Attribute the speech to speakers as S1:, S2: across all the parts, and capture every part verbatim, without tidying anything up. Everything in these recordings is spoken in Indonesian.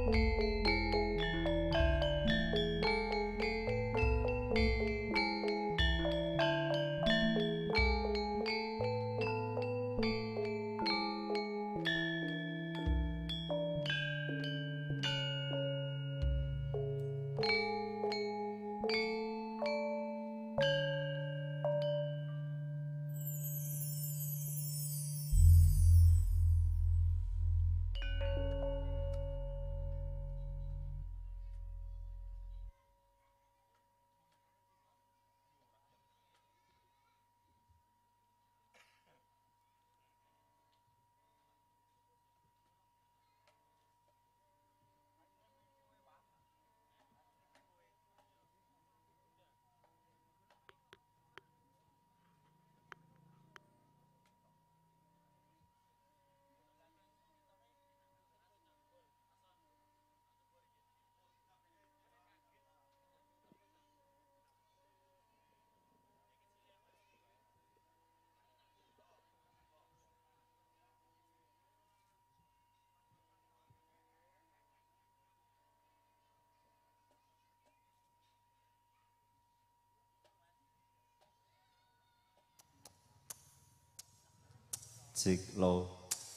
S1: Cik low,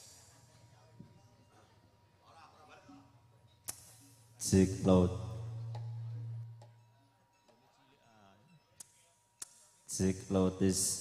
S1: cik low, cik low this.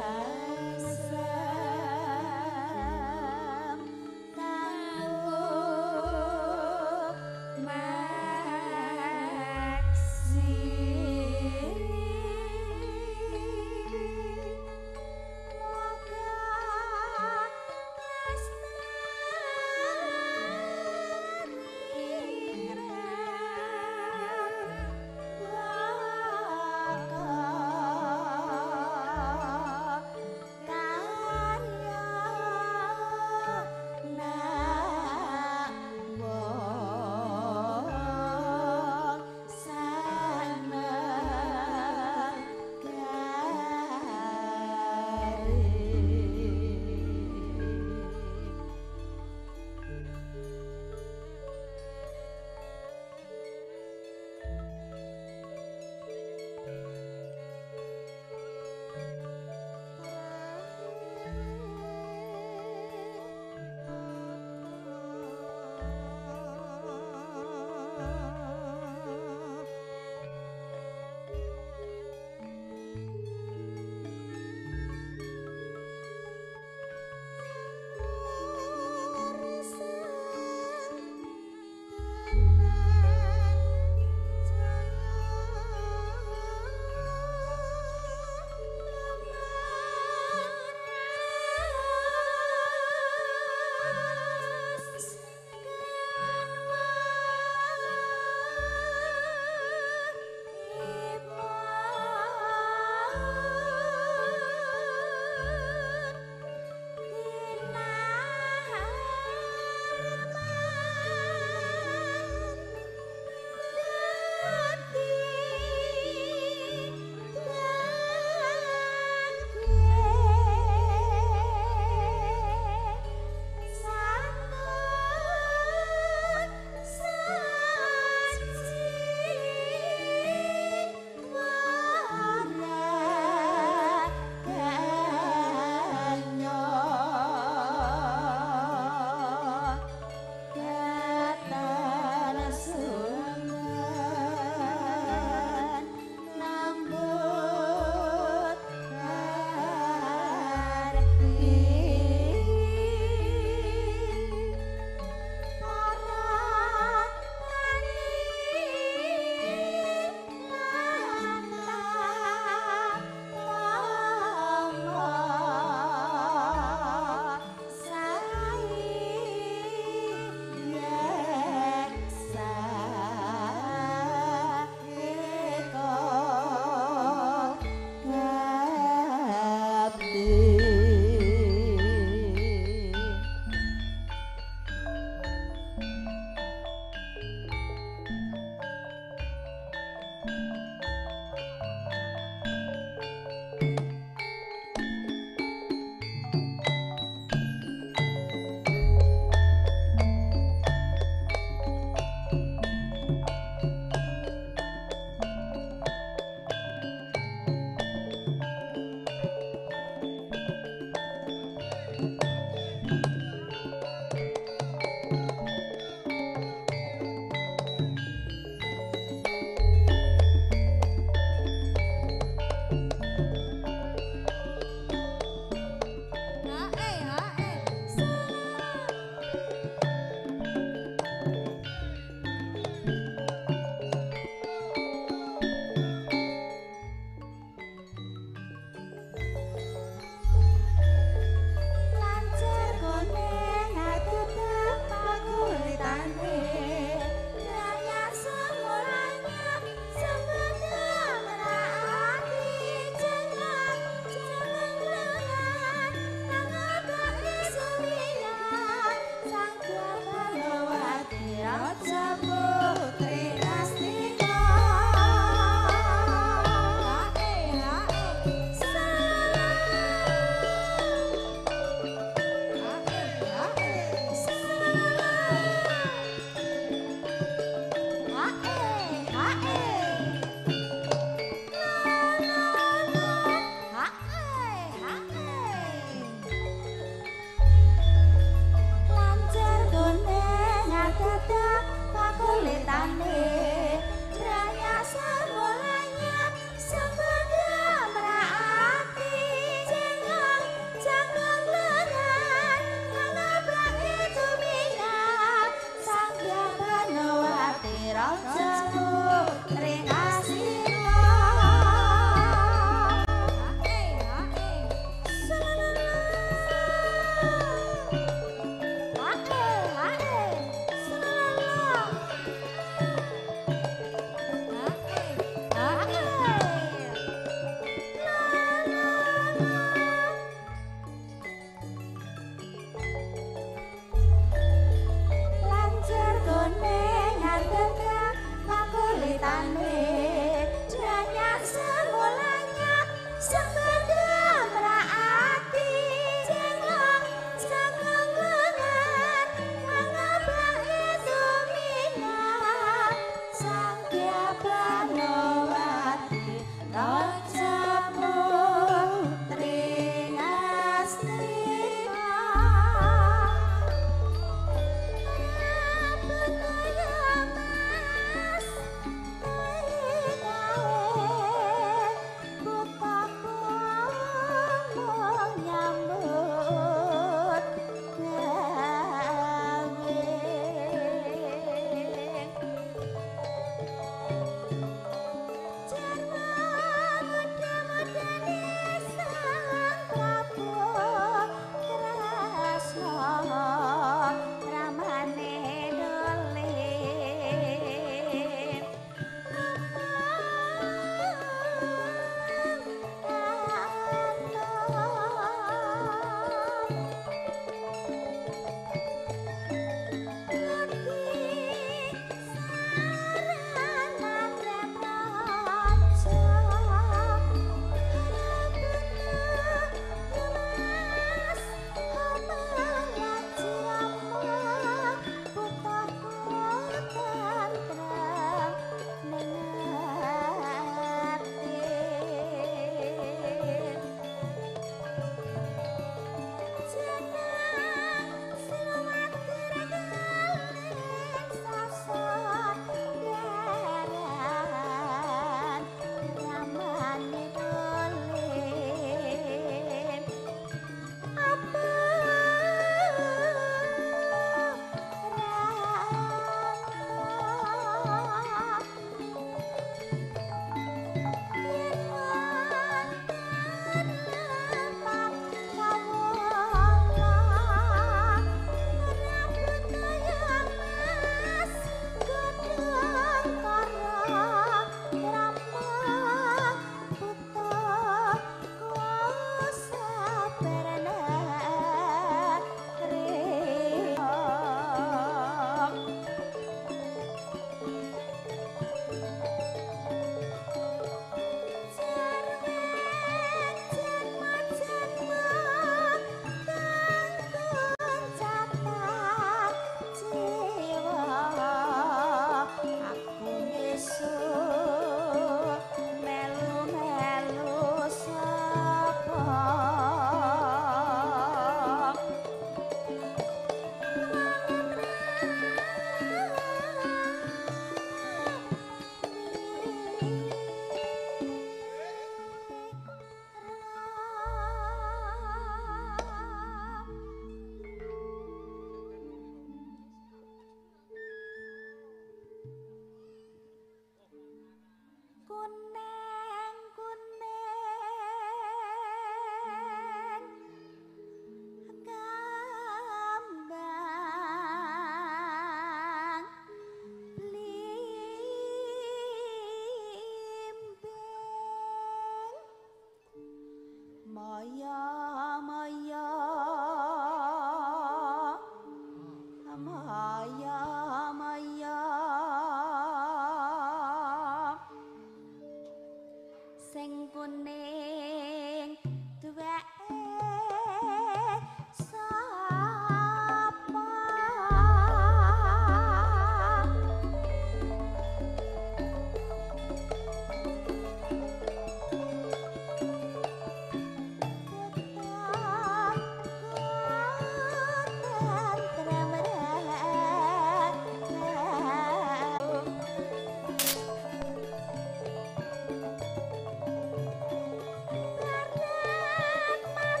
S2: Karena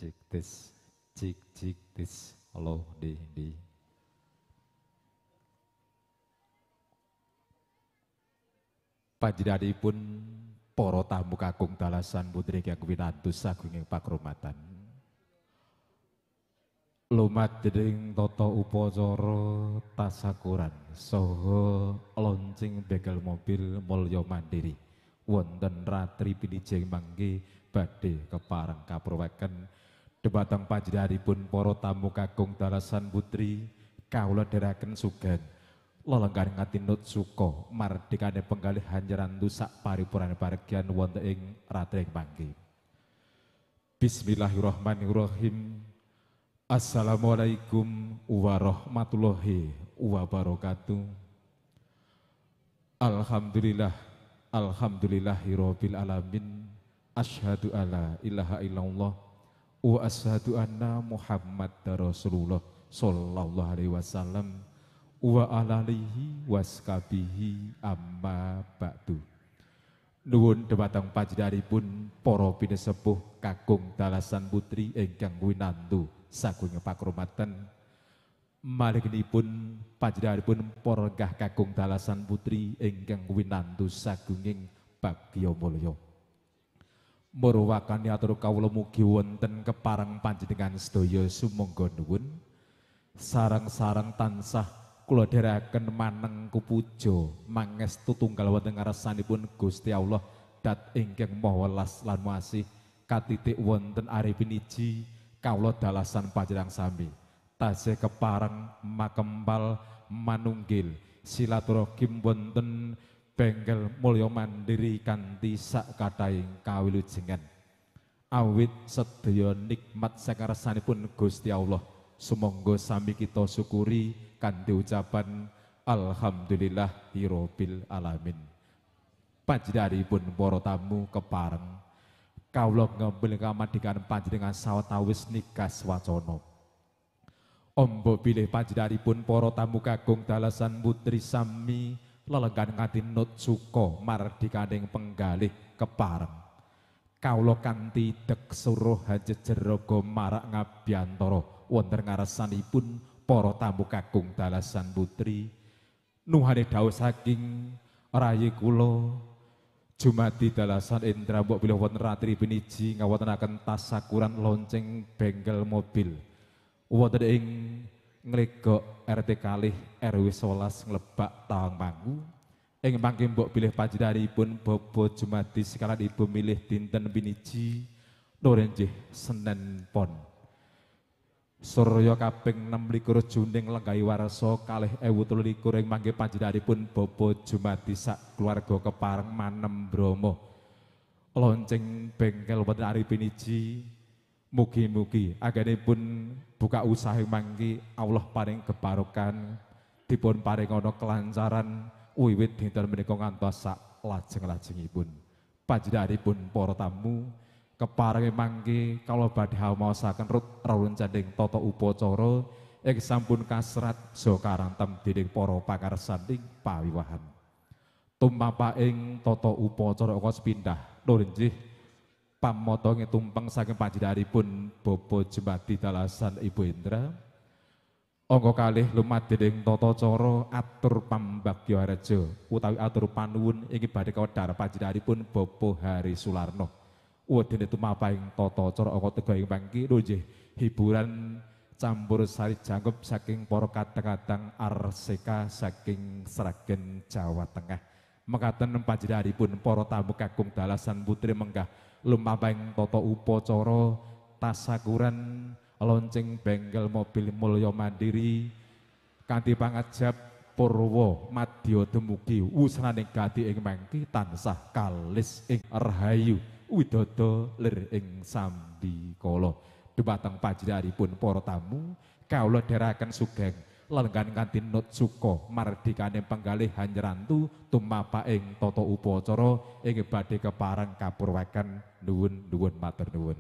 S2: cik tes cik cik tes halo di di panjenenganipun para tamu kakung dalasan putri kang winantus sagunging pakromatan lumat dening tata upacara tasakuran saha launching begal mobil mulya mandiri wonten ratri pinijing mangke badhe kepareng kapurwaken dhumateng panjenenganipun para tamu kakung dalasan putri kawula dherekaken sugeng lelenggan ngatinut suka mardikane penggalih hanyarantu sak paripurane paregyan wonten ing ratring mangke. Bismillahirrahmanirrahim. Assalamualaikum warahmatullahi wabarakatuh. Alhamdulillah alhamdulillahirabbil alamin. Asyhadu alla ilaha illallah wa asyhadu anna Muhammadar Rasulullah sallallahu alaihi wasallam. Wa alalihi waskabihi amma ba'du. Nuwun dhumateng panjenenganipun para pinesepuh kakung dalasan putri ingkang winantu sagunging pakromatan malihipun panjenenganipun para gah kakung dalasan putri ingkang winantu sagunging bagya mulya marwakane atur kawula mugi wonten kepareng panjenengan sedaya sumangga nuwun sareng-sareng tansah kula dherekaken maneng kupuja mangestu tunggal wonten ngarsanipun Gusti Allah dat ingkang maha welas lan masih katitik wonten arepin iji kawula dalasan panjenengan sami tasih kepareng makempal manunggil silaturahim wonten bengkel mulya mandiri kanthi sakkathahing kawilujengan awit sedaya nikmat sakarsanipun Gusti Allah sumangga sami kita syukuri kanthi ucapan alhamdulillahirabbil alamin. Panjenenganipun para tamu kepareng kawula ngambil kamardikan panjenengan sawetawis nigas wacana. Ombo bilih panjenenganipun para tamu kakung dalasan putri sami lelenggan ngatinut suka mardikaning penggalih kepareng. Kawula kanthi dek suruh hajejeraga marak ngabyantara wonten ngarsanipun para tamu kakung dalasan putri nuhane dawuh saking rayi kula Jumadi dalasan Indra mbok bilih wonten ratri piniji ngawontenaken tasakuran lonceng bengkel mobil wonten ing nglegok R T kalih R W sewelas nglebak Tawangmangu ing mangke mbok bilih panjenenganipun Bobo Jumadi sekalan ibu milih dinten piniji Norenjih Senen Pon Surya kaping enam likur Juning Lenggahi Warsa kalih ewu telu likur ing mangke panjenenganipun Bobo Jumadi sak keluarga kepareng manem Bromo lonceng bengkel wonten aripin iji mugi-mugi anggenipun buka usaha mangke Allah paring kebarokan dipun paring ana kelancaran wiwit dinten menika ngantos sak lajeng-lajengipun panjenenganipun para tamu kepareng mangke kala badhe maosaken rawuh canding tata upacara ing sampun kasrat saha karantem dening para pakarsaning pawiwahan. Tumapaking tata upacara kos pindah nurinjih pamotonge tumpeng saking panjenenganipun Bobo Jumadi dalasan Ibu Indra. Angka kalih lumat dening tata cara atur pambagya harja utawi atur panuwun inggih badhe kawedhar panjenenganipun Bobo Hari Sularno. Wadene tumapaing tata cara angka tiga ing mangke nggih hiburan campur sari jangkep saking para kadang-kadang R C K saking Sragen Jawa Tengah. Mekaten panjenenganipun para tamu kakung dalasan putri menggah lumampahing tata upacara tasakuran lonceng bengkel mobil mulya mandiri kanthi pangajab purwa madya dumugi wusananing gati ing mangke tansah kalis ing rahayu widada lir ing sambikala dhumateng panjenenganipun para tamu kawula dherekaken sugeng lelenggan kanthi nut suka mardikane penggalih hanyarantu tumapaking tata upacara ing badhe kepareng kapurwaken nuwun-nuwun matur nuwun.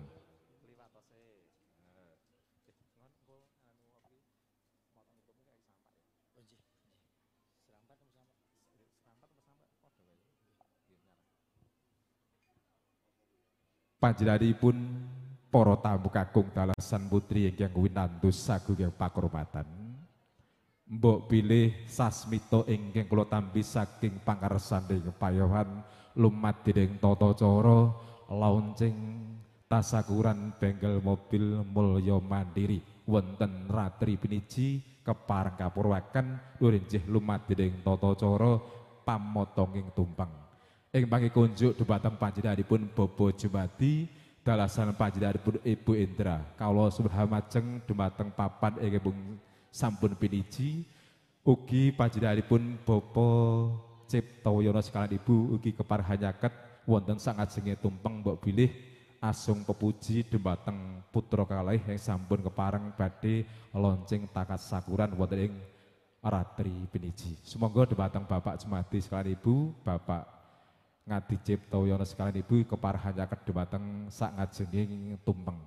S2: Panjenenganipun para tamu kakung dalasan putri ingkang winandos sagung pakurmatan. Mbok pilih sasmita ingkang kula tampi saking pangarsaning payawan lumadhening tata cara launching tasakuran bengkel mobil mulya mandiri wonten Ratri Piniji kepareng kapurwaken nurinjih lumadhening tata cara pamotonging tumpeng. Ing panggi kunjuk dhumateng panjenenganipun Bobo Jumadi dalasan panjenenganipun Ibu Indra kawula subhamajeng dhumateng papan ingkang sampun piniji ugi panjenenganipun Bapak Ciptoyono sekalian Ibu ugi keparhanyaket wonten sangajenge tumpeng mbok bilih asung pepuji dhumateng putra kalih yang sampun kepareng badhe lonceng takat sakuran wonten ing Ratri Piniji. Sumangga dhumateng Bapak Jumadi sekalian Ibu, Bapak Ngadi Ciptoyono sekalian Ibu keparhanyaket dhumateng sangajenging tumpeng.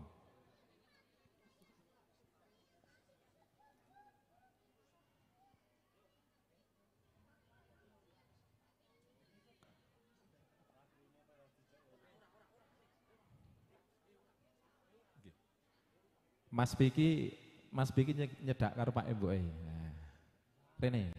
S2: Mas Piki, Mas Piki nyedak karo Pak Emboke. Nah, rene.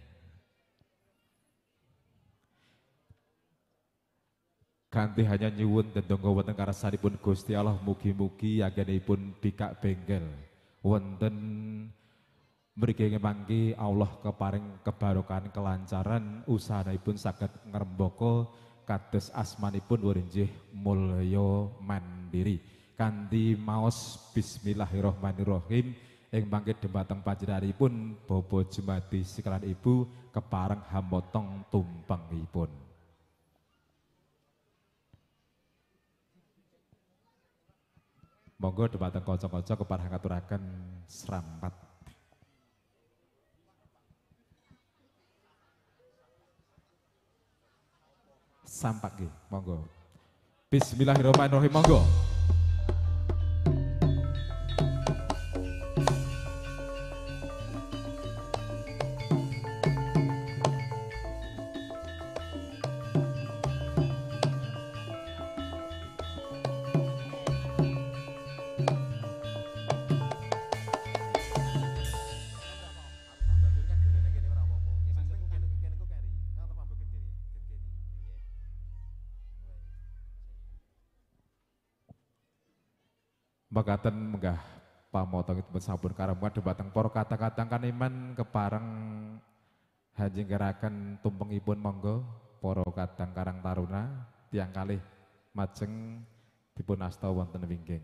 S2: Ganti hanya nyuwun dendonga wonten karsanipun Gusti Allah mugi-mugi anggenipun bikak bengkel wonten mriki mangke Allah keparing kebarokan kelancaran usahanipun saged ngrembaka kados asmanipun wurinjih mulya mandiri kanthi maos bismillahirrahmanirrahim ing mangke dhumateng panjenenganipun Bobo Jumadi sekalian Ibu kepareng hamotong tumpengipun. Monggo dhumateng kanca-kanca kepareng ngaturaken sramat. Sampak nggih, monggo. Bismillahirrahmanirrahim, monggo. Mekaten menggah pamotong itu sampun karemuan dhumateng para kata-kata kaniman kepareng hanjingkaraken tumpengipun monggo para kadang karang taruna tiang kalih majeng dipun asta wonten wingking.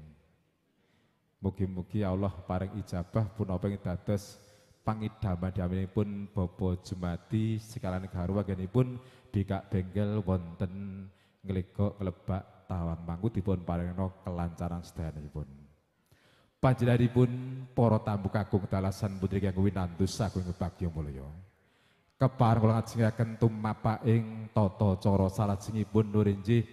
S2: Mugi-mugi Allah paring ijabah punapa ing dados pangidam-idamanipun Bobo Jumadi sekalian garwa anggenipun bikak bengkel wonten nglegok klebak Tawang Mangku dipun paringna kelancaran sedayanipun. Panjenenganipun para tamu kakung dalasan putri kang winandos sagung bagya mulya. Kepareng kula ngajengaken tumapaking tata cara salajengipun nurinjih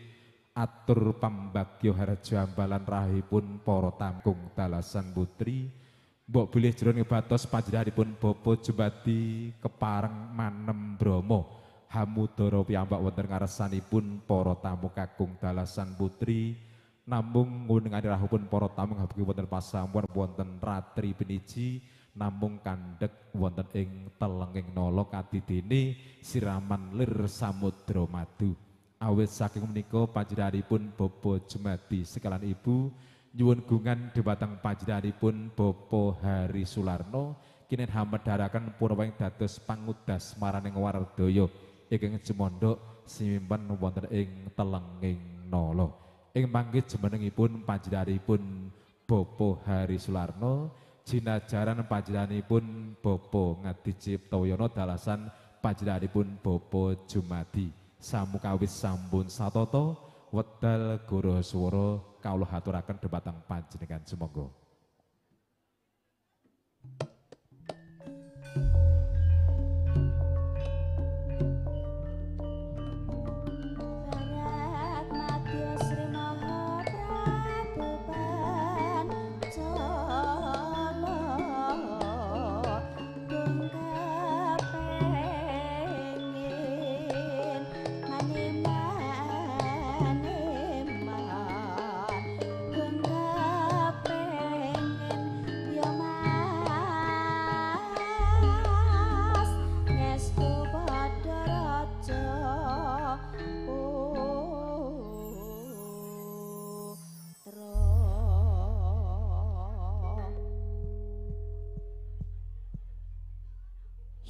S2: atur pambagya harja ambalan rahipun para tamu dalasan putri. Mbok bilih jroning batos panjenenganipun Bobo Jumadi kepareng manem Bromo. Hamudara piyambak wonten ngarsanipun para tamu kakung dalasan putri namung nguningani rahipun para tamu ngabuki wonten pasamuan wonten Ratri Piniji namung kandhek wonten ing telenging nala kadidene siraman lir samudra madu awit saking menika panjenenganipun Bobo Jumadi sekalian Ibu nyuwun gungan dhumateng panjenenganipun Bapak Hari Sularno kinen hamedharaken purwaing dados pangudas maraning Wardaya ingkang jemondhok simpen wonten ing telenging nala. Ing mangke jumenengipun panjenenganipun Bapak Hari Sularno, jinajaran panjenenganipun Bapak Ngadi Ciptoyono dalasan panjenenganipun Bapak Jumadi. Samukawis sampun satata wedal goro swara kawula aturaken dhumateng panjenengan sumangga.
S3: Maneman, genggapan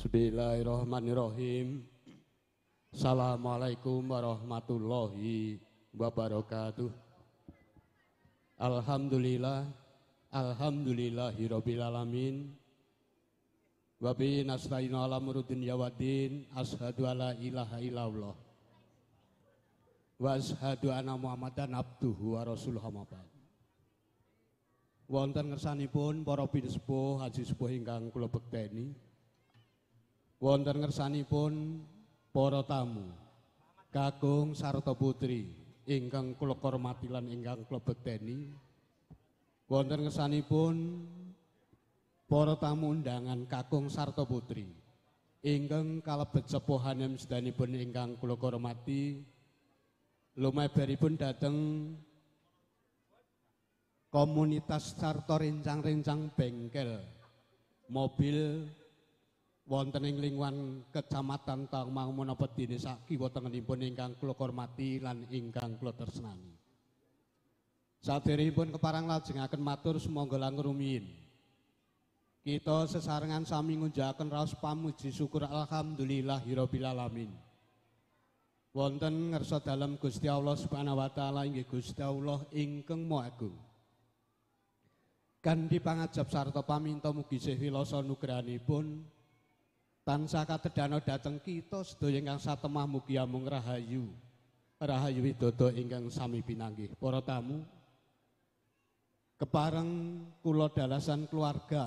S3: Bismillahirrahmanirrahim. Assalamualaikum warahmatullahi wabarakatuh. Alhamdulillah, alhamdulillahirabbil alamin. Wa bi nasta'inu ala murudin yawadin. Asyhadu alla ilaha illallah. Wa asyhadu anna Muhammadan abduhu wa rasuluhu amma ba'd. Wonten ngersanipun para pinesepuh haji sepuh ingkang kula bekteni. Wonten ngersanipun para tamu kakung sarta putri ingkang kula hormati lan ingkang kula bekteni. Wonten ngersanipun para tamu undangan kakung sarta putri ingkang kalebet sepuhanem sedanipun ingkang kula hormati. Lumeberipun dhateng komunitas sarta rencang-rencang bengkel mobil wonten ing lingkungan Kecamatan Tangmang menapa desa kiwa tengenipun ingkang kula hormati lan ingkang kula tresnani. Saderengipun keparang lajengaken matur sumangga langgeng rumiyin. Kita sesarengan sami ngunjukaken raos pamuji syukur alhamdulillahirabbil alamin. Wonten ngersa dalem Gusti Allah Subhanahu wa taala inggih Gusti Allah ingkang Maha Agung. Kanthi pangajab sarta paminta mugi sehwilasa nugrahanipun tansah katedhana dhateng kita sedaya ingkang satemah mugi amung rahayu. Rahayu widodo ingkang sami pinanggih. Para tamu, kepareng kula dalasan keluarga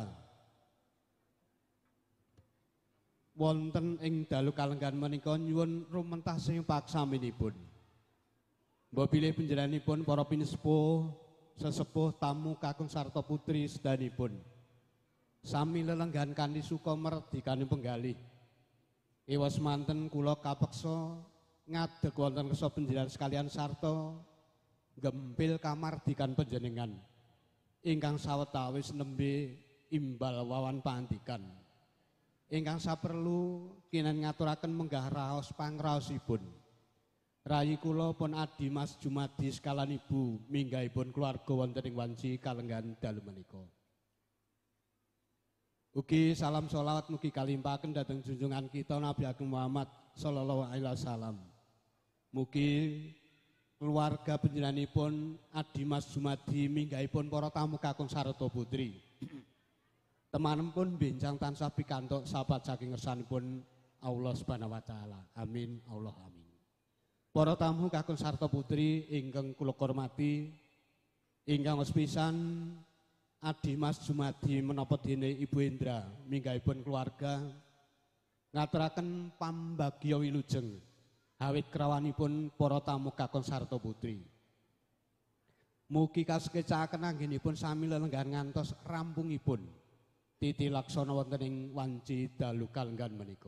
S3: wonten ing dalu kalenggan menika nyuwun rumentah sing paksaminipun. Mbok bilih panjenenganipun para pinesepuh sesepuh tamu kakung sarta putri sedanipun sami lelenggan kanthi suka merdikane penggalih. Ewas manten kula kapeksa ngadeg wonten kersa panjenengan sekalian sarta gempil kamardikan panjenengan ingkang sawetawis nembe imbal wawan pangandikan. Ingkang saperlu kinen ngaturaken menggah raos pangraosipun. Rayi kula pun adi Mas Jumadi sekalan ibu minggahipun keluarga wonten ing wanci kalenggan dalu menika. Ugi salam sholawat mugi kalimpahaken dhateng junjungan kita Nabi Ageng Muhammad sallallahu alaihi wasallam. Mugi keluarga panjenenganipun adi Mas Jumadi minggahipun para tamu kakung sarta putri. Temanipun benjang tansah pikantuk sahabat saking ngersanipun Allah Subhanahu wa taala. Amin Allah amin. Para tamu kakung sarta putri ingkang kula hormati, ingkang sepisan adi Mas Jumadi menapa dene Ibu Indra minggahipun keluarga ngaturaken pambagya wilujeng awit krawanipun para tamu kakung sarta putri. Mugi kaskecaken anggenipun sami lelenggan ngantos rampungipun titi laksana wonten ing wanci dalu kalenggan menika.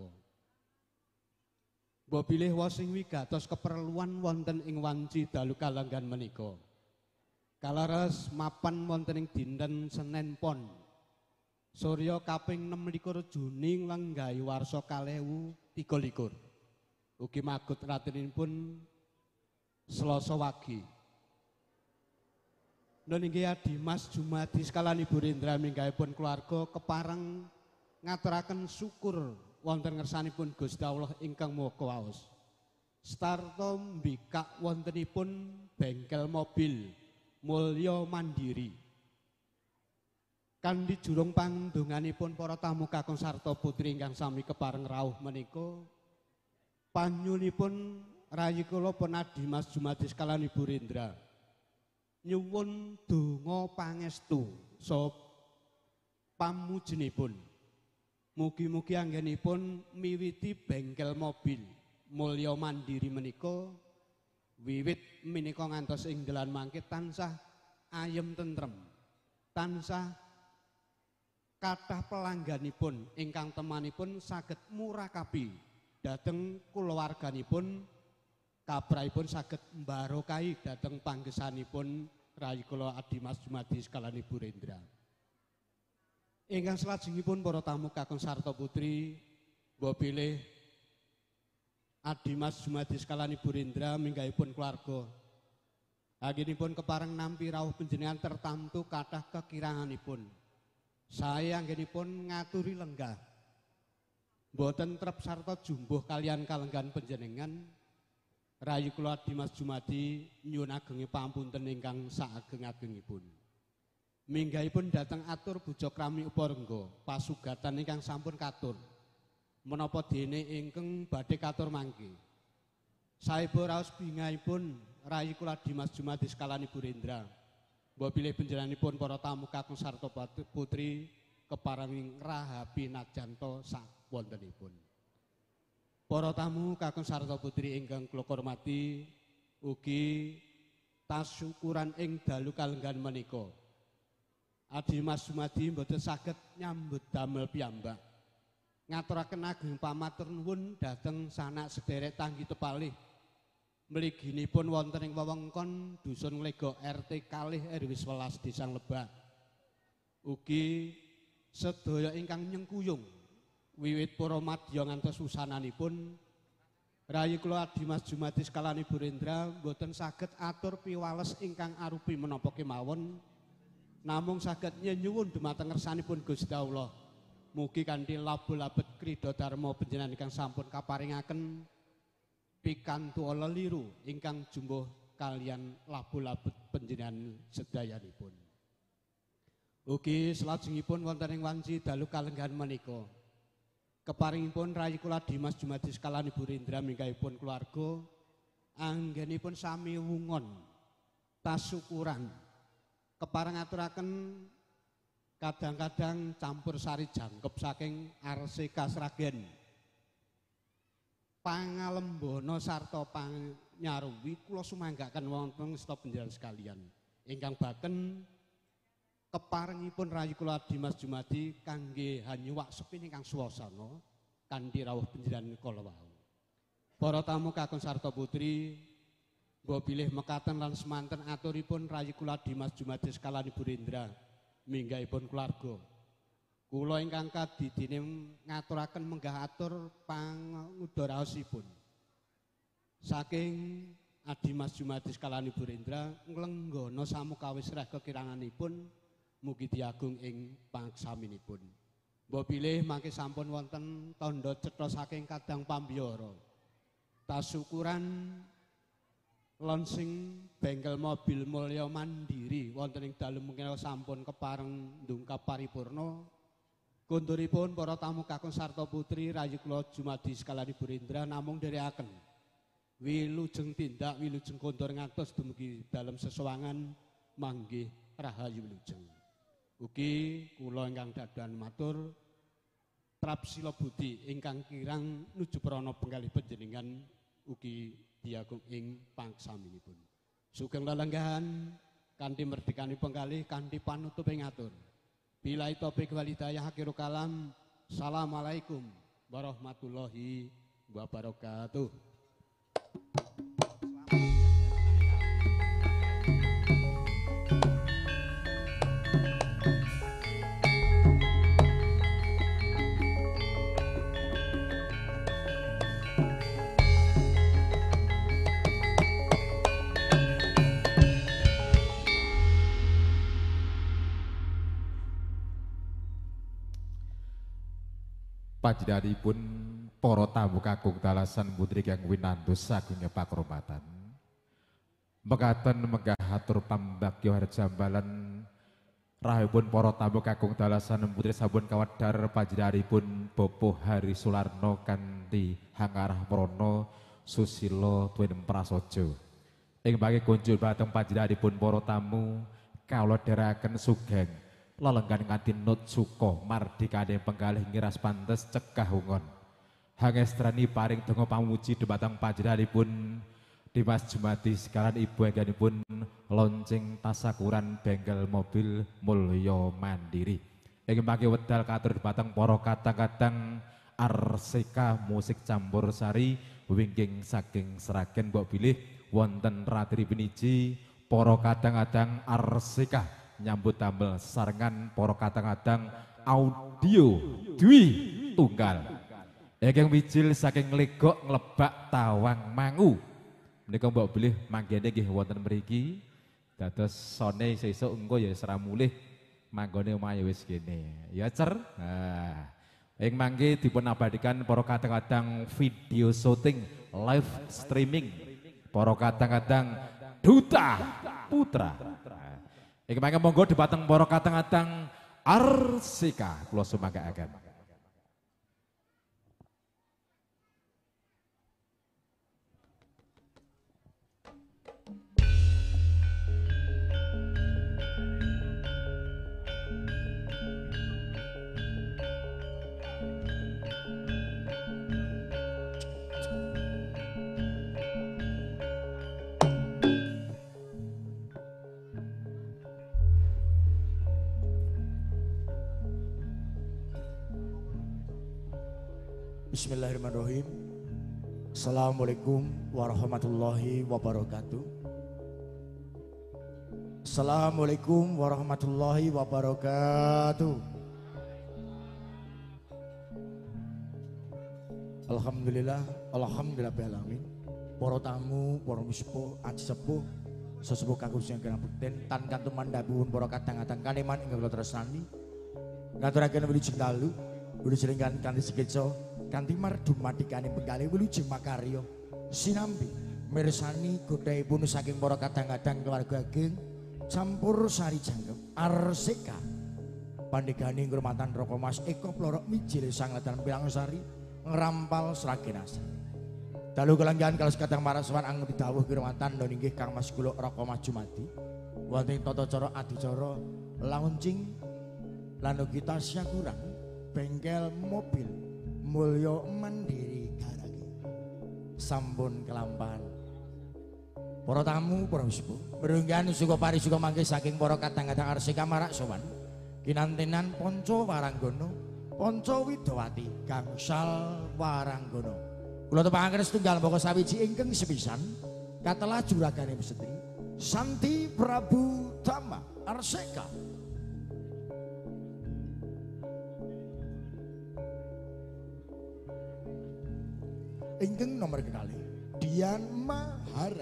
S3: Mbok bilih wasing wigatos keperluan wonten ing wanci dalu kalenggan menika. Kalares mapan wonten ing dinten Senin Pon Surya kaping enam likur Juni lenggahi warsa kalih ewu tiga likur. Ugi magut ratinipun Selasa wagi. Niki adi Mas Jumadi sekalan Ibu Rindra minggahipun keluarga kepareng ngaturaken syukur wonten ngersanipun Gusti Allah ingkang Maha Kuwaos. Starta mbikak wontenipun bengkel mobil Mulya Mandiri. Kanthi jurung pangdonganipun para tamu kakung sarta putri ingkang sami kepareng rawuh menika panyunipun rayi kula penadi Mas Jumadi sekalan Ibu Rindra nyuwun donga pangestu sop pamujenipun. Mugi-mugi anggenipun miwiti bengkel mobil Mulya Mandiri menika wiwit menika ngantos ing dalan mangke tansah ayem tentrem, tansah kathah pelangganipun ingkang temanipun saged murakabi dhateng kulawarganipun, kabrahipun saged mbarokahi dhateng panggesanipun rayi kula adi Mas Jumadi sekalan Ibu Rindra. Ingkang salajengipun para tamu kakung sarta putri, mbok bilih adi Mas Jumadi sekalan Ibu Rindra minggahipun keluarga. Anggenipun kepareng nampi rawuh panjenengan tertamtu kathah kekiranganipun. Saya anggenipun ngaturi lenggah Mboten trep sarta jumbuh kalian kalenggan panjenengan rayi kula Dimas Jumadi nyuwun agengi pamunten ingkang saageng-agengipun. Minggahipun dateng atur buja krami uparengga pasugatan ingkang sampun katur. Menapa dene ingkang badhe katur mangke. Saebo raos bingahipun rayi kula Dimas Jumadi skalani Burendra. Mbok bilih panjenenganipun para tamu kakung sarta putri keparenging rahapi najanto sakwontenipun. Para tamu kakung sarta putri ingkang kula hormati ugi tasyukuran ing dalu kalenggan menika. Dimas Jumadi mboten saged nyambut damel piyambak. Ngaturaken ageng pamatur nuwun dhateng sanak sederek tanggi tepalih. Mliginipun wonten ing wewengkon dusun Nglega R T kalih R W sewelas Desa Lebak. Ugi sedaya ingkang nyengkuyung wiwit para madya ngantos wusananipun rayi kula Dimas Jumadi skalani Burendra boten saged atur piwales ingkang arupi menapa kemawon namung saged nyuwun dumateng ngersanipun Gusti Allah mugi kanthi labu-labet krida dharma panjenengan ingkang sampun kaparingaken pikantu leliru ingkang jumbuh kalian labu-labet panjenengan sedayanipun. Ugi salajengipun wonten ing wanci dalu kalenggan menika. Keparingipun rayi kula Dimas Jumadi skalani Burendra minggahipun keluarga anggenipun sami wungon tasukuran. Kepareng aturaken kadang-kadang campur sari jangkep saking R C K Sragen. Pangalembono sarta panyarwi kula sumanggaken wonten stop panjenengan sekalian ingkang baken keparengipun rayi kula Dimas Jumadi kangge hanyuwak sepin ingkang swasana kanthi rawuh panjenengan kala wau. Para tamu kakung sarta putri mbok bilih mekaten lan semanten aturipun rayi kula Dimas Jumadi skalani Burendra minggahipun keluarga. Kula ingkang kadidine ngaturaken menggah atur pangudaraosipun. Saking Dimas Jumadi skalani Burendra nglenggana samukawis reh kekiranganipun mugi diagung ing pangsaminipun. Mbok pilih mangke sampun wonten tandha cetha saking kadang pambiyara. Tasukuran launching bengkel mobil mulya mandiri wonten ing dalu menika sampun kepareng ndungkap paripurna. Konduripun para tamu kakung sarta putri rayi kula Jumadi skalani Burendra namung dherekaken wilujeng tindak wilujeng kondur ngantos dumugi dalem sesawangan manggih rahayu wilujeng. Ugi kula ingkang dadosan matur trapsila budi ingkang kirang nuju prana penggalih panjenengan ugi diagung ing pangsaminipun. Sugeng lelenggahan kanthi merdekani penggalih kanthi panutup ing atur. Bila topik wal hidayah akhirul kalam. Assalamualaikum warahmatullahi wabarakatuh.
S2: Panjenenganipun para tamu kakung dalasan putri kang winandos saking pakromatan. Mekaten menggah atur pambagya harjambalan rahipun para tamu kakung dalasan putri sampun kawadhar panjenenganipun Bapak Hari Sularno kanthi hangarah prana susila tuwin prasaja. Ing bangke kunjul dhateng panjenenganipun para tamu kawula dherekaken sugeng lelenggan nganti nut suka mardikane penggalih ngiras pantes cekah ungon. Hangestrani paring donga pamuji dhumateng panjenenganipun Dimas Jumadi sekalan ibu anggenipun lonceng tasakuran bengkel mobil mulya mandiri. Ing mangke wedal katur dhumateng para kadang-kadang R C K musik campur sari wingking saking Sragen mbok bilih wonten ratri piniji para kadang-kadang R C K nyambut damel sarengan para kadang-kadang audio dwi tunggal ingkang wijil saking Legok Nglebak Tawang Mangu menika mbok bilih manggene nggih wonten mriki dados sone sesuk engko ya sera mulih manggone omahe wis kene ya cer nah Ing mangke dipun abadikan para kadang-kadang video syuting live streaming para kadang-kadang duta putra. Ing mangke monggo dipateng para kadang-kadang Arsika kula sumanggaken.
S4: Bismillahirrahmanirrahim. Assalamualaikum warahmatullahi wabarakatuh. Assalamualaikum warahmatullahi wabarakatuh. Alhamdulillah, alhamdulillah alamin. Para tamu, para muspo, aji sepuh, sesepuh kagum sing kena bekten tan kantung mandhabuhun para kadang-kadang kaneman ingkang kula tresnani. Ngaturaken wilujeng dalu, wilujeng kanthi seketsa kanthi mardu madikane penggalih wilujeng makarya sinambi mirsani godhaipun saking para kadang-kadang keluarga ageng campur sari janggep Arsika pandegane ngurmatan Raka Mas Eko Plorok mijil sang ladan pilang sari ngrampal sragen asri dalu kelanggan kalos kadang maraswan anggen didhawuh ngurmatan lho inggih Kang Mas kula Raka Mas Jumadi wonten tata cara adicara launching lan kita syakurang bengkel mobil Mulyo Mandiri Garagi sampun kelampahan para tamu para sepuh berunggan suka pari suka mangke saking para kadang-kadang Arsika marak sowan kinantenan Ponco Waranggono Ponco Widowati gangsal Waranggono kula tepangaken setunggal moko sawiji ingkang sepisan katelah juragane Pestri Santi Prabu Tama Arsika. Ingkang nomor kali Dian Mahara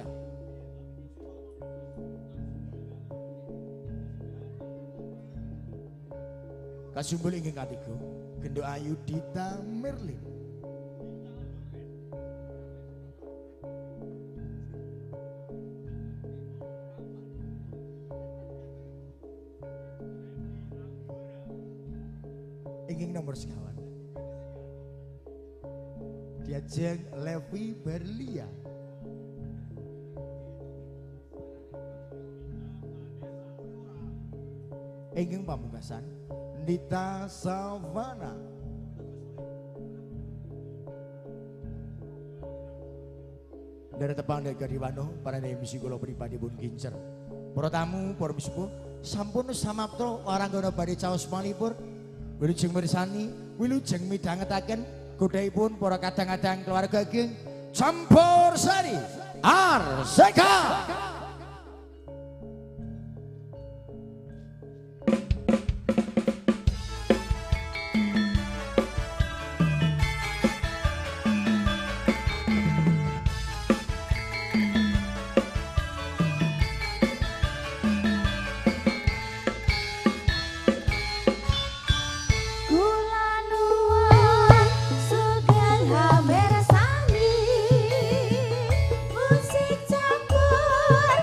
S4: kasumbul ingkang katiga Gendo Ayu Dita Merlin ingkang nomor sekawan Diajeng Levi Berlia ingkang pamungkasan Nita Savana dari tepang dari Gadiwano para misi kula pribadi pun kincer para tamu para sepuh sampun samapta waranggono badhe caos malipur wilujeng mirsani wilujeng midhangetaken godhaipun para kadang-kadang keluarga ageng campur sari Arsika.
S5: Musik campur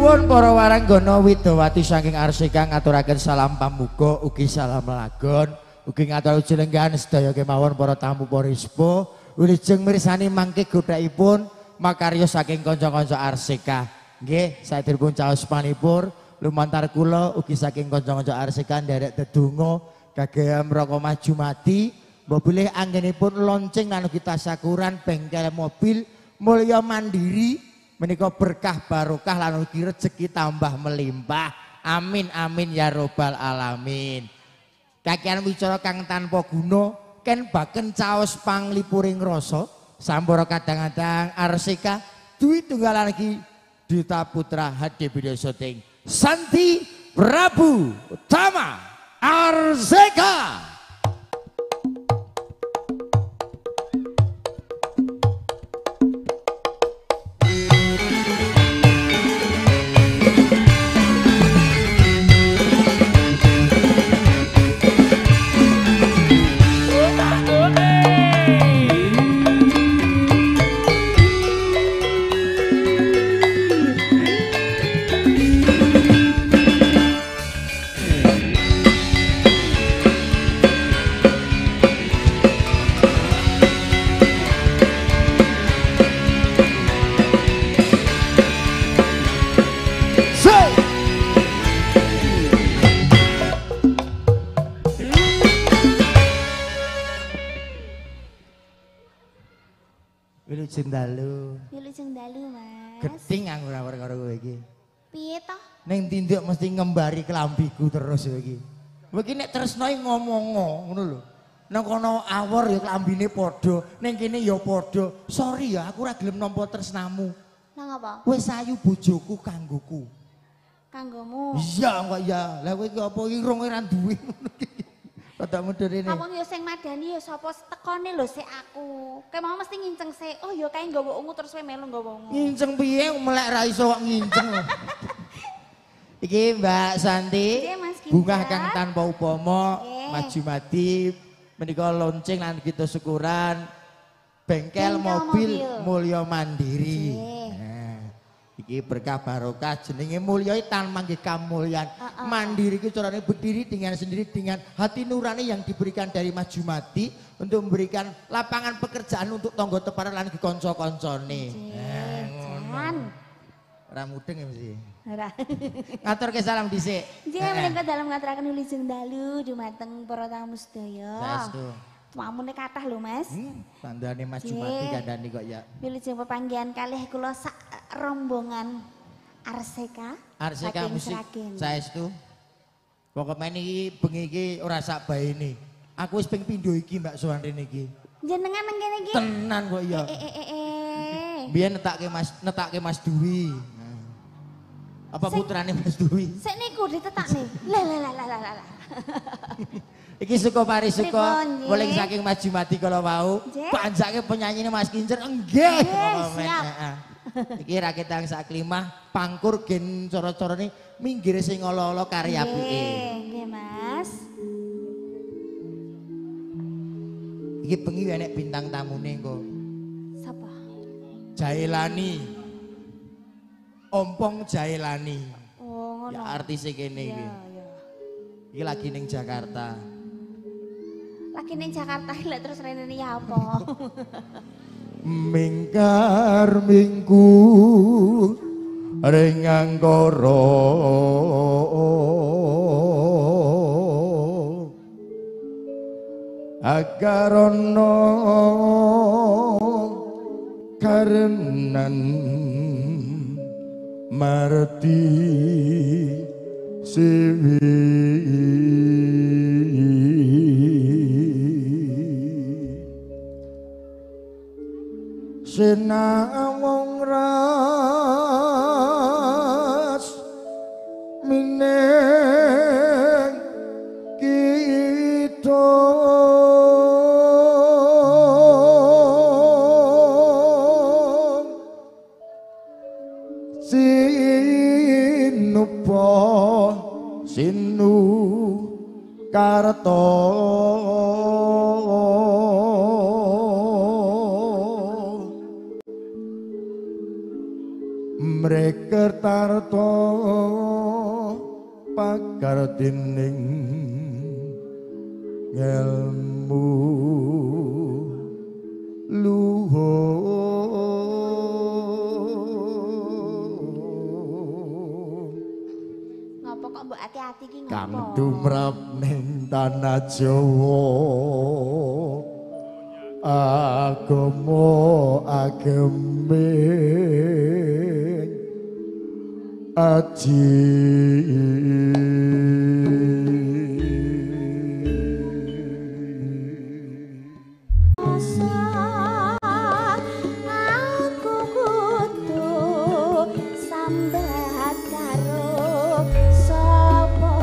S4: Nuwun para waranggana Widawati saking Arsika ngaturaken salam pamuga ugi salam lagon ugi ngatur jenengan sedaya kemawon para tamu Porispo wilujeng mirsani mangke godhaipun makarya saking kanca-kanca Arsika. Nggih, saderepun caos panipur lumantar kula ugi saking kanca-kanca Arsika nderek dedonga kagem raka maju mati mbok bilih anggenipun lonceng lan ugi tasyakuran bengkel mobil mulya mandiri menika berkah barokah lan ugi rezeki tambah melimpah. Amin amin ya robbal alamin. Kakean wicara kang tanpa guna ken baken caos panglipuring rasa sampura kadang-kadang Arsika duwi tunggalan iki Dita Putra Hadi Video Syuting Santi Prabu Tama Arsika. Wilujeng dalu.
S5: Wilujeng dalu, Mas.
S4: Geting aku ora karo kowe iki.
S5: Piye toh?
S4: Ning tinduk mesti ngembari kelambiku terus kowe iki. Kowe iki nek tresnoi ngomong ngono lho. Nang kono awor ya klambine padha, ning kene ya padha. Sorry ya aku ora gelem nampa tresnamu.
S5: Nang apa?
S4: Kowe sayu bojoku kanggoku.
S5: Kanggomu.
S4: Iya kok ya. Lah kowe iki apa irung ora duwe ngono iki. Rada mundur ini.
S5: Awang ya sing madani ya sapa tekone lho sik aku. Kayak mau mesti nginceng sik. Oh ya kae nggawa ungu terus kowe melu nggawa ungu.
S4: Nginceng piye melek ra iso kok nginceng. Iki Mbak Santi. Bunga kang tanpa upama, maju mati menika lonceng lan kita syukuran bengkel, bengkel mobil, mobil mulya mandiri. Iki berkah barokah jenenge mulya tan manggih kamulyan. Uh, uh, Mandiri itu carane berdiri dengan sendiri dengan hati nurani yang diberikan dari maju mati untuk memberikan lapangan pekerjaan untuk tangga teparan lan kanca-kancane.
S5: Jan.
S4: Ora mudeng ya mesti.
S5: Ora.
S4: Ngaturke salam dhisik.
S5: Nggih menika dalem ngaturaken wilujeng dalu dumateng para tamu sedaya.
S4: Saestu.
S5: Mamune kathah lho Mas.
S4: Hmm, tandane Mas Jumati kandhani kok ya.
S5: Wilujeng pepanggihan kalih kula sak rombongan Arsika.
S4: Arsika musik saestu. Pokoke niki bengi iki ora sak baene. Aku wis ping pindho iki Mbak Sowan rene iki.
S5: Jenengan nang kene iki?
S4: Tenan kok ya.
S5: Eh eh eh eh.
S4: Biyen netake Mas netake Mas Dwi. Apa putrane Mas Dwi?
S5: Sik niku ditetakne. Lah lah lah lah lah.
S4: Iki suka pari suka boleh saking maju mati kalau mau panjake penyanyine Mas Kincer enggih
S5: siap.
S4: Iki rakyat yang sak klimah pangkur gen cara-carane minggir sing olo-olo karya apike.
S5: Nggih Mas.
S4: Iki bengi enek bintang tamune engko.
S5: Sapa?
S4: Jailani. Ompong Jailani.
S5: Oh ngono.
S4: Ya artise kene iki.
S5: Iya iya.
S4: Iki lagi ning Jakarta.
S5: Lagi ning Jakarta lek terus rene iki apa?
S4: Mingkar minggu ring angkara agar ana karenan marti siwi sinawong ras mineng kita sinupa sinu karto mereka Tirtarto pakartining ngelmu luhur.
S5: Ngopo kok mbok hati-hati ki ngopo?
S4: Kang tumrap ning tanah Jawa agama ageming aji
S5: aku kudu sambat karo sapa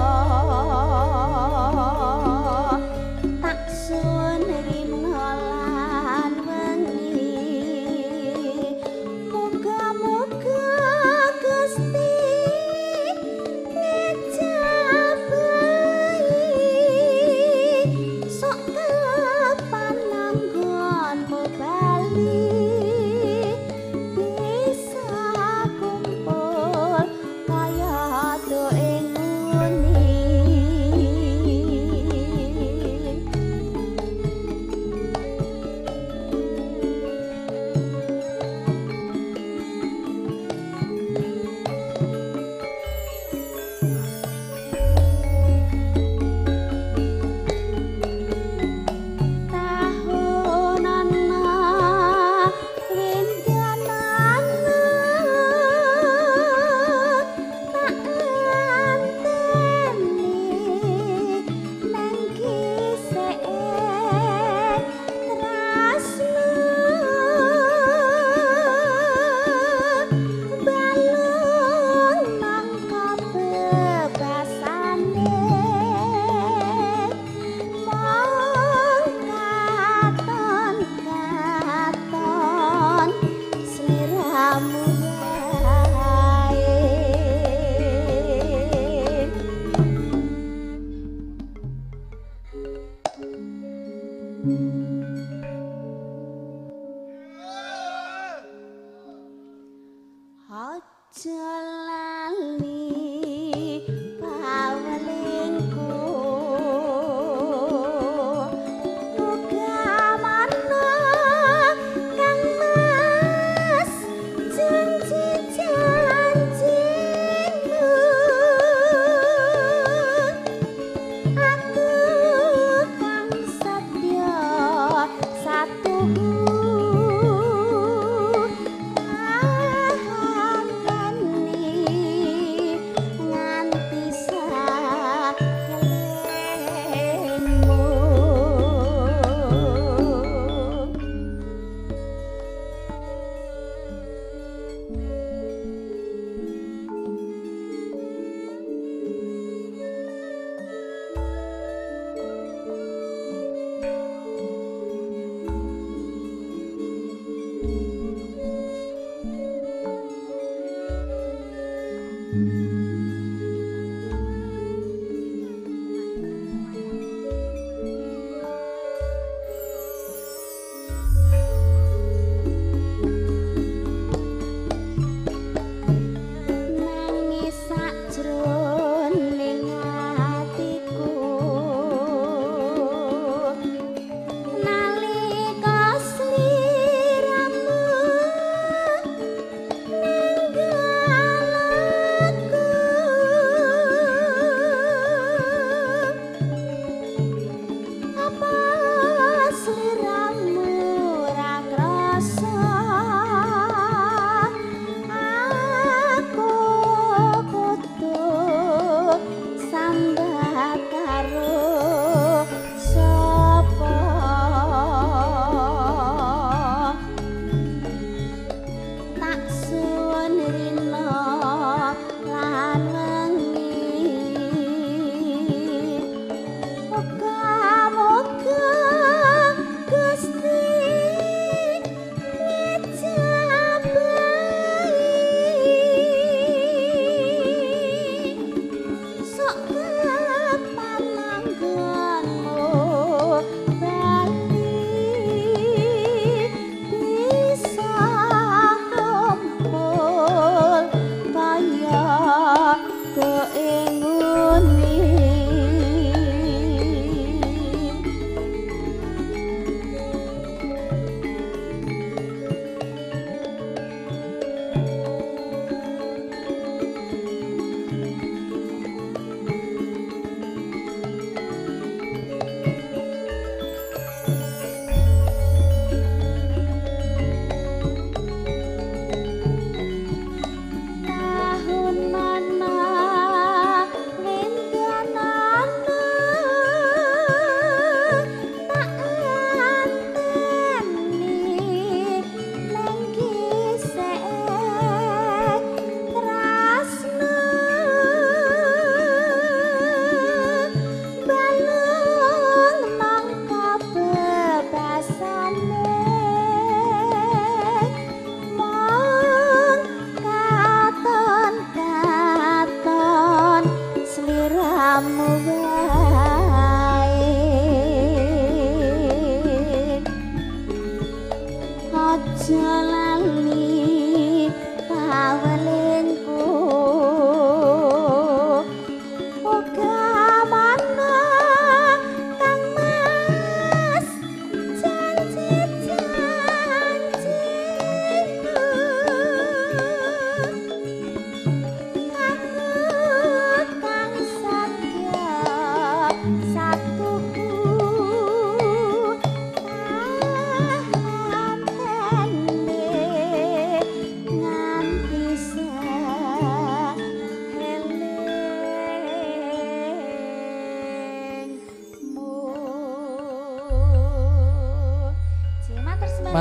S5: tak sun rina lan wengi muga-muga Gusti ngejabahi sok kapan nanggonmu bali bisa kumpul kaya doe nguni. Tahunana windanana tak anteni nang kiseke tresno balon nang kabebasane mong katon katon sliramu wae. Aja lali pawelingku muga mana Kang Mas janji-janjimu aku kang setya satuku ahanteni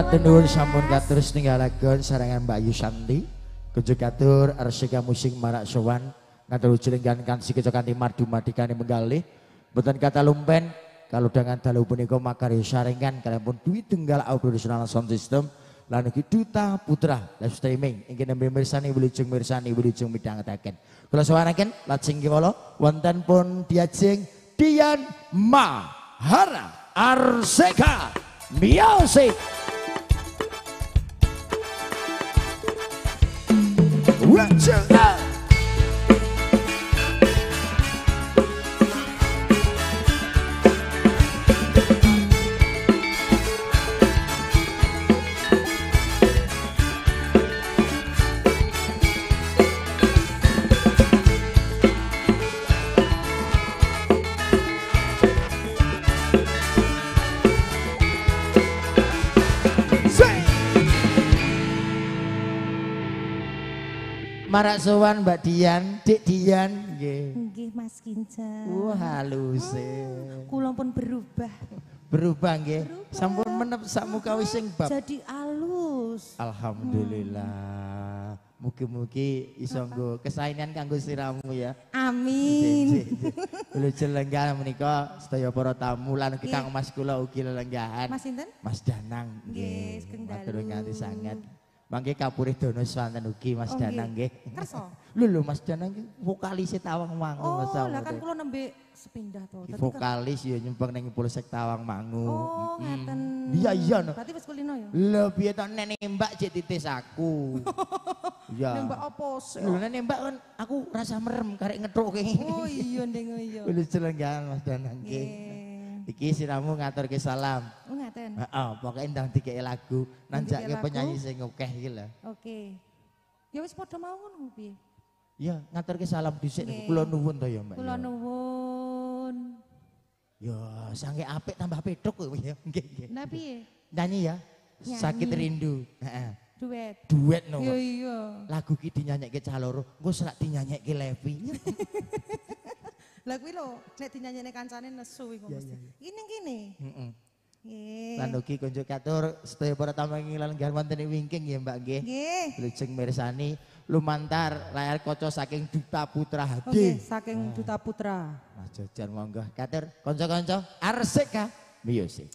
S4: Matur nuwun sampun katur ninggalaken sarangan Mbak Ayu Santi. Kunjuk katur Arsika Musik Marak Sowan. Ngatur jenengan kanthi keco kanthi madu madikane menggalih. Mboten kata lumpen kalau dengan dalu punika makarya sarengan kalian pun duit tunggal audio sound system. Lan iki Duta Putra live streaming ingkang nembe mirsani wilujeng mirsani wilujeng midhangetaken. Kula sawaraken lajeng kawula wonten pun diajeng Dian Mahara Arsika Music. Wajah Marak sowan Mbak Dian, Dik Dian nggih.
S6: Nggih Mas Kinca.
S4: Wah halus e.
S6: Kula pun berubah.
S4: Berubah nggih. Sampun menep sak muka wis sing bab.
S6: Jadi alus.
S4: Alhamdulillah. Mugi-mugi iso nggo kesaenan kanggo sliramu ya.
S6: Amin.
S4: Kula jelenggan menika sedaya para tamu lan ugi Kang Mas kula ugi lelenggahan.
S6: Mas sinten?
S4: Mas Danang
S6: Nggih,
S4: nggih.
S6: Kang
S4: Matur
S6: Dalu.
S4: nganti sanget. Mangke kapurih dono swanten ugi Mas
S6: Oh,
S4: Danang nggih.
S6: Kerso.
S4: Lho lho Mas Danang iki vokalis Tawang Mangu
S6: Oh,
S4: Mas.
S6: lah kan kula nembe sepindah to.
S4: Iki
S6: Dadi kan-
S4: vokalis ya nyempeng ning Polsek Tawang Mangu.
S6: Oh, ngeten.
S4: Iya iya. no.
S6: Berarti wis kulino ya?
S4: Lho piye to nek nembak cek titis aku. Iya.
S6: Nembak apa sih?
S4: Lho nek nembak kan aku rasa merem karek ngethuke.
S6: Oh iya ndeng iya.
S4: Lho jelenggan Mas Danang nggih.
S6: Nggih.
S4: Iki siramu ngaturke salam.
S6: Oh ngaten.
S4: Heeh, pokoke ndang dikeki lagu, nanjake
S6: lagu?
S4: penyanyi sing akeh iki lho.
S6: Oke. Ya wis padha mau ngono piye?
S4: Iya, ngaturke salam dhisik
S6: Nggih.
S4: niku kula nuwun to ya, Mbak.
S6: Kula
S4: ya.
S6: nuwun.
S4: Ya, sange apik tambah pedhok kowe ya. Nggih, nggih.
S6: Nah piye?
S4: Nyanyi ya.
S6: Nyanyi.
S4: Sakit rindu. Heeh.
S6: Duet.
S4: Duet no.
S6: Iya iya.
S4: Lagu ki dinyanyekke cah loro, engko selak dinyanyekke Levi.
S6: Lah kuwi lho, nek dinyanyine kancane nesu iku
S4: Iya,
S6: mesti.
S4: iya, iya.
S6: Ini kene.
S4: Heeh.
S6: Nggih.
S4: Lan ugi kunjuk katur sedaya para tamu ing lelenggahan wonten ing wingking ya, Mbak nggih.
S6: Nggih.
S4: Lujeng mirsani lumantar layar kaca saking Duta Putra
S6: Oke,
S4: Hadi.
S6: saking Duta Putra.
S4: Mas Jojan monggo katur kanca-kanca Arsika Music.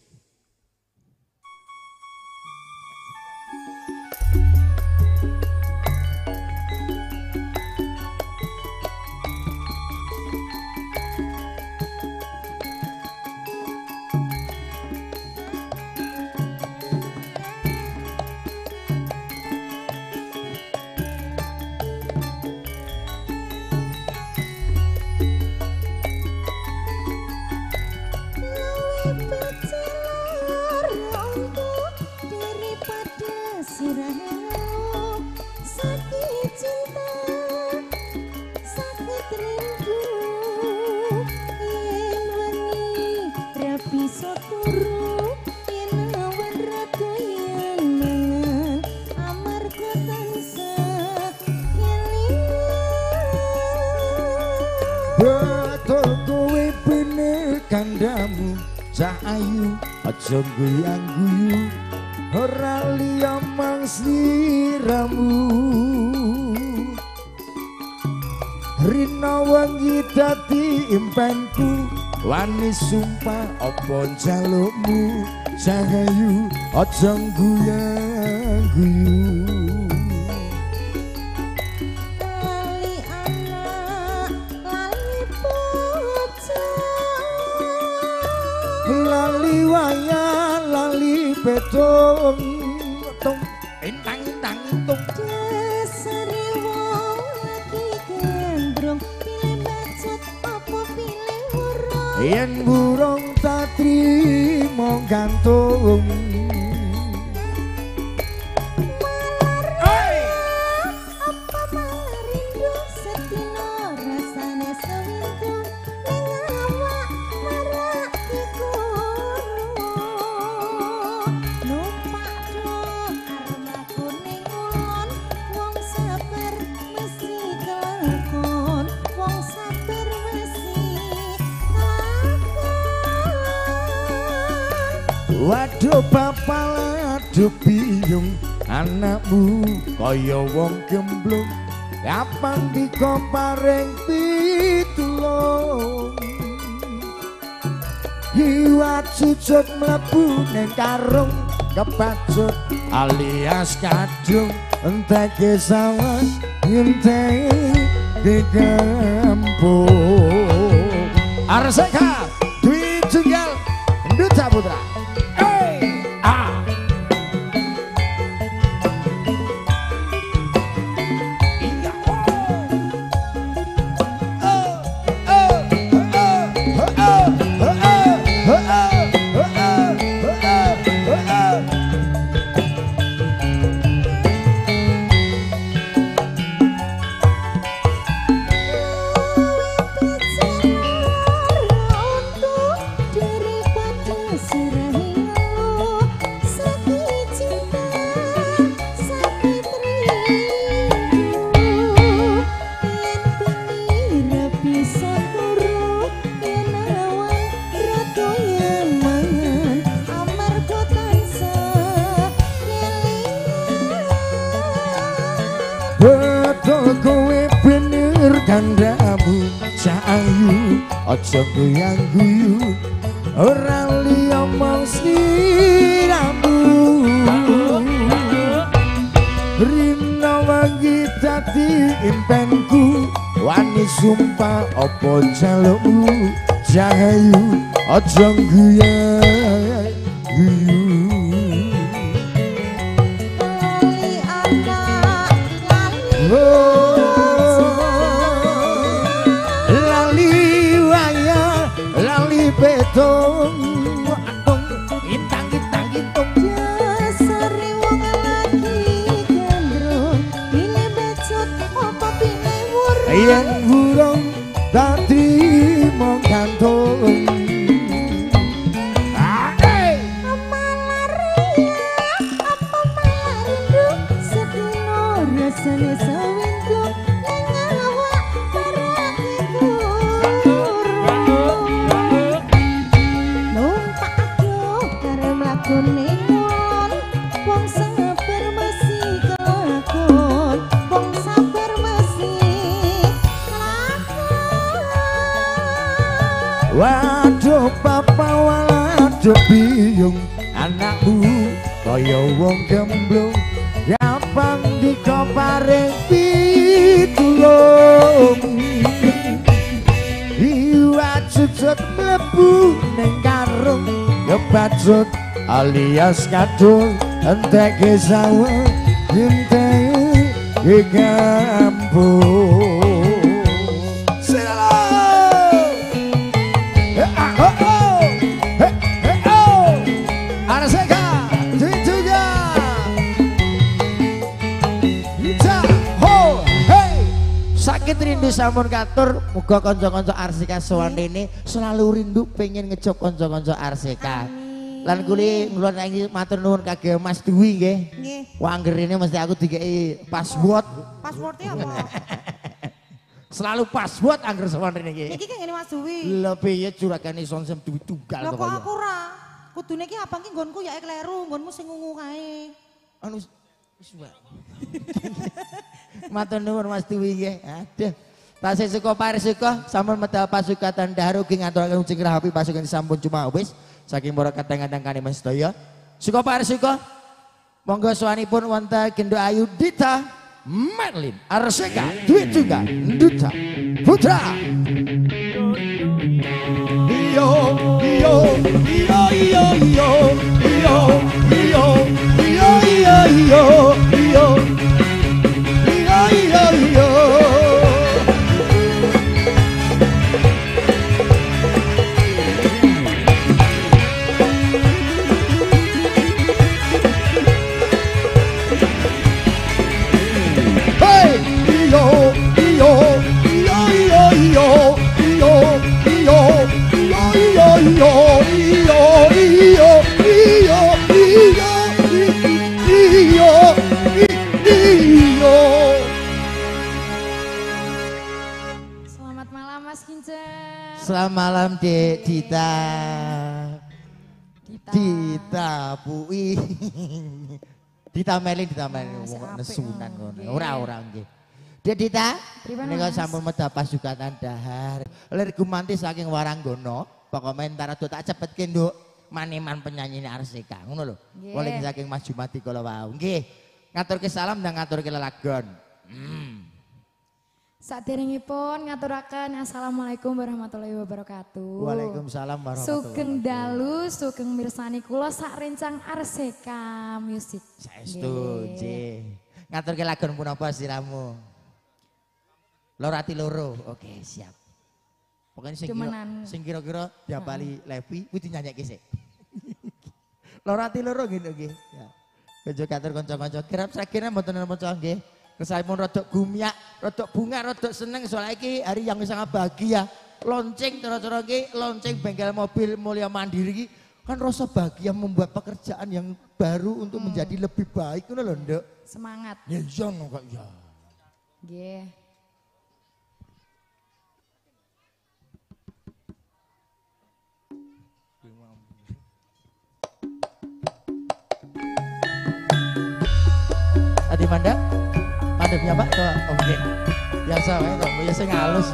S4: Betul kowe bener kandamu cah ayu aja guyang-guyu ora liya mang sliramu rina wengi dadi impenku wani sumpah apa jalukmu cah ayu aja guyang-guyu. Lali wayang lali betung tung intang intang tung
S6: Dasare wong lagi gendrong pilih bacot apa pilih urung.
S4: yen burung tak trimo gantung.
S6: Apa malah rindu setino rasane sewindu ning awak marak iku numpak do armaku ning ulon wong sabar mesti kelakon wong sabar mesti kelakon.
S4: Waduh bapak waduh biyung anakmu kaya wong gemblung kapan dika paring pitulung hiwat cucut mlebu ning karung kepacut alias kadung enteke sawah enteke kampung Arseka Dwi Tunggal Duta Putra hey ah iya oh oh oh oh oh betul kowe bener kandamu cahayu aja goyang guyu ora liya mong sliramu rina wangi dadi impenku wani sumpah apa jalukmu cahayu aja goyang guyu betong atung intang intang intang
S7: dasare wong lagi gandrung ini becot apa pine wur
S4: yen burung dadi mong gantung ae
S7: malaria apa marindu sedino rasane sawingku ning awak parakiku kuningon wong sabar masih kelakon wong sabar masih kelakon
S4: waduh papa waduh biyung anakmu kaya wong gemblung gampang dikoparing pitulung iwat cucut mlebu ning karung kepacut alias kadung enteke sawah enteke kampung selalu eh ah oh oh eh eh oh Arseka juga ja ho hey sakit rindu sampun katur muga kanca-kanca Arseka sowan rene selalu rindu pengen ngejok kanca-kanca Arseka. Lan kuli ngulon lagi matur nuwun kagem Mas Dwi nggih.
S6: Nggih.
S4: Wah anggere mesti aku dikei password.
S6: Passwordnya apa?
S4: Selalu password angger sowan rene iki.
S6: Iki kan ngene Mas Duwi.
S4: Lha piye curagane sonsem duwi tunggal
S6: Lah
S4: kok
S6: kok
S4: ya.
S6: aku ora. Kudune iki abang ki nggonku ya kleru, nggonmu sing ngungu kae.
S4: Anu wis wae. Matur nuwun Mas Dwi nggih. Aduh. Tasih suka parisika sampun medal pasukatan daharu ing ngaturaken ucing rahapi pasukan sampun cuma wis saking para kadang-kadang kaniman sedaya. Suka parisika monggo sowanipun wonten Gendo Ayu Dita Merlin Arseka Dwi juga Duta Putra. Iyo iyo iyo iyo iyo iyo iyo iyo iyo iyo iyo iyo iyo iyo
S7: Selamat malam Mas Kincer.
S4: Selamat malam Dek Dita. Ditapuki. Ditameli ditameli
S7: Ah,
S4: wong
S7: apik,
S4: nesunan
S7: oh,
S4: ngono.
S7: nggih.
S4: Ora ora nggih. Dek Dita,
S7: Pripun,
S4: nika
S7: Mas?
S4: sampun medhap pasukatan dahar. Lir gumanti saking Waranggono, pokoke entar do tak cepetke nduk. Maneman penyanyi Arsika ngono lho.
S7: Nggih.
S4: Weling saking Mas Jumati kala wau. Nggih. Ngaturke salam dan ngaturke lelagon. Hmm.
S7: Saderengipun ngaturaken assalamualaikum warahmatullahi wabarakatuh.
S4: Waalaikumsalam warahmatullahi
S7: Sugeng dalu, sugeng mirsani kula sak rencang Arsika Music.
S4: Saestu,
S7: Nggih.
S4: nggih. Ngaturke lagon punapa siramu? Loro ati loro. Oke, siap. Pokoknya sing kira,
S7: Cumanan.
S4: sing kira-kira diapali Levi kuwi dinyanyike sik. Loro ati loro gitu nggih. Ya. Kanca katur kanca-kanca kirap sakira mboten napa nggih. Kesaipun rodok gumiak, rodok bunga, rodok seneng soalnya iki hari yang sangat bahagia. Lonceng cara-cara iki, lonceng bengkel mobil Mulia Mandiri iki kan rasa bahagia membuat pekerjaan yang baru untuk menjadi lebih baik ngono lho, Nduk.
S7: Semangat.
S4: Ya iya no kok ya.
S7: Nggih.
S4: Adi Manda, mandepnya Pak tuh, oke. Biasa wae to, ya sing halus.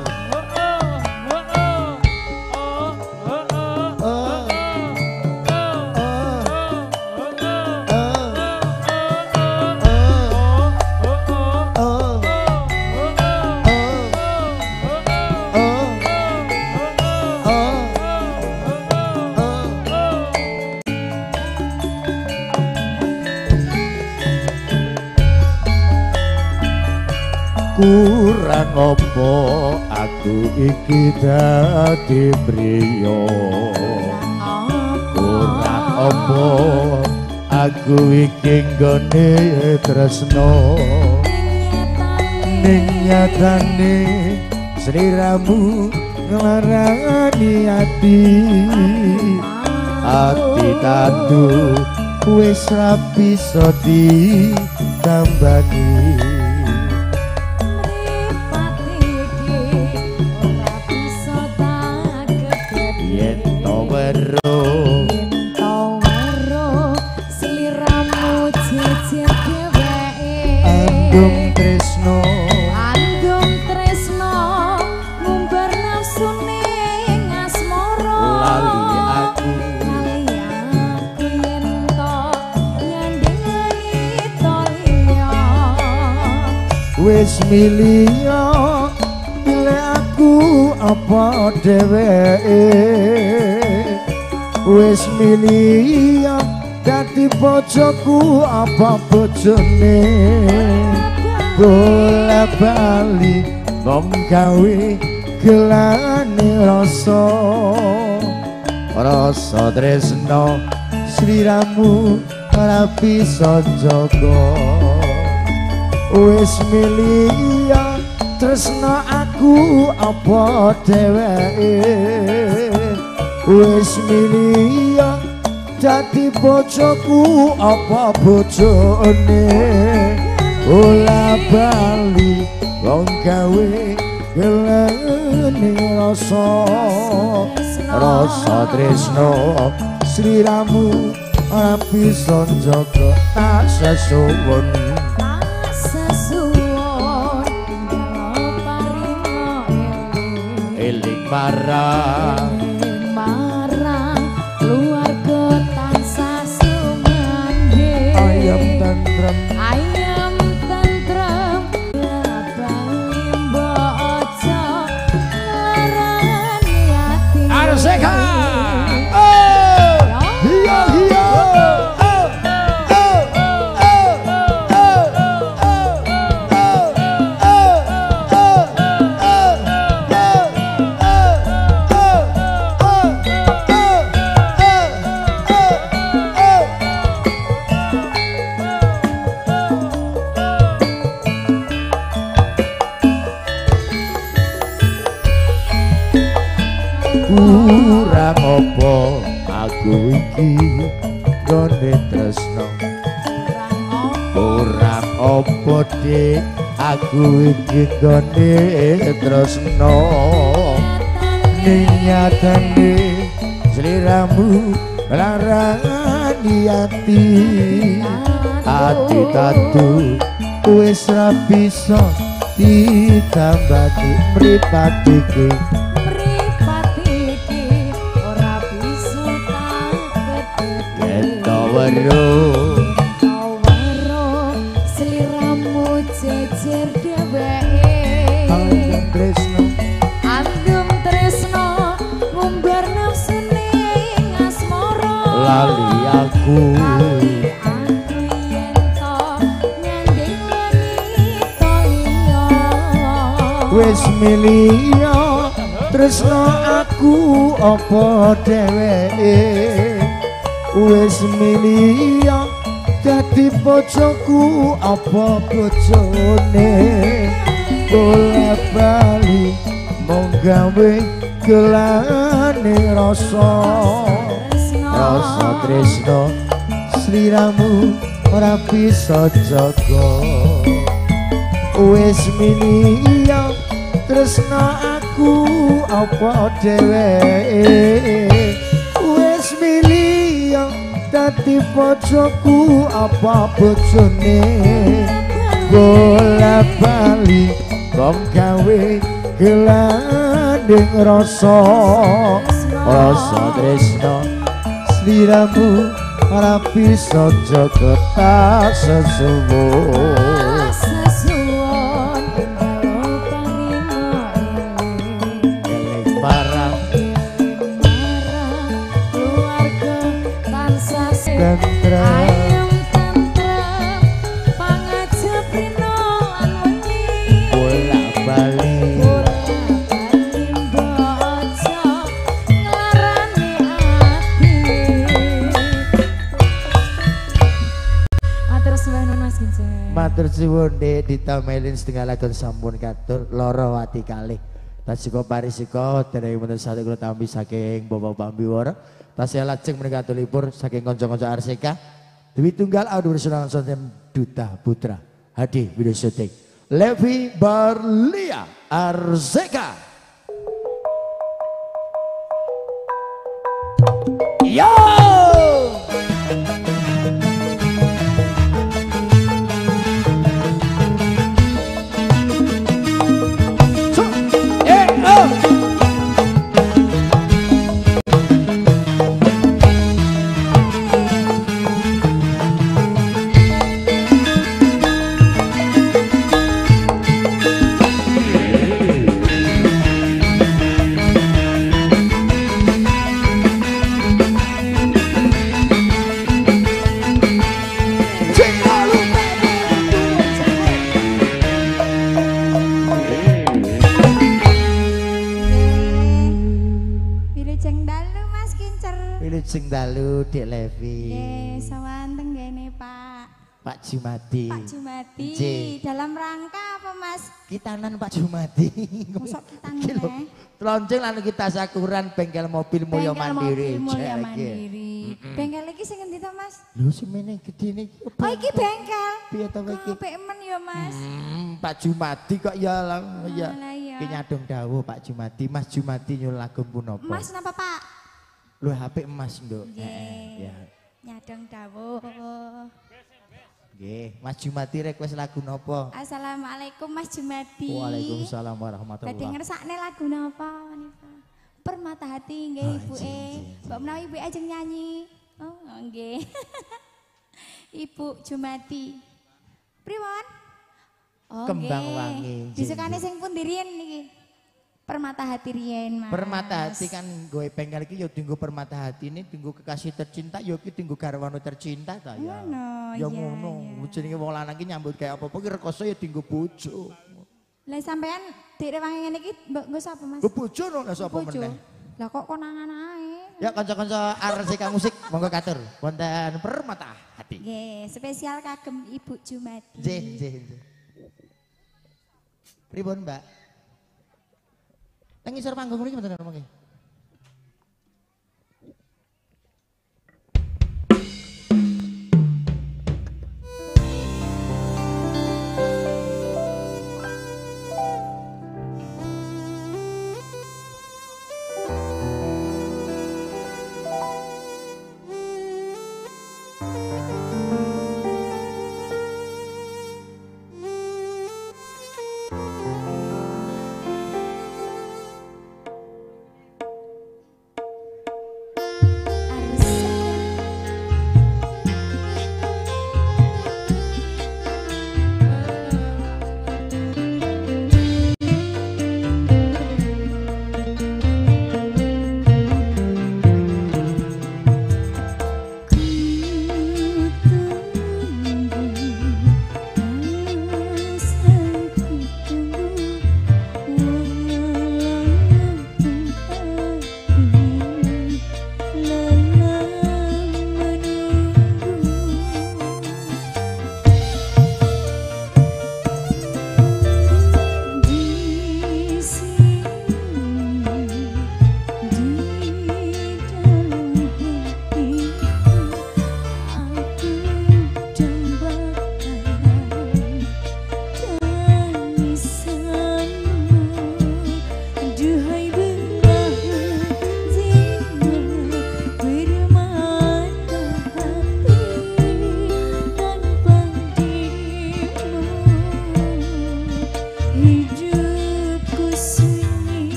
S4: Kurang opo aku iki dadi priya. Kurang opo aku iki nggone tresno. Ning nyatane sliramu nglarani ati. Ati tandu wis ra bisa ditambani. Andung tresno
S7: Andung tresno ngumbar nafsu ning asmara.
S4: lali aku
S7: Lali aku yen to nyandingi to liya.
S4: wis milio pilih aku apa dheweke wis milio dadi bojoku apa bojone bola bali wong gawe gelane rasa rasa tresno sliramu ora bisa jaga wis milih tresno aku apa dheweke wis milih dadi bojoku apa bojone bola bali wong gawe gelane rasa rasa tresno sliramu ora bisa jaga tak sesuwun
S7: Sesuwun paringo
S4: eling marang
S7: marang keluarga tansah sumandhe.
S4: ayam tentrem
S7: Ayam tentrem bali mbok aja larani ati.
S4: Arsika
S7: Ya.
S4: iya iya kurang opo aku iki gone tresno kurang opo dik aku iki gone tresno ning nyatane sliramu larangan hati ati tatu wis ra bisa ditambani mripat iki
S7: mripat iki ora bisa tak ketemu
S4: ento weruh
S7: waro sliramu jejer dheweke
S4: andung tresno
S7: andum tresno ngumbar nafsune asmara
S4: lali aku
S7: lali aku yen to nyanding wanita liya
S4: wis milih tresno aku apa dheweke wis milih dadi bojoku apa bojone bola bali mung gawe gelane rasa rasa tresno sliramu ora bisa jaga wis milih tresno aku apa dheweke wis milih dadi bojoku apa bojone bola bali kok gawe gelandeng rasa rasa tresno sliramu ora bisa jaga tak sesuwun
S7: sesuwun kalau paringo
S4: eling barang
S7: keluarga tansah
S4: tentrem
S7: ayam tentrem pangajep rino lan wengi
S4: bola bali
S7: bola bali bojo nglarani ati matur suwun Mas Ginjeng
S4: matur suwun Dek ditamelin setengah lagu sampun katur loro wati kalih tasiko parisiko dereng wonten satu kula tampi saking Bapak Pambiwara tasih lajeng menika tulipur saking kanca-kanca R C K Dewi Tunggal Audur Sunan Sontem Duta Putra Hadi Video Syuting Levi Barlia R C K Yo
S8: Wilujeng dalu Mas Kincer.
S4: Wilujeng dalu Dek Levi
S8: Nggih, sawanten ngene Pak.
S4: Pak Jumadi
S8: Pak Jumadi,
S4: J.
S8: dalam rangka apa Mas?
S4: Kitanan Pak Jumadi
S8: Mosok kita
S4: Iki lho,
S8: ngene.
S4: Telonceng lan kita sakuran bengkel mobil Mulya
S8: Bengkel
S4: Mandiri.
S8: mobil Mulya
S4: Cek iki.
S8: Mandiri. Bengkel iki sing endi to Mas?
S4: Lho semene gedene iki.
S8: Oh iki bengkel.
S4: Piye to iki?
S8: Apik men ya Mas.
S4: Hmm, Pak Jumadi kok ya lah ya.
S8: Alah, ya.
S4: Ki nyadong dawuh Pak Jumadi, Mas Jumadi nyuwun lagu punapa?
S8: Mas napa Pak?
S4: Lho H P emas, Nduk.
S8: Nggih.
S4: Ya.
S8: Nyadong dawuh.
S4: Nggih, Mas Jumadi request lagu napa?
S8: Assalamualaikum Mas Jumadi.
S4: Waalaikumsalam warahmatullahi
S8: Tadi ngersakne lagu napa menika? Permata hati nggih
S4: Oh,
S8: Ibu
S4: jeng,
S8: E.
S4: jeng,
S8: Mbak menawi Ibu E ajeng nyanyi. Oh, nggih. Ibu Jumadi. Priwon? Oh,
S4: Kembang
S8: nggih.
S4: wangi, jeng,
S8: Disukane
S4: jeng.
S8: sing pundi riyen niki? Permata hati riyen, Mas.
S4: Permata hati kan gue bengkel iki ya tinggu permata hati ini tinggu kekasih tercinta ya iki tinggu garwano tercinta ta ya.
S8: Ngono,
S4: Ya
S8: iya,
S4: ngono,
S8: iya.
S4: jenenge wong lanang iki nyambut kayak apa-apa ki rekoso ya tinggu bojo.
S8: Lah sampean dik rewangi ngene iki mbok nggo sapa, Mas?
S4: Gue bojo no lah sapa
S8: Bojo.
S4: meneh.
S8: Lah kok konangan ae?
S4: Ya kanca-kanca R C K musik monggo katur wonten permata hati.
S8: Nggih, spesial kagem Ibu Jumadi.
S4: Nggih, nggih, nggih. Pripun, Mbak? Nang ngisor panggung mriki mboten ana mangke.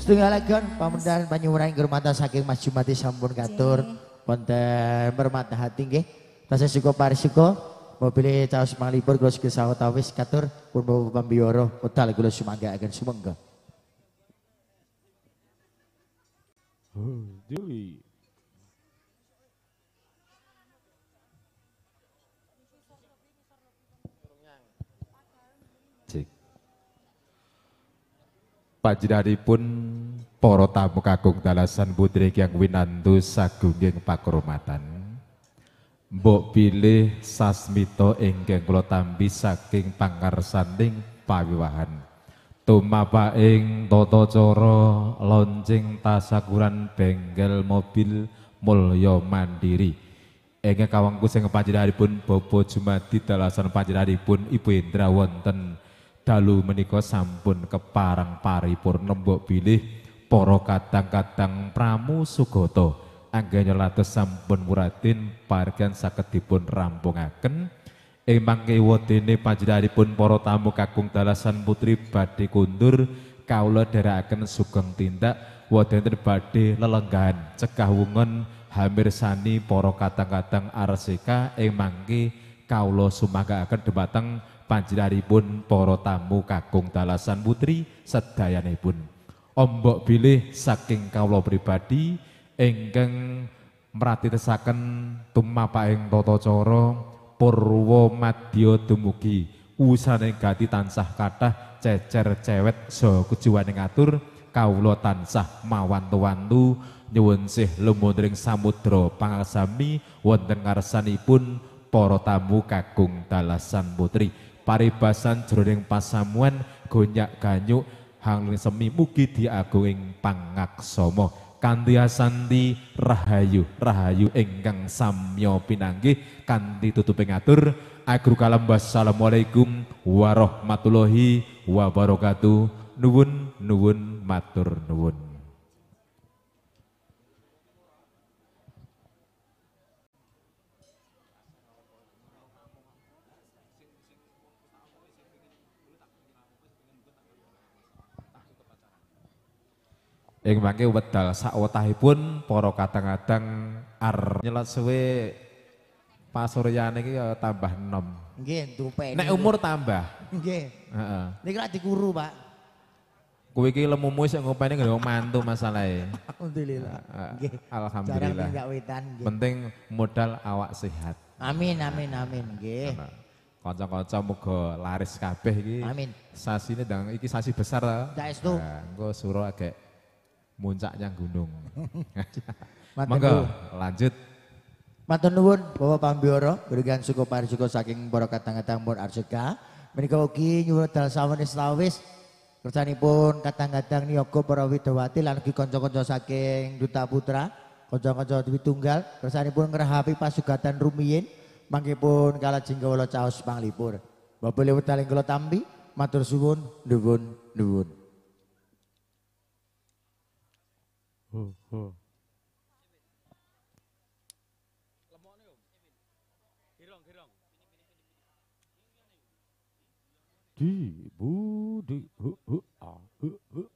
S4: Setunggalipun pamundhan panyuwuran ingkang saking Mas Jumati sampun katur wonten permata hati nggih. Tasih suka parisuka mobil caos manglipur kula sugih sawetawis katur pun bapak pambiyara wedal kula sumanggaaken sumangga.
S2: Oh, Dewi.
S1: Cik.
S2: Panjenenganipun para tamu kakung dalasan putri yang winantu sagunging pakurmatan. Mbok pilih sasmita ingkang kula tampi saking pangarsaning pawiwahan. Tumapaing tata cara lonceng tasakuran bengkel mobil mulya mandiri. Ingkang kawangku sing panjenenganipun Bapak Jumadi dalasan panjenenganipun Ibu Indra wonten dalu menika sampun keparang paripurna mbok bilih para kadang-kadang pramu sugata anggen lados sampun muradin pargan saged dipun rampungaken ing mangke wedene panjenenganipun para tamu kakung dalasan putri badhe kundur kawula dherekaken sugeng tindak wonten badhe lelenggahan cekah wungun hamirsani para kadang-kadang R C K ing mangke kawula sumanggaken dhumateng panjenenganipun para tamu kakung dalasan putri sedayanipun. Ombok bilih saking kawula pribadi ingkang mratitesaken tumapaing tata cara purwa madya dumugi usane gati tansah kathah cecer cewet saha kujuwaning atur kawula tansah mawantu-wantu nyuwun sih lumundring samudra pangasami wonten ngarsanipun para tamu kakung dalasan putri. Paribasan jroning pasamuan gonyak ganyuk hangling semi mugi diagung ing pangaksama kanthi asanti rahayu rahayu ingkang samya pinanggih kanthi tutuping atur agru kalembah assalamualaikum warahmatullahi wabarakatuh nuwun nuwun matur nuwun. Ing mangke wedal sawetahipun para kadang-kadang ar nyelat suwe pasuryane iki ya tambah enom.
S4: Nggih, tupeni.
S2: Nek umur tambah.
S4: Nggih.
S2: Heeh.
S4: Niki lak dikuru, Pak.
S2: Kowe iki lemumu sing ngopeni nggo mantu masalahe.
S4: Alhamdulillah.
S2: Nggih. Alhamdulillah.
S4: Jarang tindak wetan nggih.
S2: Penting modal awak sehat.
S4: Amin amin amin nggih.
S2: Kanca-kanca muga laris kabeh iki.
S4: Amin.
S2: Sasine ndang iki sasi besar ta.
S4: Saestu.
S2: Nah, engko suro agek muncaknya gunung.
S4: Matur
S2: Monggo
S4: nuwun.
S2: lanjut.
S4: Matur nuwun Bapak Pambiyara, berikan suka parisuka saking para kadang-kadang pun arseka. Menika ugi nyuwun dal sawenis lawis kersanipun kadang-kadang niyaga para widawati lan ugi kanca-kanca saking Duta Putra, kanca-kanca Dwi Tunggal kersanipun ngerahapi pasugatan rumiyin mangke pun kalajeng kawula caos panglipur. Bapak wedal ing kula tampi matur suwun nuwun nuwun.
S2: Huh, huh. Di bu di hu hu ah hu hu.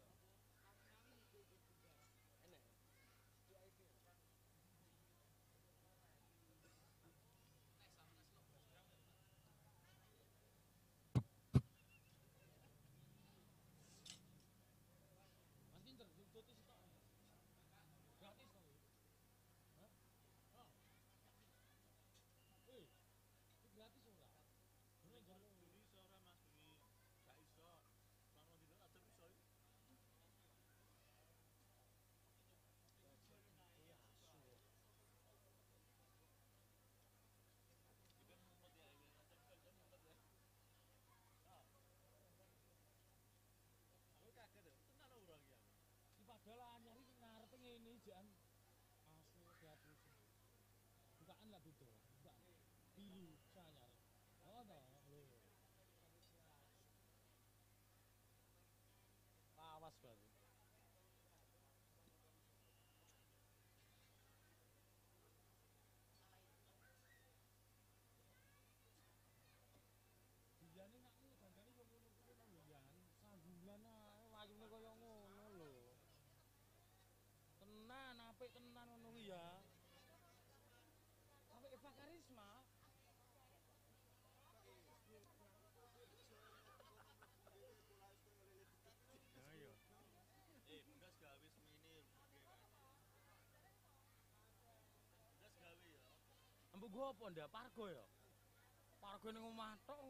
S9: Ambu gua apa ndak pargo ya? Pargo ning omah tok.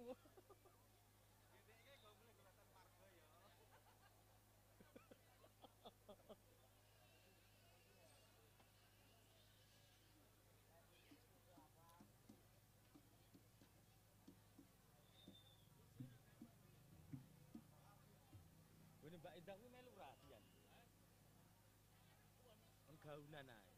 S9: Ini Mbak Indah kuwi melu radian. Gaunan ae.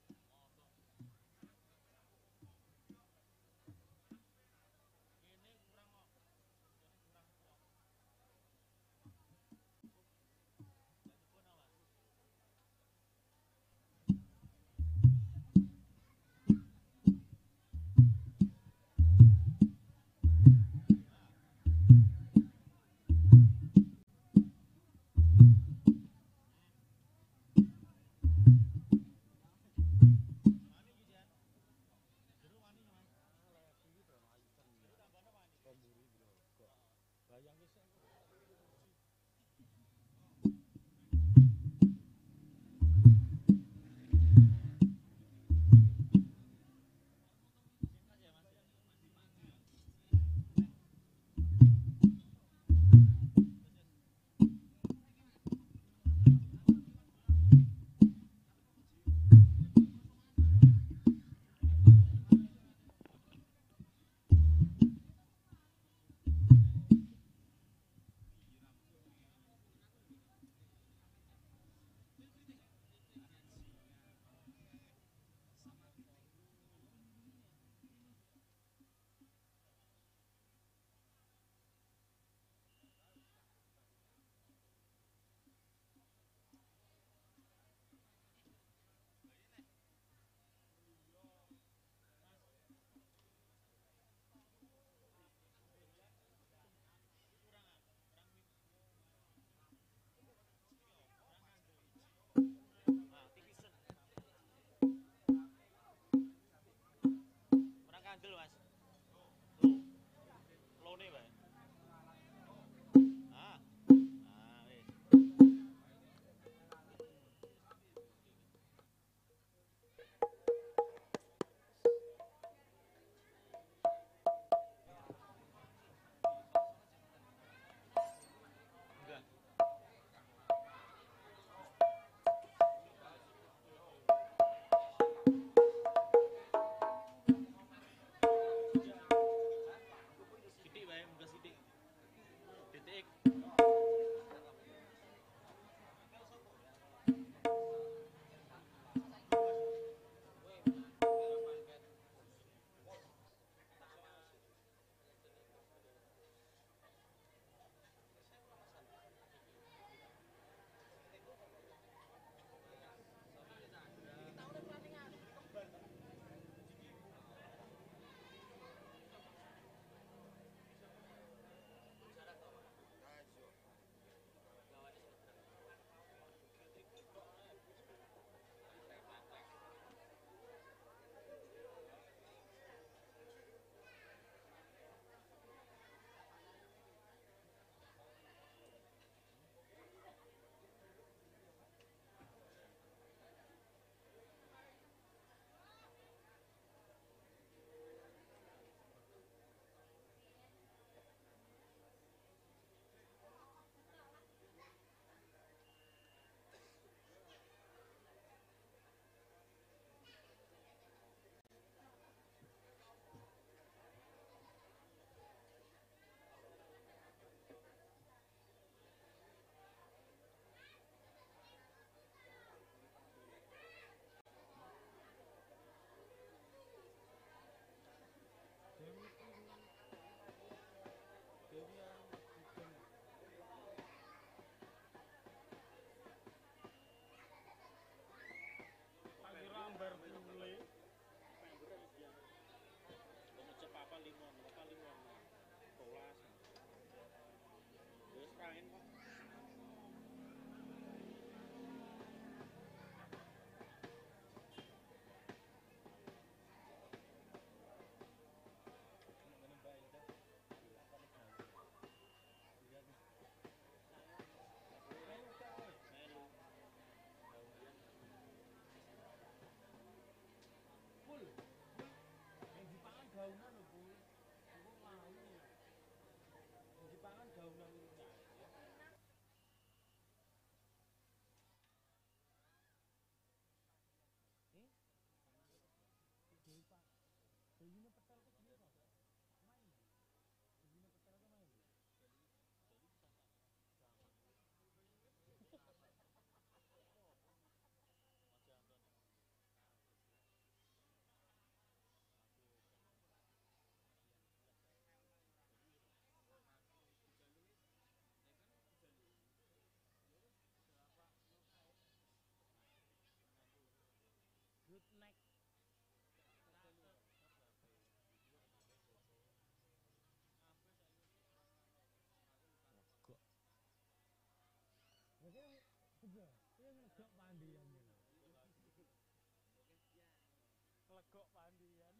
S9: Legok pandian.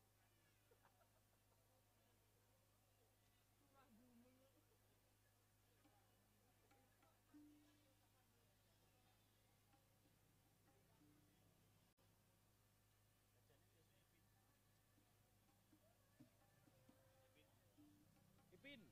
S9: Ipin.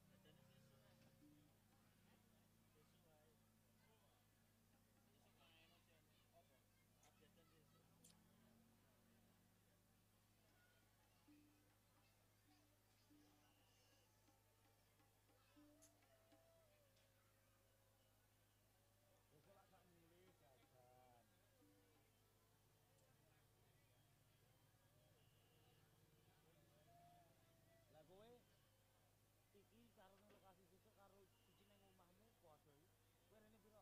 S9: Lah kowe iki karo nang lokasi situ karo iki nang omahmu padha iki. Kowe rene piro?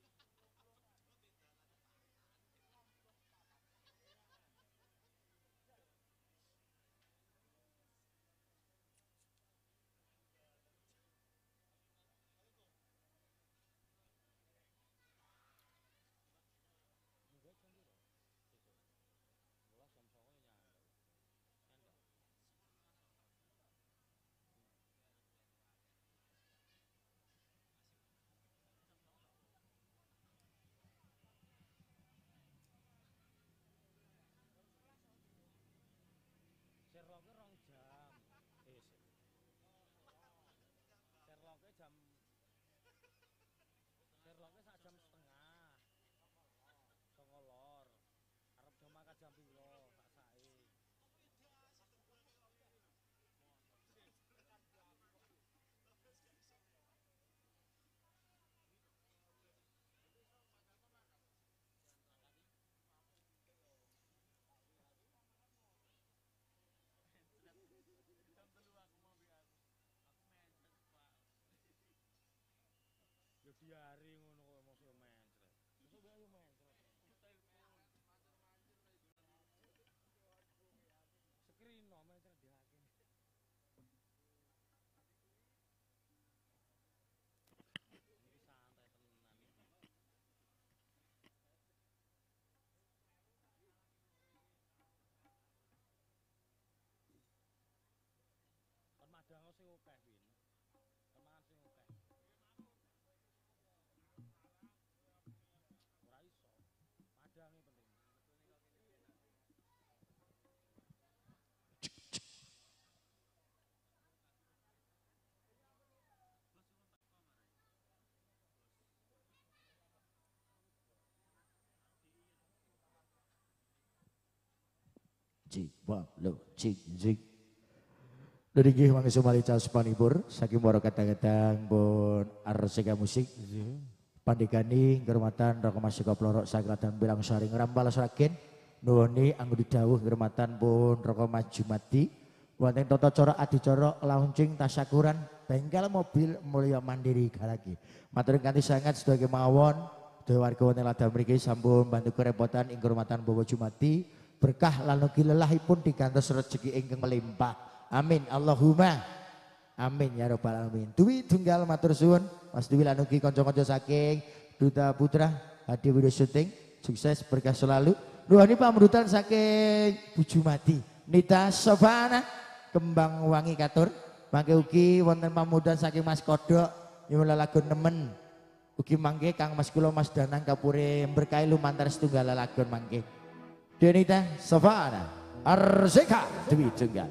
S9: Enggak jam piro? Sesuk. Bola jam songo ya nyandel. Nyandel. Serloke rong jam. Eh, sik. Serloke jam Serloke sak jam setengah. Songo lor. Arep jam makan jam piro? Tak sae. Yo diari ngono kok mosok mencret. Mosok wae yo mencret. Skrino mencret dihakin. Iki santai tenan iki. Kon madang sing akeh, Win. Teman sing akeh. Ora iso. Madange penting.
S4: Cik, wah, lo, cik, cik. Dari gih mangga sumali caos panipur, saking moro kadang-kadang pun arsika musik. Pandikani ngurmatan roko masih koplorok sagratan bilang saring rambal serakin. Nuwoni anggo didawuh ngurmatan pun roko majumati. Wonten toto coro adi coro launching tasyakuran bengkel mobil mulia mandiri galagi. Matur kanthi sangat sebagai mawon. Dewa warga wonten ladang mriki sampun bantu kerepotan ing ngurmatan Bawa Jumati. Berkah lan ugi lelahipun digantos rezeki ingkang melimpah. Amin Allahumma. Amin ya rabbal alamin. Duwi tunggal matur suwun Mas Duwi lan ugi kanca-kanca saking Duta Putra Hadi Video Syuting sukses berkah selalu. Nuwuni pamrutan saking Bu Jumati Nita Sofana Kembang Wangi Katur. Mangke ugi wonten pamudan saking Mas Kodok nyuwun lelagon nemen. Ugi mangke Kang Mas kula Mas Danang kapure berkahi lumantar setunggal lelagon mangke. Denita Sofana Arsika Dwi Tunggal.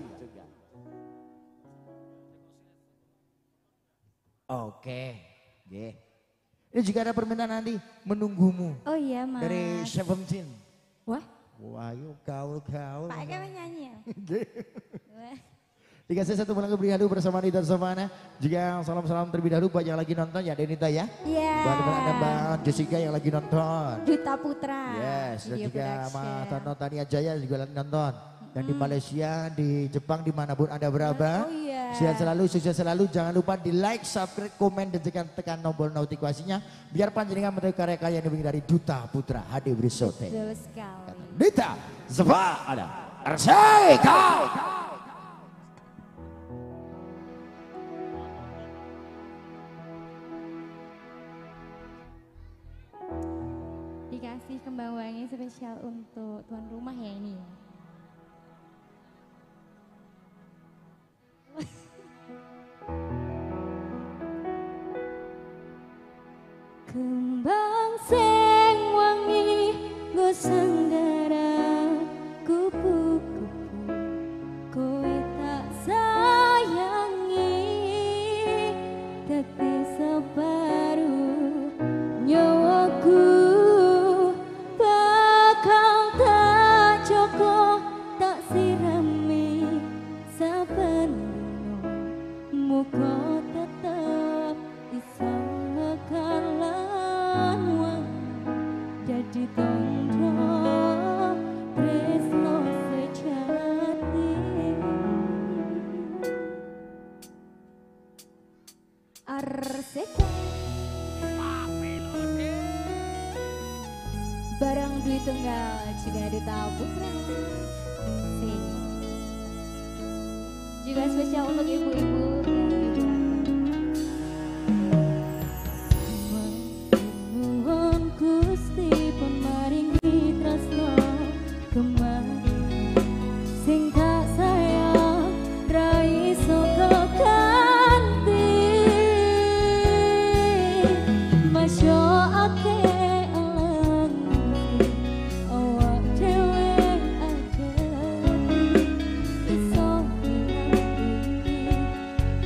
S4: Oke, okay. Ini juga ada permintaan nanti menunggumu.
S8: Oh iya Mas.
S4: Dari Seventeen.
S8: Wah.
S4: Wah, yuk gaul-gaul.
S8: Pak Kewe nyanyi ya? Wah.
S4: Dikasih satu lagu beri hadu bersama Nita Sofana. Juga salam-salam terlebih dahulu buat yang lagi nonton ya Denita ya.
S8: Iya.
S4: Buat teman ada Mbak Jessica yang lagi nonton.
S8: Duta Putra.
S4: Yes, dan
S8: Video
S4: juga
S8: production.
S4: Mas Tono Tania Jaya juga lagi nonton. Dan di Malaysia, di Jepang, dimanapun Anda berada.
S8: Oh iya.
S4: Sehat selalu, sukses selalu. Jangan lupa di like, subscribe, komen, dan tekan, tekan tombol notifikasinya. Biar panjenengan menonton karya-karya yang diberikan dari Duta Putra Hadi Brisote.
S8: Betul sekali.
S4: Dita Sofana Arsika.
S8: kasih kembang wangi spesial untuk tuan rumah ya ini ya. Kembang sing wangi nggo sanggara kupu-kupu kowe tak sayangi dadi separuh nyawaku bakal tak joko tak sirami saben dino muga tetep bisa kalan jadi tondo tresno sejati Arseka barang duit tunggal juga ditabung juga spesial untuk ibu-ibu yang di belakang Gusti pun maringi tresno kemari sing tak sayang ra iso keganti masya ake eleng awak dhewe adepi iso ngerti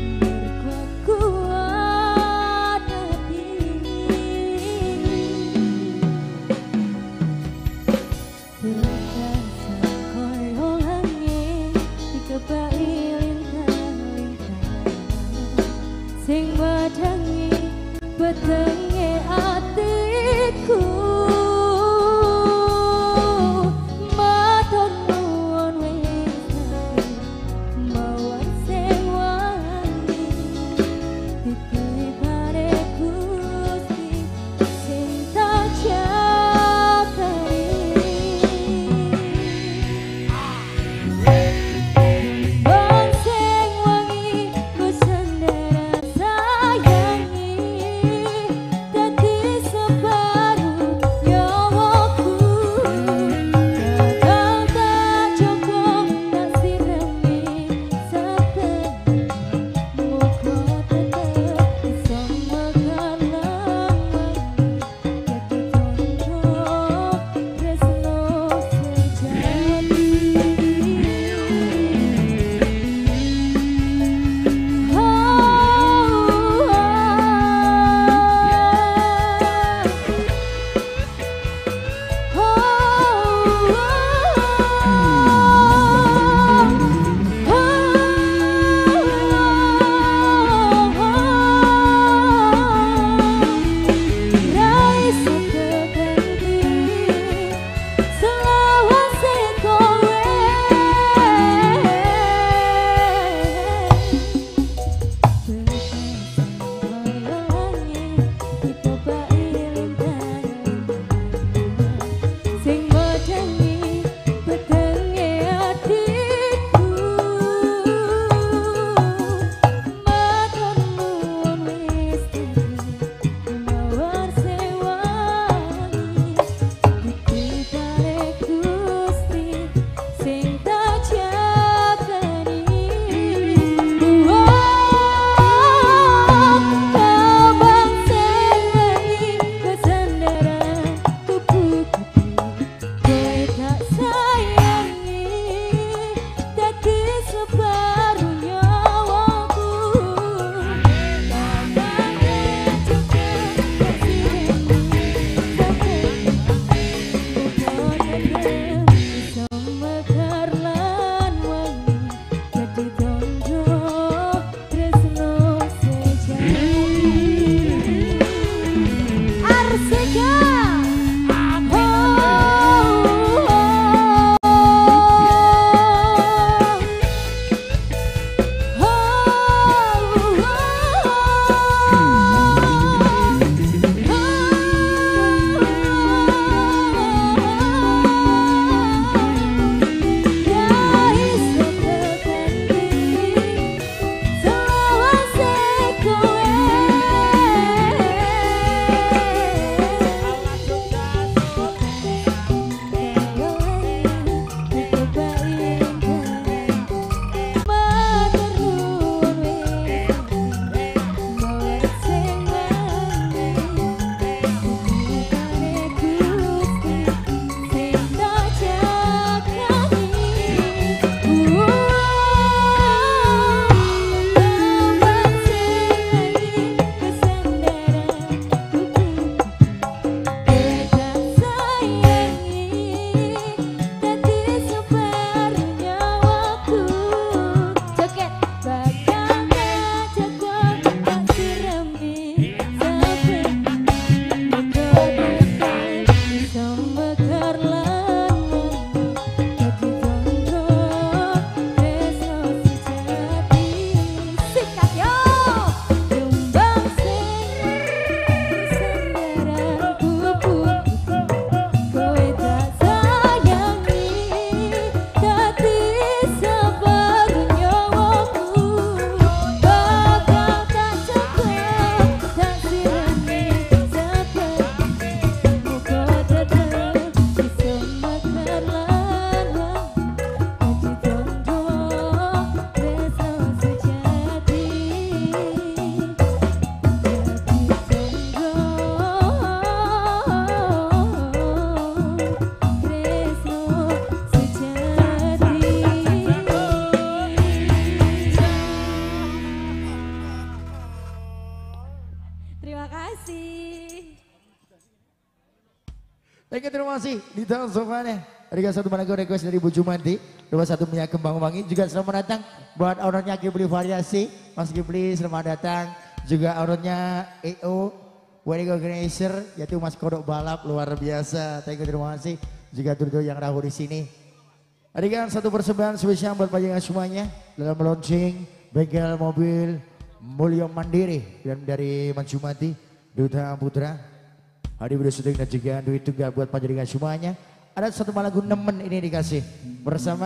S4: Thank you, terima kasih. Di tahun sofannya. Ada satu lagu request dari Bu Jumanti. Dua satu minyak kembang wangi. Juga selamat datang buat ownernya Ghibli Variasi. Mas Ghibli selamat datang. Juga ownernya E O Wedding Organizer yaitu Mas Kodok Balap luar biasa. Thank you, terima kasih. Juga turut yang rahu di sini. Ada satu persembahan spesial buat panjangan semuanya dalam launching bengkel mobil Mulyo Mandiri dan dari Mas Jumati Duta Putra. Hari video syuting dan juga duit juga buat panjangan semuanya. Ada satu lagu nemen ini dikasih bersama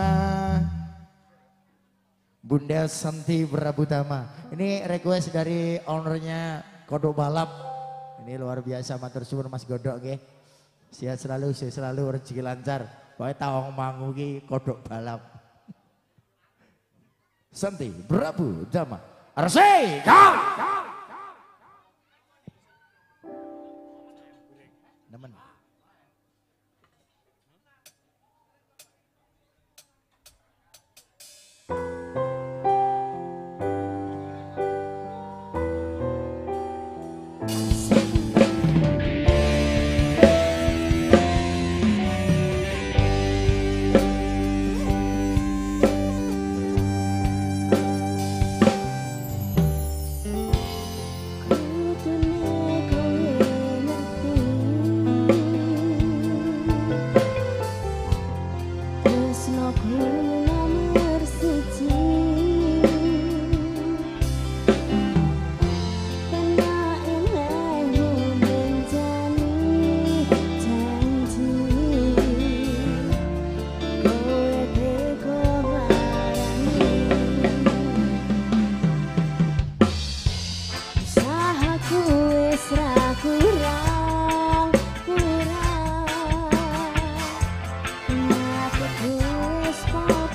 S4: Bunda Santi Prabutama. Ini request dari ownernya Kodok Balap. Ini luar biasa, matur suwun Mas Godok nggih. Sehat selalu, sehat selalu, rezeki lancar. Pokoke tawang mangu ki Kodok Balap. Santi Prabutama. Arse, kau. Nemen.
S10: Kurang, kurang, kenapa ku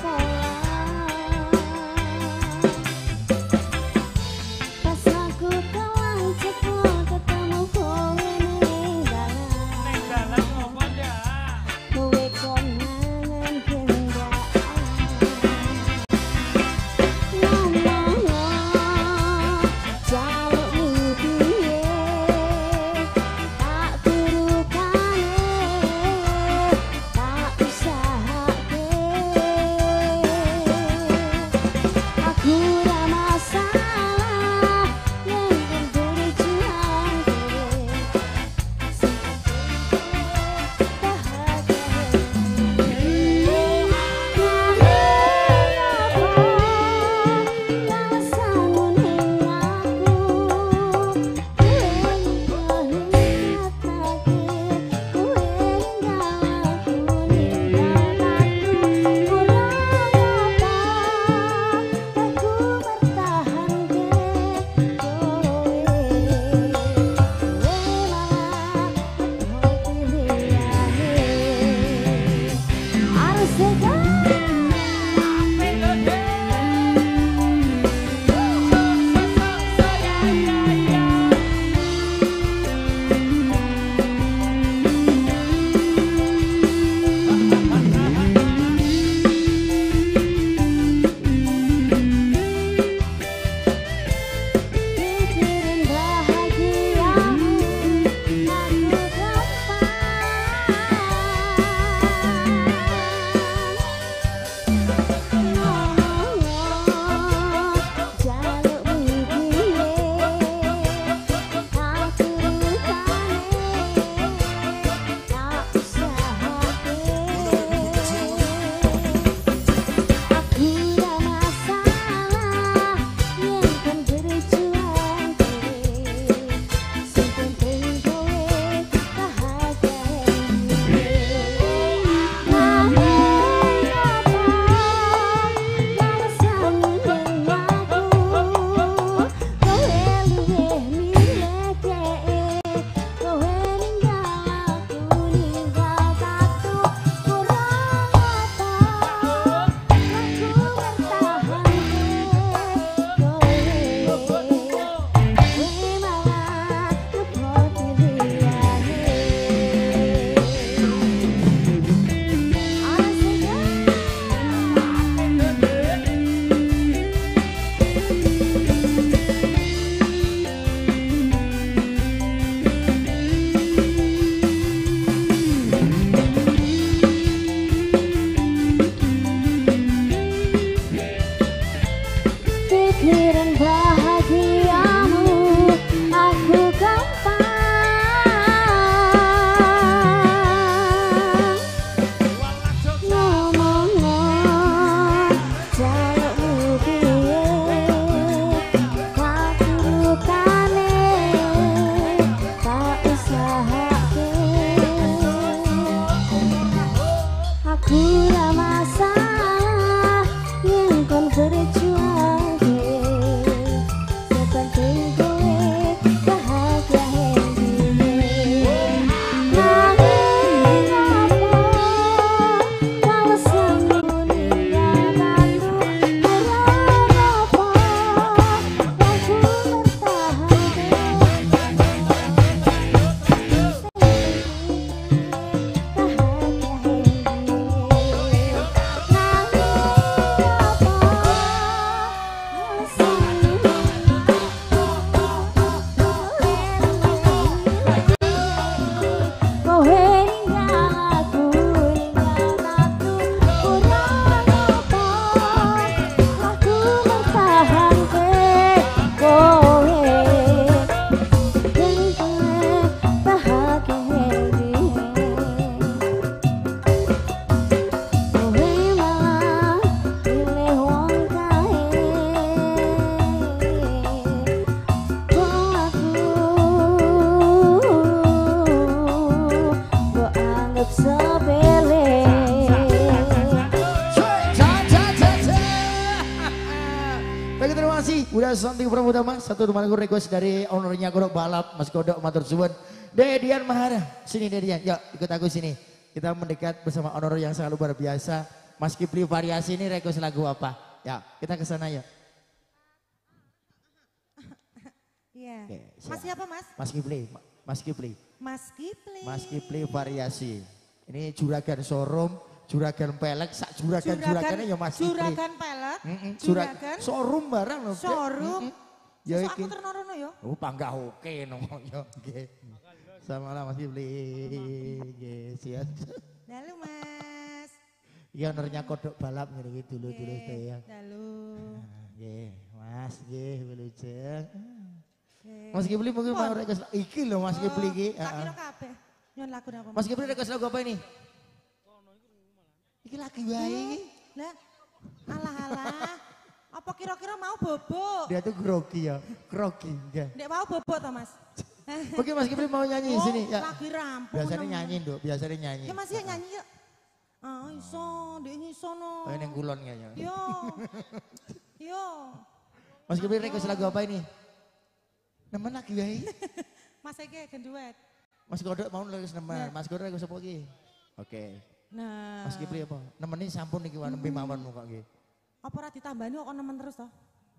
S4: Udah Santi Pramutama, satu teman aku request dari ownernya Kodok Balap, Mas Kodok Matur Suwun. Dedian Mahara, sini Dedian, yuk ikut aku sini. Kita mendekat bersama owner yang sangat luar biasa. Mas Kipli Variasi ini request lagu apa? Ya, kita ke sana yuk.
S6: Iya.
S4: Oke,
S6: Mas siapa Mas?
S4: Mas Kipli, Mas Kipli.
S6: Mas Kipli.
S4: Mas Kipli Variasi. Ini juragan showroom, juragan pelek, sak juragan juragannya ya Mas Kipli.
S6: Juragan pelek,
S4: mm -mm,
S6: juragan.
S4: Showroom barang loh.
S6: Showroom.
S4: Mm -mm. Ya
S6: Sesuk
S4: iki.
S6: aku ternono yo.
S4: Oh panggah oke no yo. Nggih. Sama lah Mas Kipli. Nggih, siap.
S6: Dalu Mas.
S4: Iya ownernya Kodok Balap ngene iki dulu-dulu ya.
S6: Dalu.
S4: Nggih, Mas nggih wilujeng. Mas Kipli mungkin mau request iki lho Mas Kipli iki.
S6: Tak kira kabeh. Nyon lagu apa?
S4: Mas Kipli request lagu apa ini? Iki lagi wae.
S6: Lah, alah-alah. Apa kira-kira mau bobok?
S4: Dia tuh grogi ya, grogi enggak.
S6: Ndek mau bobok toh Mas?
S4: Oke Mas Kipli mau nyanyi di sini ya.
S6: Lagi rampung.
S4: Biasanya nyanyi Nduk, biasanya nyanyi.
S6: Ya Mas ya nyanyi yuk. Ah iso, ndek iso no.
S4: Oh ning kulon kayaknya.
S6: Yo. Yo.
S4: Mas Kipli request lagu apa ini? Nemen lagi wae.
S6: Mas Ege genduet.
S4: Mas Kodok mau nulis nemen, Mas Kodok request apa iki? Oke.
S6: Nah.
S4: Mas Kipli apa? Nemeni sampun iki wae nembe mawon kok nggih.
S6: Apa ora ditambani kok nemen terus toh?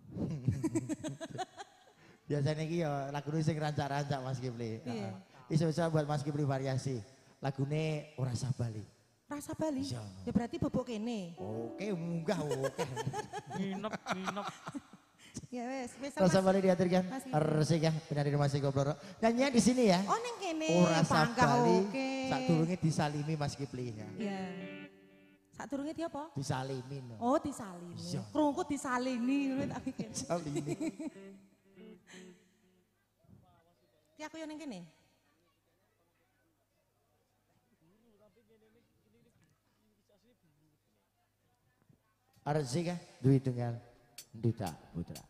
S4: Biasanya iki ya lagu sing rancak-rancak Mas Kipli.
S6: Iya.
S4: Iso-iso buat Mas Kipli Variasi. Lagune Ora Sabali.
S6: Rasa Bali?
S4: Iya.
S6: Ya berarti bobok kene.
S4: Oke, munggah oke.
S9: Nginep, nginep.
S6: Ya wes, wes
S4: Rasa Bali diaturkan.
S6: Mas Kipli.
S4: Resik ya, penari Mas Gobloro. Nyanyinya di sini ya.
S6: Oh ning kene.
S4: Ora
S6: Panggah,
S4: Sabali.
S6: oke.
S4: Sadurunge disalimi Mas Kipli ya.
S6: Iya. Sadurunge dia apa?
S4: Disalimi. No.
S6: Oh disalimi.
S4: Iya.
S6: Krungku disalini ngono tak pikir.
S4: Disalimi.
S6: Ki aku yo ning kene.
S4: Resik ya, Dwi Tunggal Duta Putra.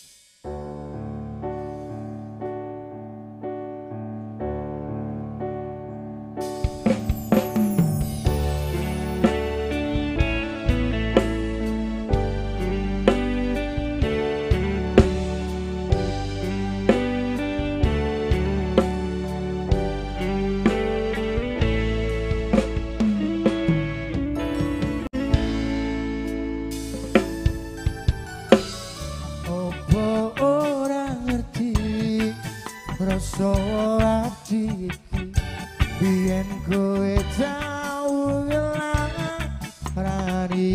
S4: Rasa ati iki biyen kowe tau ngelarani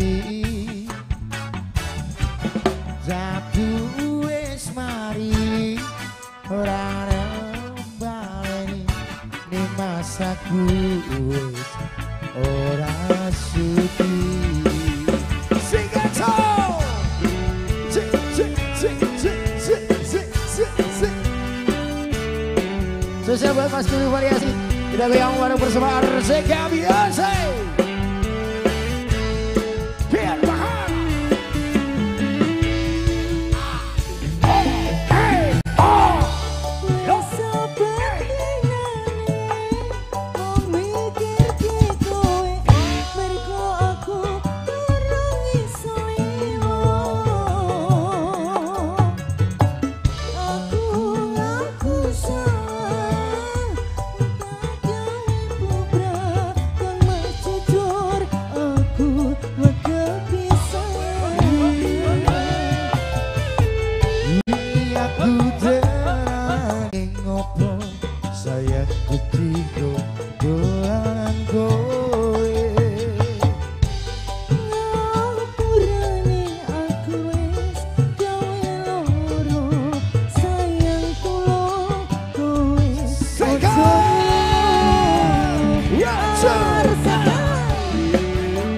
S4: jatuh wis mari ora baleni ni masaku wis ora sudi sing it all sing sing sing sing sing sing sing Sosial buat Mas Kipli Variasi. Kita goyang bareng bersama Arseka Biasa. Biar mahal. Oh, hey, oh.
S6: Rasa pentingane, mau mikir ki kowe mergo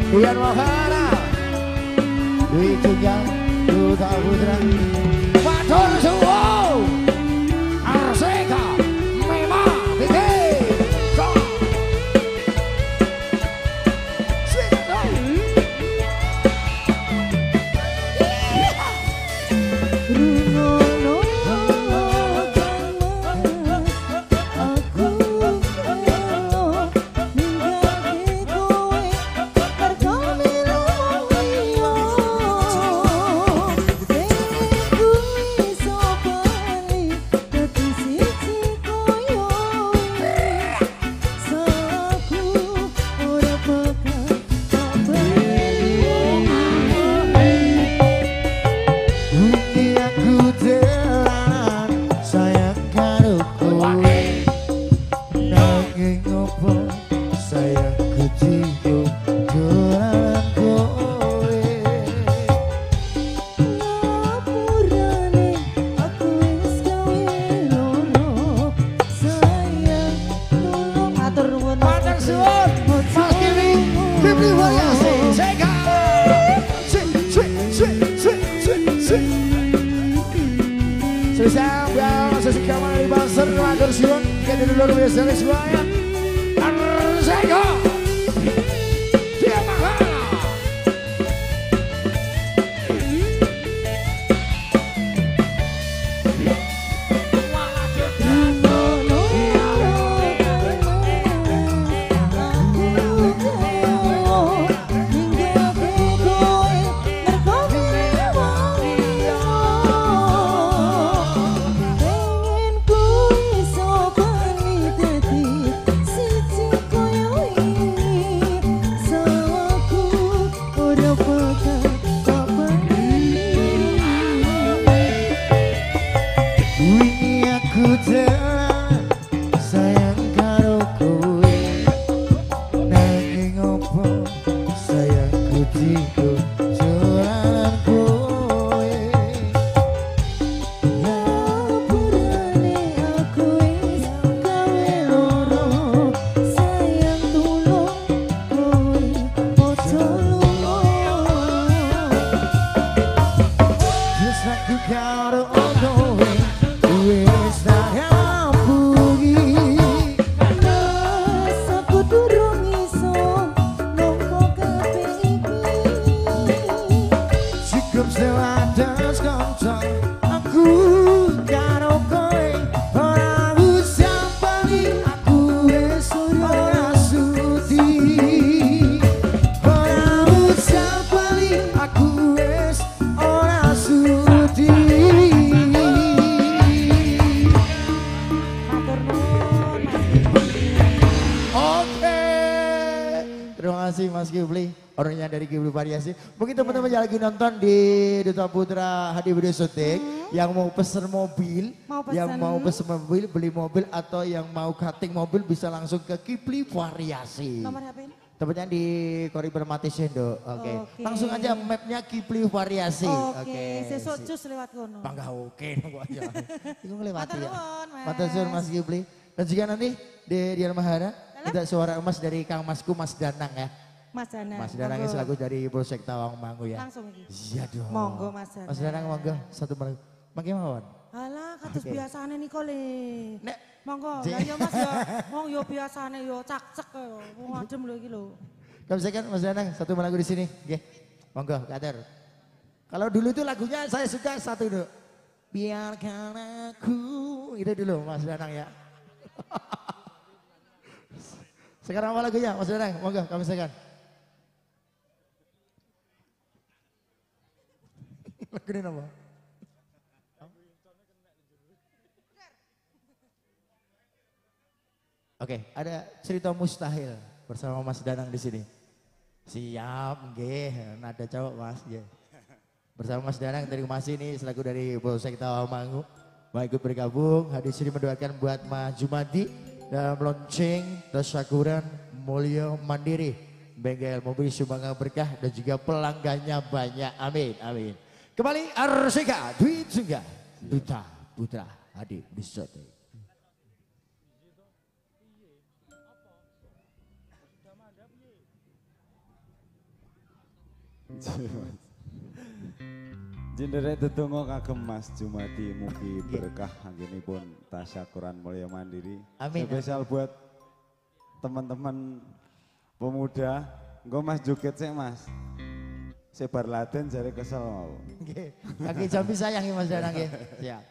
S4: Dian Wahana Dwi Tunggal Duta Putra Matur Suwun Arseka Mema Titi Mungkin teman-teman yang lagi nonton di Duta Putra Hadi Video Syuting hmm. yang mau pesen mobil, mau pesen. yang mau pesen mobil, beli mobil atau yang mau cutting mobil bisa langsung ke Kipli Variasi. Nomor H P ini? Tepatnya di Koridor Mati Sendo. Oke. Okay. Okay. Langsung aja mapnya Kipli Variasi. Oke. Okay. Okay. Sesuk cus lewat kono. Bangga oke nunggu aja. Iku ngelewati ya. Matur suwun Mas Kipli. Dan juga nanti di Dian Mahara minta suara emas dari Kang Masku Mas Danang ya. Mas Danang. Mas Danang selaku dari Polsek Tawangmangu ya. Langsung iki. Iya dong. Monggo Mas Danang. Mas Danang monggo satu menit. Mangke mawon. Alah kados okay. biasane niko le. Nek monggo. Lah ya Mas ya. Wong yo biasane yo cak-cek yo. Wong adem lho iki lho. Kamu kan Mas Danang satu lagu di sini. Nggih. Monggo Kader. Kalau dulu itu lagunya saya suka satu dulu. Biarkan aku. Itu dulu Mas Danang ya. Sekarang apa lagunya Mas Danang? Monggo kami silakan. Lagu ini apa? Oke, ada cerita mustahil bersama Mas Danang di sini. Siap, nggih, nada cowok Mas, nggih. Bersama Mas Danang dari Mas ini selaku dari Polsek Tawangmangu. Mau ikut bergabung, hadir sini mendoakan buat Mas Jumadi dalam lonceng tasyakuran mulia mandiri. Bengkel mobil sumbangan berkah dan juga pelanggannya banyak. Amin, amin. Kembali Arsika Dwi Tunggal Duta Putra Hadi Bisote.
S10: Jenderek tetunggo kagem Mas Jumadi mugi berkah anggenipun tasyakuran mulya mandiri.
S4: Amin.
S10: Spesial buat teman-teman pemuda. Engko Mas joget sih Mas. Sebar laden jare kesel mau.
S4: Nggih. Kaki jambi sayang ya Mas Danang nggih. Siap.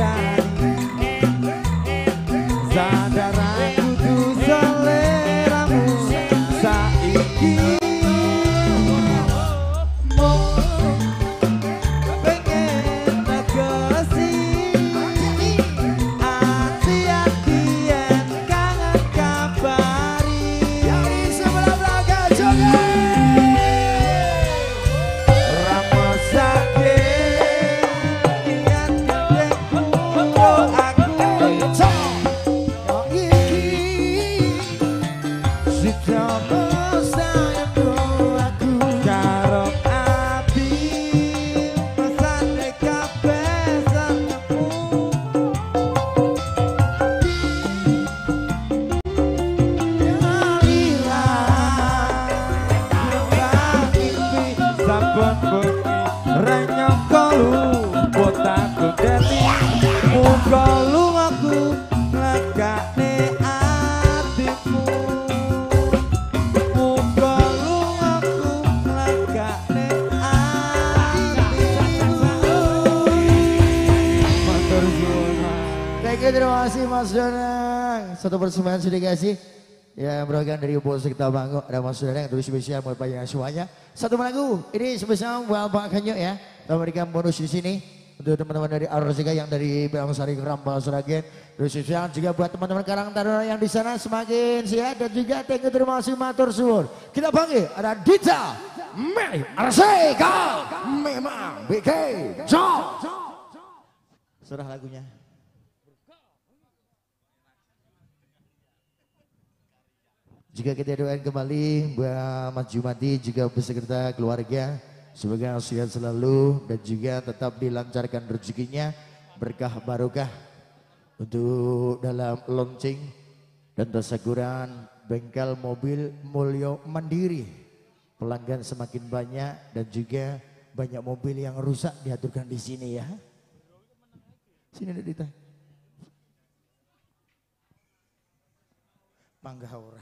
S11: Sadar aku tuh seleramu
S4: satu persembahan sudah dikasih. Ya merupakan dari Upo Sekta Bangkok. Ada mas saudara yang tulis spesial buat panjenengan semuanya. Satu lagu ini spesial buat Pak Kanyo ya. Kita memberikan bonus di sini. Untuk teman-teman dari Arsika yang dari Belangsari Kerambal Seragen. Terus spesial juga buat teman-teman Karang Taruna yang di sana semakin sehat. Dan juga thank you terima kasih matur suwun. Kita panggil ada Dita Mei Arsika. Memang B K Jom. Surah lagunya. Juga kita doakan kembali buat Mas Jumati juga beserta keluarga. Semoga sehat selalu dan juga tetap dilancarkan rezekinya, berkah barokah untuk dalam launching dan tasyakuran bengkel mobil Mulyo Mandiri. Pelanggan semakin banyak dan juga banyak mobil yang rusak diaturkan di sini ya. Sini Dita. Mangga ora.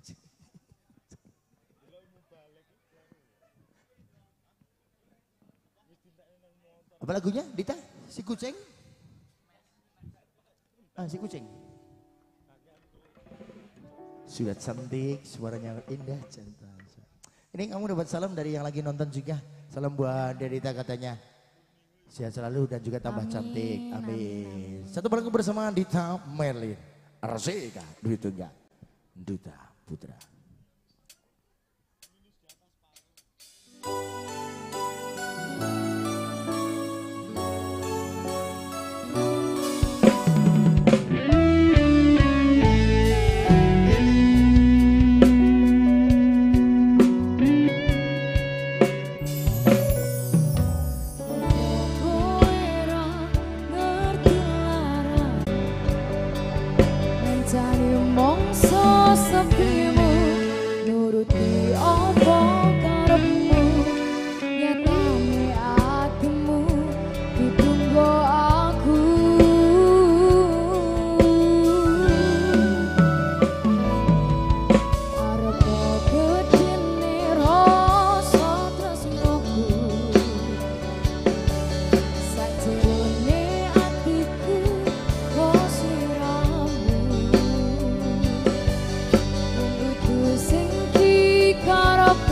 S4: Apa lagunya Dita? Si kucing? Ah si kucing. Sudah cantik, suaranya indah, cinta. Ini kamu dapat salam dari yang lagi nonton juga. Salam buat Dita katanya. Sehat selalu dan juga tambah amin, cantik. Amin. Satu lagu bersama Dita Merlin. Arsika Dwi Tunggal. Duta Putra.
S7: Karep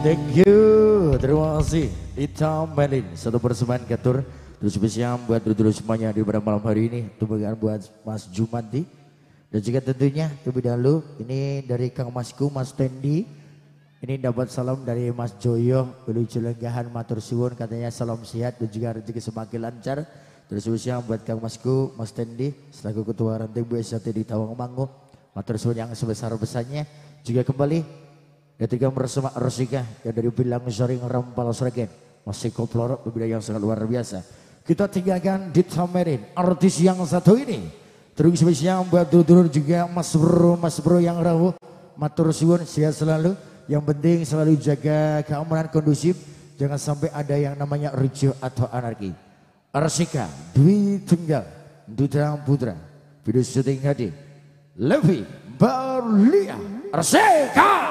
S4: Thank you, terima kasih Ita Melin, satu persembahan Gatur. Terus spesial buat dulu semuanya di pada malam hari ini. Tumpukan buat Mas Jumadi. Dan juga tentunya lebih dahulu ini dari Kang Masku, Mas Tendi. Ini dapat salam dari Mas Joyo, Belu Jelenggahan Matur Suwun, katanya salam sehat dan juga rezeki semakin lancar. Terus spesial buat Kang Masku, Mas Tendi, selaku Ketua Ranting Bu S H T di Tawangmangu. Matur Suwun yang sebesar-besarnya. Juga kembali ketika bersama Rosika yang dari Bilang Sering Rampal Sregen. Masih koplorok berbeda yang sangat luar biasa. Kita tinggalkan di Tamerin, artis yang satu ini. Terus spesial buat dulur juga Mas Bro, Mas Bro yang rawuh. Matur suwun sehat selalu. Yang penting selalu jaga keamanan kondusif. Jangan sampai ada yang namanya ricuh atau anarki. Arsika, Dwi Tunggal, Dutra Putra. Video syuting hadir. Levi Barlia, Arsika.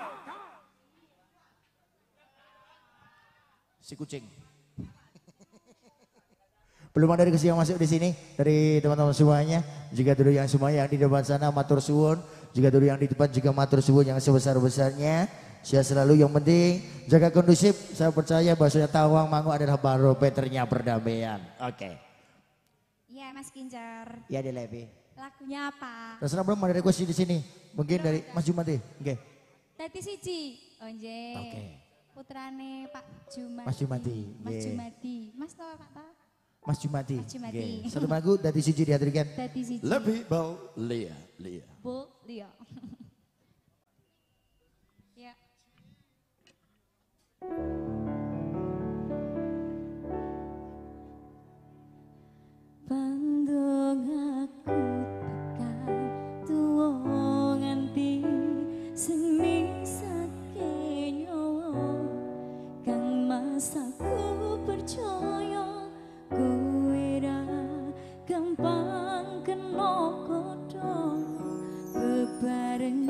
S4: Si kucing. Belum ada request yang masuk di sini dari teman-teman semuanya. Juga dulu yang semuanya yang di depan sana matur suwun. Juga dulu yang di depan juga matur suwun yang sebesar-besarnya. Sehat selalu, yang penting jaga kondusif. Saya percaya bahwasanya Tawangmangu adalah barometernya perdamaian. Oke. Okay.
S8: Iya Mas Kincar.
S4: Iya di Levi.
S8: Lagunya apa?
S4: Terserah belum ada request di sini. Mungkin dari Mas Jumati. Oke. Okay.
S8: Tati Siji. Onje.
S4: Oke. Okay.
S8: Putrane Pak Jumati.
S4: Mas Jumati.
S8: Mas
S4: Yeah.
S8: Jumati. Mas tau Pak ta?
S4: Mas Jumati.
S8: Mas Jumati.
S4: Okay. Satu lagu dari Siji dihadirkan.
S8: Tati Siji.
S4: Lebih bau Lia, Lia.
S8: Bu Lia. Ya. Bandung aku tekan tuwa nganti sing misake nyawa kang masaku percaya kowe ra gampang kena kodho bebareng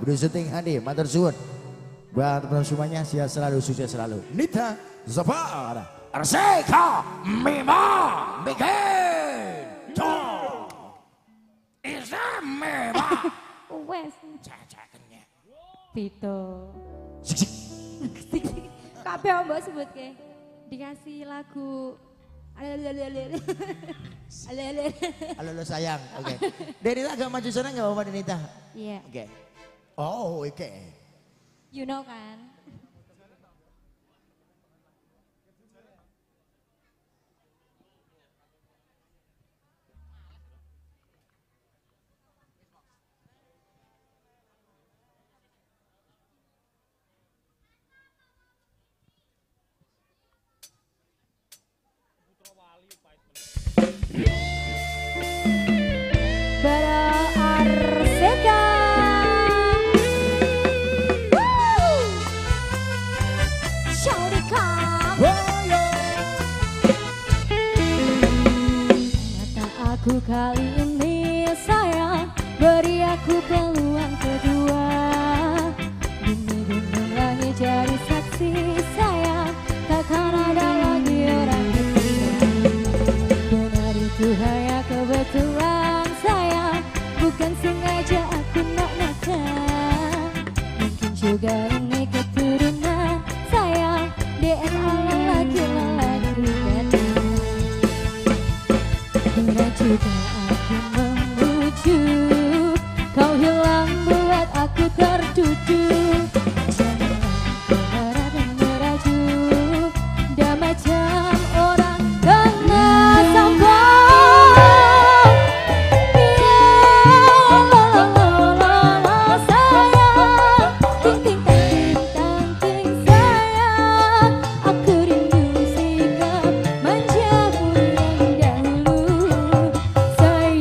S4: Kudu syuting hadir, matur suwun. Buat teman semuanya, sehat selalu, sukses selalu. Nita Zafar, Arseka Mima Bikin Tom Isa Mima
S7: Wes.
S4: Cacakannya
S7: Tito. Kabeh mbok sebutke. Dikasih lagu Alelelele. Alelelele.
S4: Halo sayang, oke. Okay. Denita agak maju sana nggak apa-apa Denita?
S7: Iya.
S4: Oke. Okay. Oh oke. Okay.
S7: You know kan? Aku kali ini sayang, beri aku peluang kedua. Bumi gunung langit jadi saksi sayang, takkan ada lagi orang ketiga. Benar itu hanya kebetulan sayang, bukan sengaja aku nak nakal. Mungkin juga ini keturunan sayang, D N A lelaki-lelaki kata. Berat juga aku memujuk, kau hilang buat aku terduduk. Janganlah kau marah dan merajuk, dah macam orang kena sampah. La la la la la sayang, ting ting tang ting ting sayang. Aku rindu sikap manjamu yang dahulu. Sayang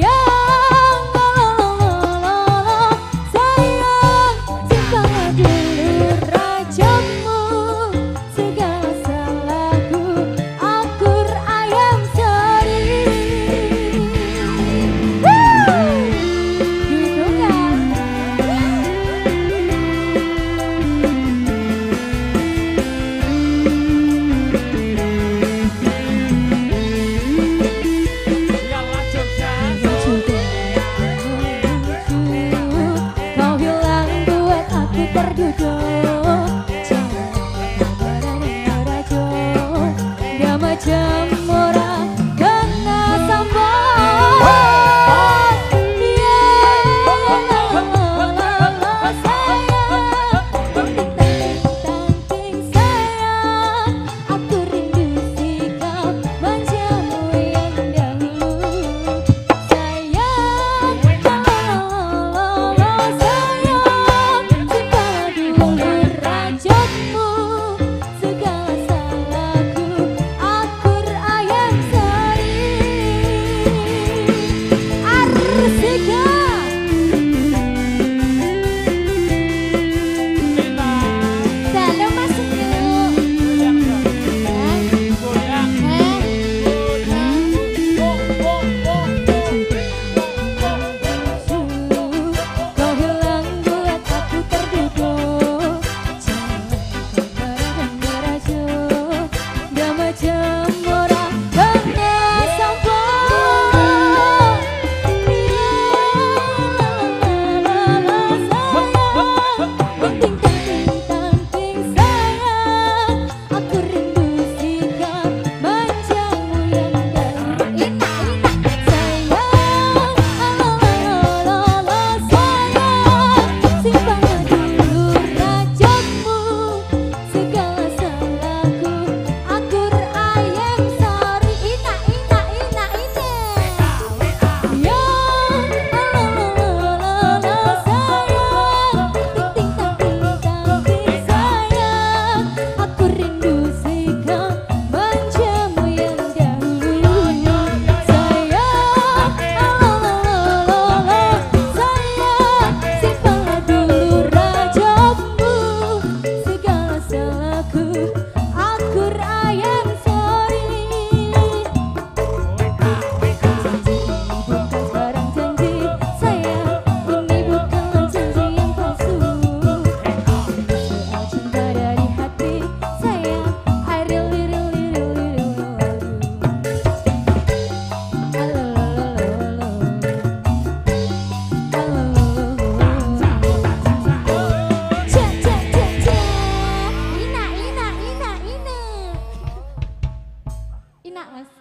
S8: enak mas.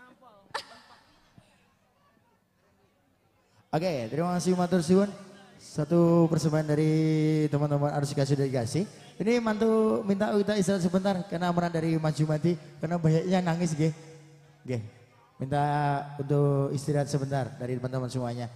S4: Oke, terima kasih matur suwun. Satu persembahan dari teman-teman harus dikasih delegasi. Ini mantu minta kita istirahat sebentar karena amanah dari Mas Jumadi karena banyaknya nangis nggih. Nggih. Minta untuk istirahat sebentar dari teman-teman semuanya.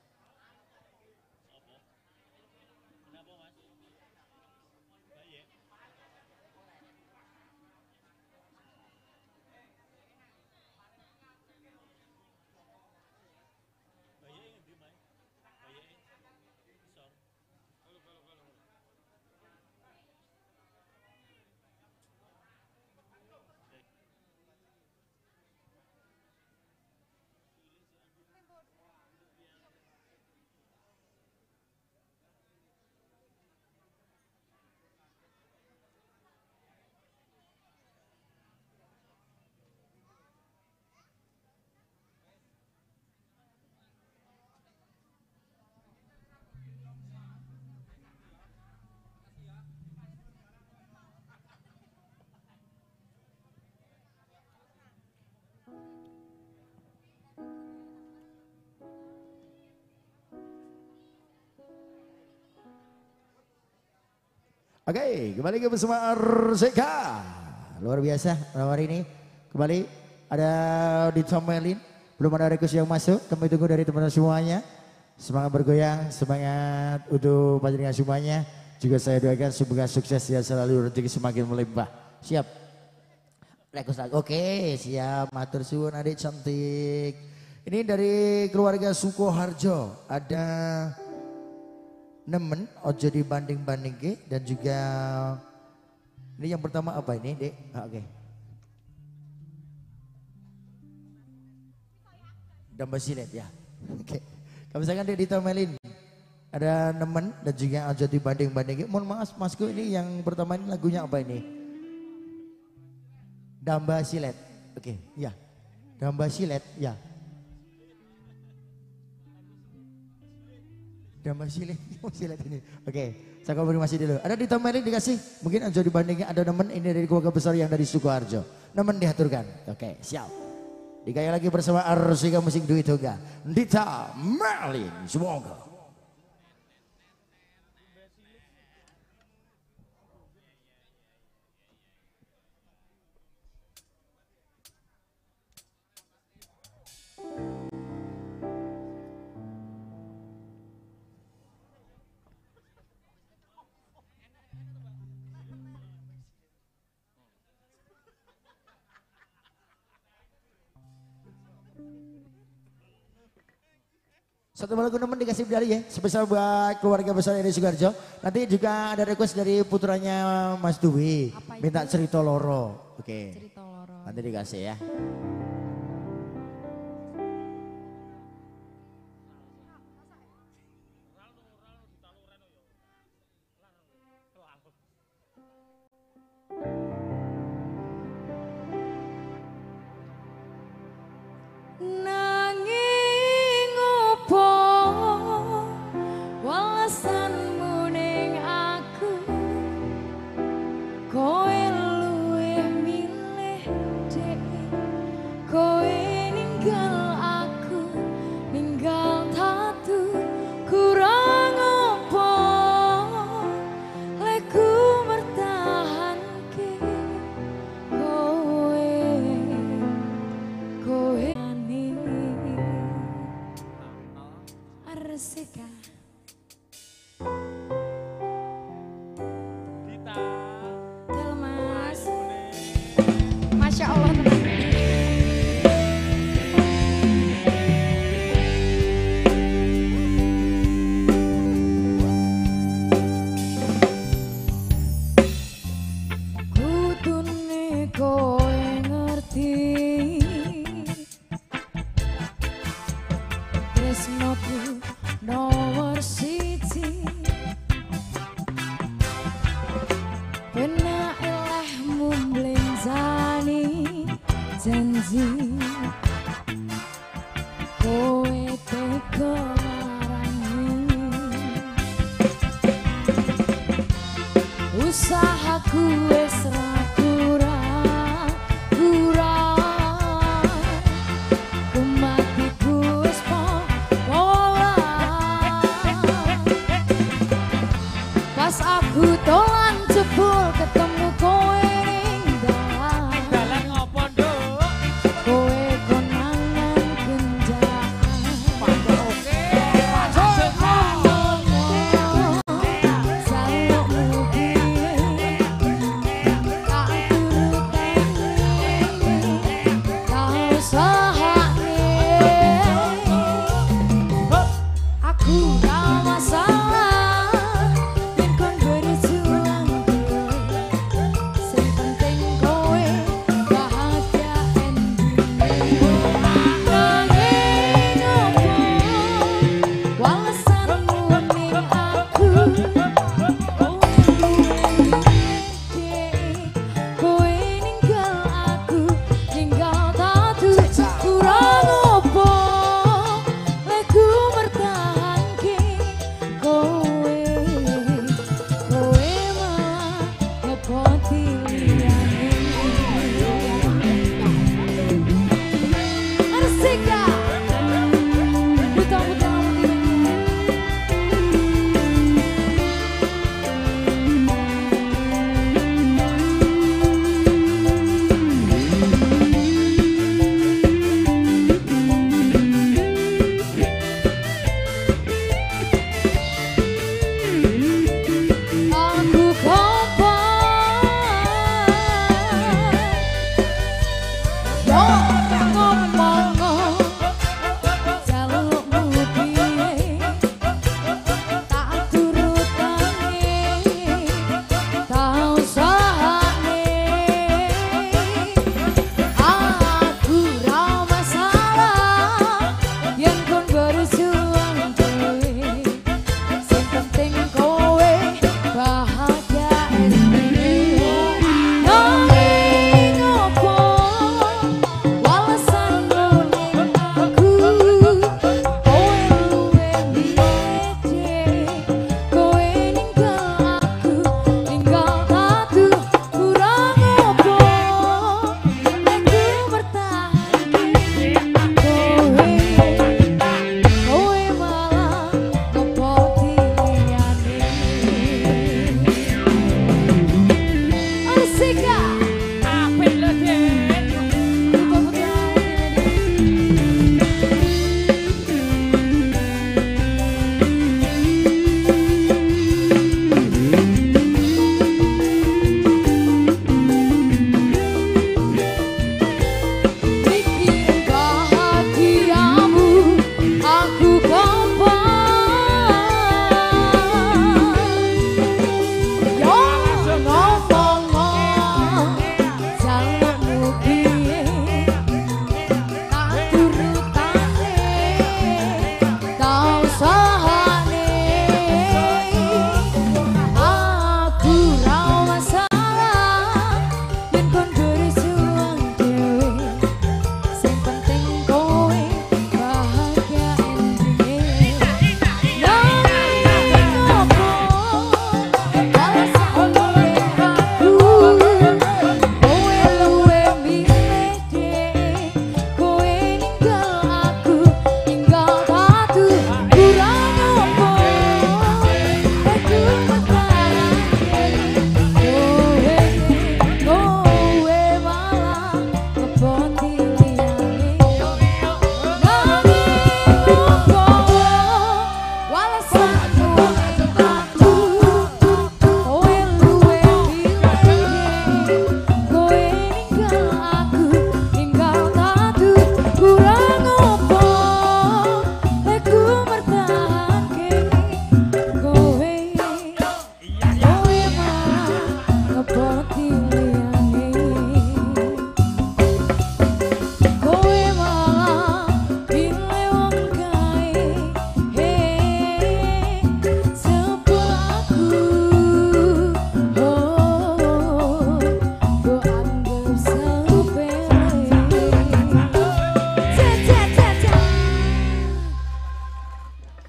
S4: Oke, kembali ke bersama Arseka. Luar biasa malam hari ini. Kembali ada di Tomelin. Belum ada request yang masuk. Kami tunggu dari teman-teman semuanya. Semangat bergoyang, semangat untuk panjenengan semuanya. Juga saya doakan semoga sukses ya selalu, rezeki semakin melimpah. Siap. Request lagi. Oke, siap. Matur suwun adik cantik. Ini dari keluarga Sukoharjo. Ada nemen ojo dibanding-banding ke dan juga ini yang pertama apa ini dek? Ah, oke. Okay. Damba silet ya. Oke. Okay. Kalau misalkan dek ditomelin ada nemen dan juga ojo dibanding-banding ke. Mohon maaf masku ini yang pertama ini lagunya apa ini? Damba silet. Oke, okay. Ya. Damba silet ya. Damba silet, silet ini. Oke, saya konfirmasi dulu. Ada ditomelin dikasih, mungkin aja dibandingnya ada nemen ini dari keluarga besar yang dari Sukoharjo. Nemen diaturkan. Oke, siap. Dikaya lagi bersama Arsika Musik Dwi Tunggal. Dita Merlin, semoga. Satu lagu nemen dikasih dari ya, spesial buat keluarga besar dari Sukoharjo. Nanti juga ada request dari putranya Mas Dwi, minta cerita loro. Oke, cerita loro. Nanti dikasih ya.
S7: Usahaku wis ra kurang kurang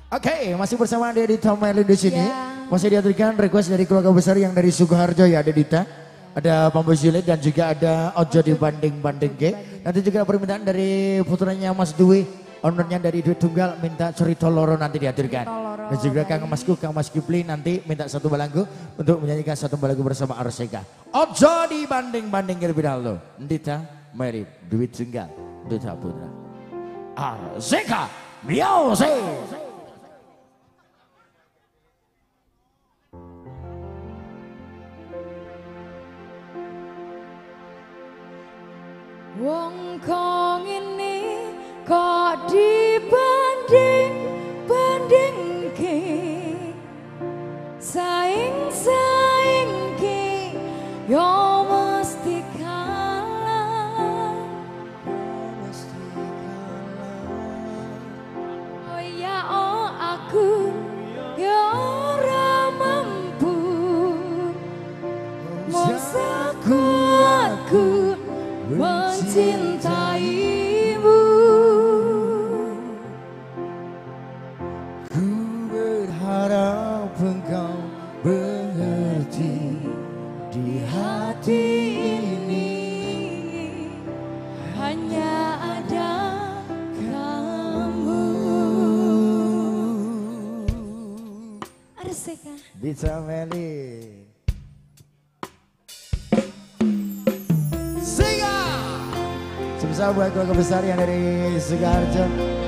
S4: Oke, masih bersama Dedita Merlin di sini. Yeah. Masih diaturkan request dari keluarga besar yang dari Sukoharjo ya, Dedita. Ada Pambu Silit dan juga ada Ojo dibanding-banding ke. Nanti juga permintaan dari putranya Mas Dwi, ownernya dari Dwi Tunggal minta cerita loro nanti diaturkan. Dan juga Kang Masku, Kang Mas Kipli nanti minta satu balagu untuk menyanyikan satu balagu bersama Arseka. Ojo dibanding-banding ke lebih dahulu. Dedita Merlin, Dwi Tunggal, Duta Putra. Arseka, music.
S7: Wong kong ini kok dibanding-banding ke saing-saing ke yo mesti kalah. Oh ya oh aku yo ora mampu mongsaku aku mencintaimu.
S4: Ku berharap engkau mengerti di hati ini
S7: hanya ada kamu. Arseka
S4: Dedita Merlin. Sebesar buat keluarga besar yang dari Sukoharjo.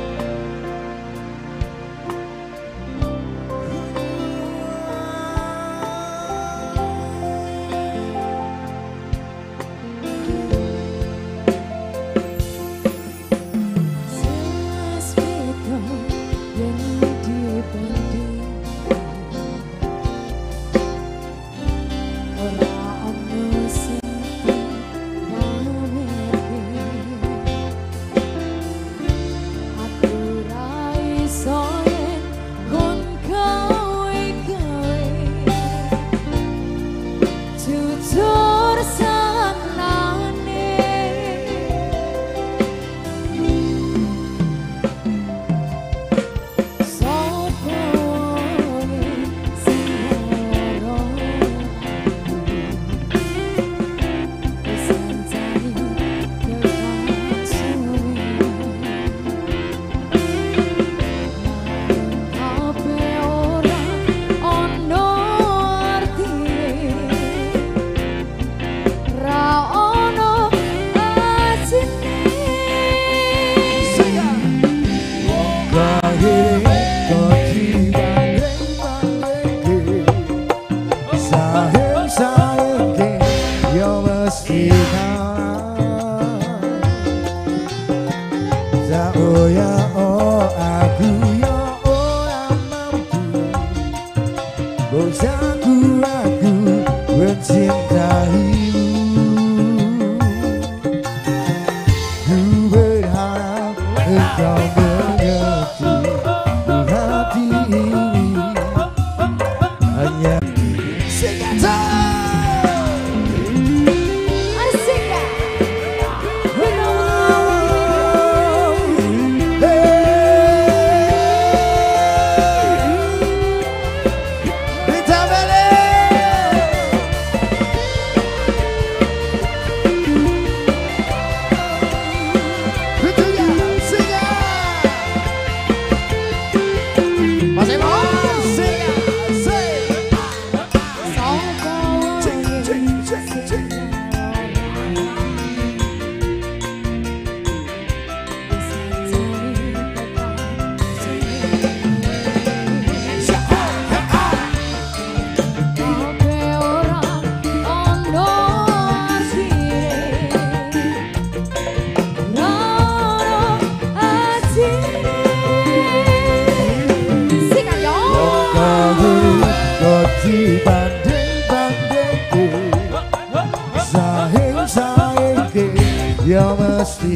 S4: Yo mesti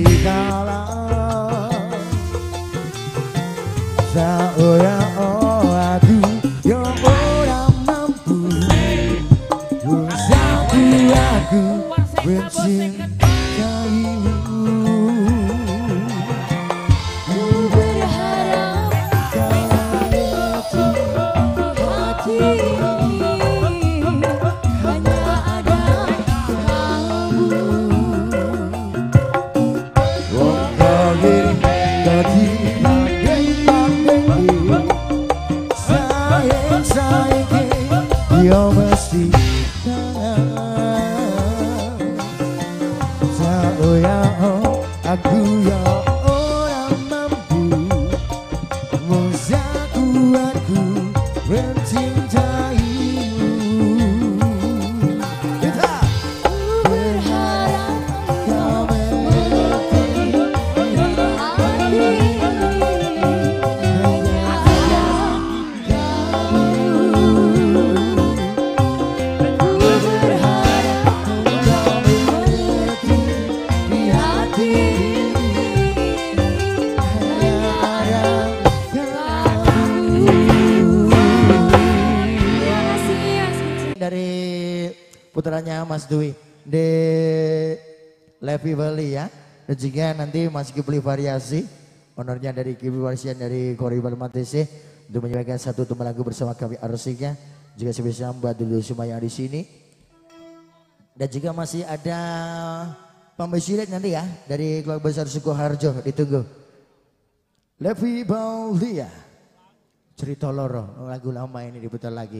S4: kalah. Saya oh aku yo ora mampu. Satu aku mencintaimu. Ku berharap kau putranya Mas Dwi di Levi Valley ya. Dan juga nanti Mas Kipli Variasi, honornya dari Kipli Variasi dari Koribal Matese untuk menyampaikan satu tumbal lagu bersama kami arsinya. Juga spesial buat dulu semua yang di sini. Dan juga masih ada pembesiret nanti ya dari keluarga besar Sukoharjo, ditunggu. Levi Valley ya. Cerita Loro, lagu lama ini diputar lagi.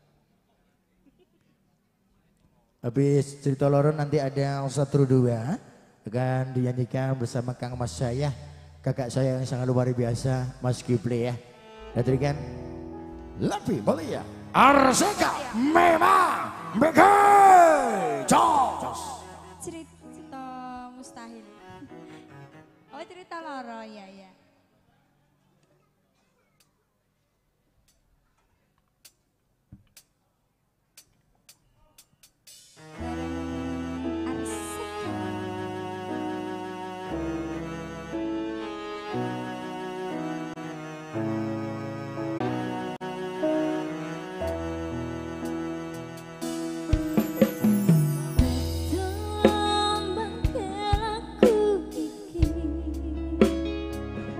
S4: Habis cerita Loro nanti ada satu dua akan dinyanyikan bersama Kang Mas saya, kakak saya yang sangat luar biasa, Mas Kipli ya. Dan kan Levi Valley ya. Arsika memang begejos.
S8: Cerita mustahil. Oh cerita loro ya ya.
S7: Tombang kelaku iki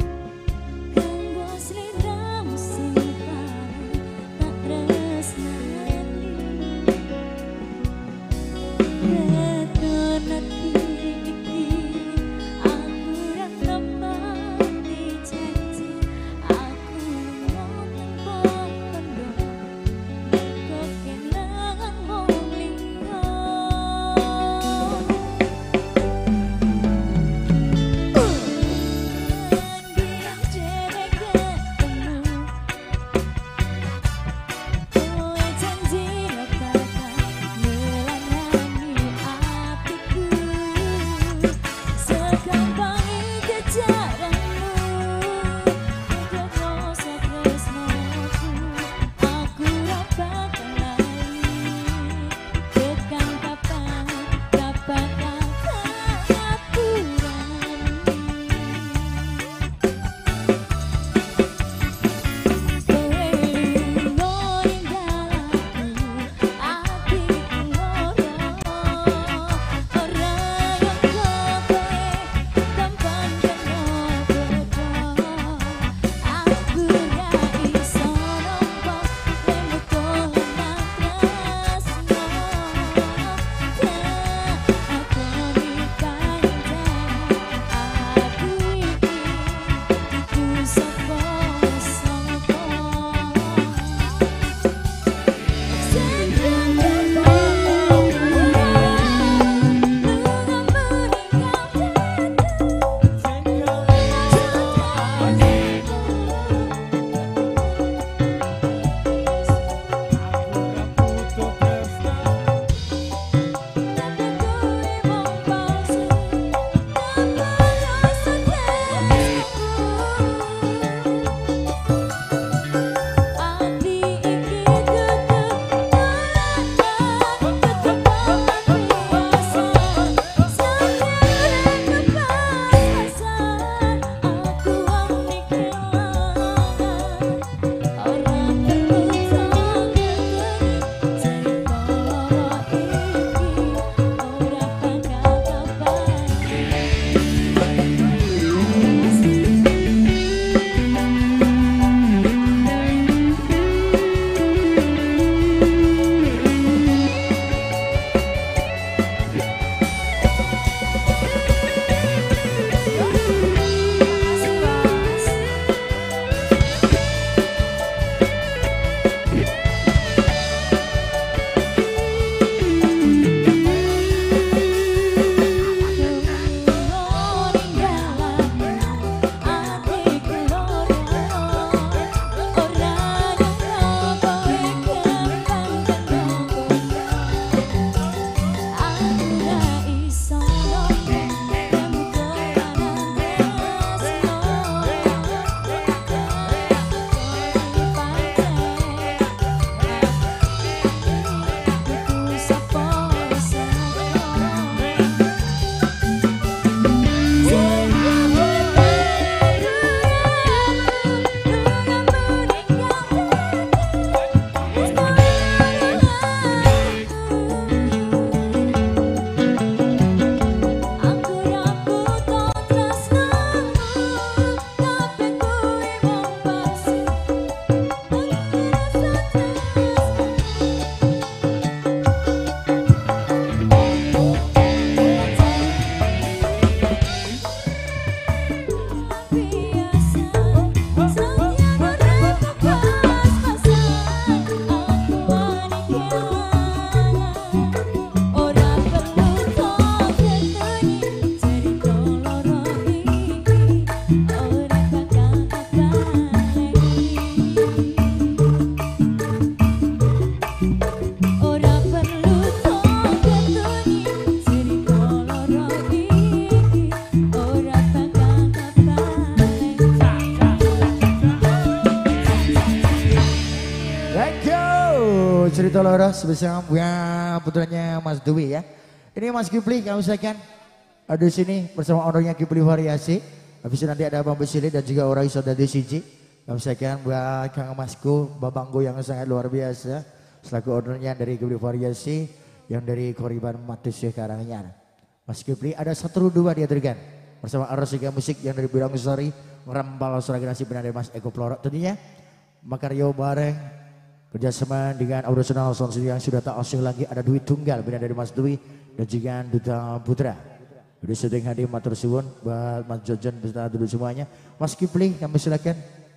S4: Cerita Loro sebesar ya putranya Mas Dwi ya. Ini Mas Kipli kami silakan. Ada di sini bersama ownernya Kipli Variasi. Habis itu nanti ada Abang Besili dan juga orang iso dari Siji. Kami silakan buat Kang Masku, Babanggo yang sangat luar biasa. Selaku ownernya dari Kipli Variasi yang dari Koriban Matusya Karanganyar. Mas Kipli ada satu dua diaturkan bersama Arosika Musik yang dari Bidang Sari merambal suara generasi benar dari Mas Eko Plorok tentunya. Makaryo bareng kerjasama dengan Audisional Sound yang sudah tak asing lagi ada duit tunggal benar dari Mas Dwi dan juga Duta Putra. Udah sedang hadir matur suwun buat Mas Jojon beserta dulu semuanya. Mas Kipli kami silakan.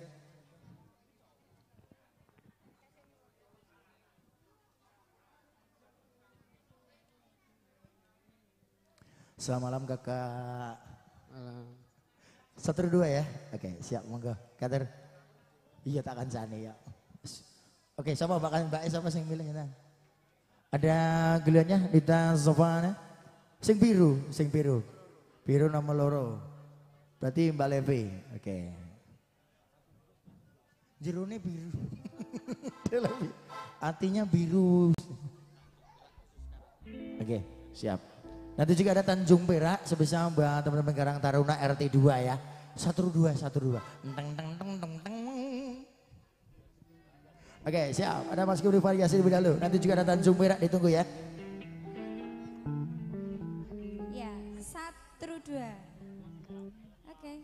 S4: Selamat malam kakak. Satu dua ya. Oke siap monggo. Kader. Iya tak akan sana ya. Oke, siapa bakal Mbak E siapa sing milih ya? Ada gelarnya Dita Sofana. Sing biru, sing biru. Biru nama loro. Berarti Mbak Levi. Oke. Jerone biru. Artinya biru. Oke, siap. Nanti juga ada Tanjung Perak sebesar Mbak teman-teman Karang Taruna R T dua ya. Satu dua, satu dua. Teng teng teng teng teng. Oke siap, ada Mas Kipli Variasi lebih dahulu. Nanti juga ada Tanjung Perak ditunggu ya.
S8: Ya, satu dua. Oke.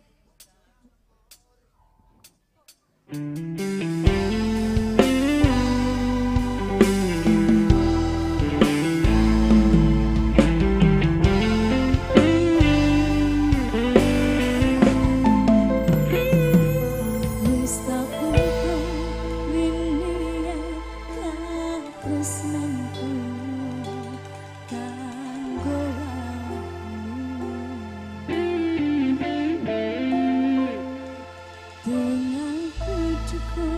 S7: Dengan kucuku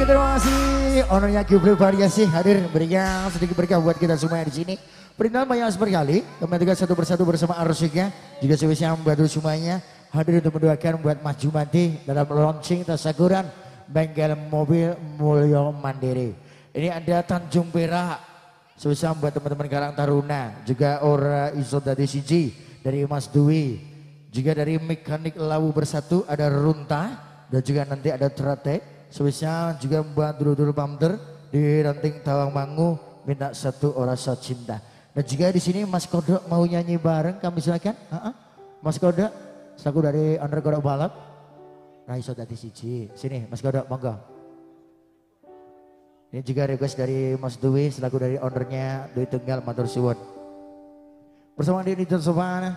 S4: terima kasih. Honornya Gibran Variasi hadir berikan sedikit berkah buat kita semua di sini. Perintah banyak sekali. Kami juga satu persatu bersama Arusika. Juga spesial membantu semuanya. Hadir untuk mendoakan buat Mas Jumadi dalam launching tasakuran bengkel mobil Mulyo Mandiri. Ini ada Tanjung Perak. Spesial buat teman-teman Karang Taruna. Juga Ora Iso dari Siji. Dari Mas Dwi. Juga dari Mekanik Lawu Bersatu ada Runta. Dan juga nanti ada Trate. Spesial juga buat dulu-dulu pamter di Ranting Tawangmangu minta satu rasa cinta. Dan juga di sini Mas Kodok mau nyanyi bareng, kami silakan. Uh-uh. Mas Kodok, selaku dari Owner Kodok Balap. Raiso dadi siji. Sini Mas Kodok, monggo. Ini juga request dari Mas Dwi selaku dari ownernya Dwi Tunggal Matur Suwun. Bersama di Nijon Sofana.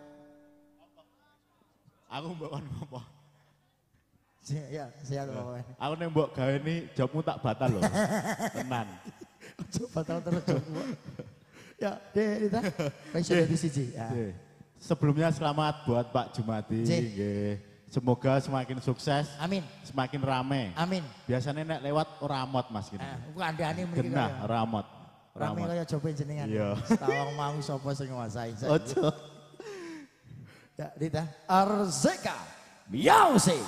S11: Aku mbak wan ngomong.
S4: Ya, saya ngomong.
S11: Aku nih mbok gawe ini jobmu tak batal loh. Tenan.
S4: Coba batal terus jobmu. Ya, deh kita. Baik di siji. Ya.
S11: Sebelumnya selamat buat Pak Jumadi. Nggih. Semoga semakin sukses.
S4: Amin.
S11: Semakin rame.
S4: Amin.
S11: Biasanya nek lewat ramot Mas gitu.
S4: Ah, bukan andane mriki.
S11: Genah ramot.
S4: Rame kaya jobe jenengan.
S11: Iya.
S4: Tawang mau sapa sing nguasai.
S11: Ojo.
S4: Ya, Dita. Arzeka. Music.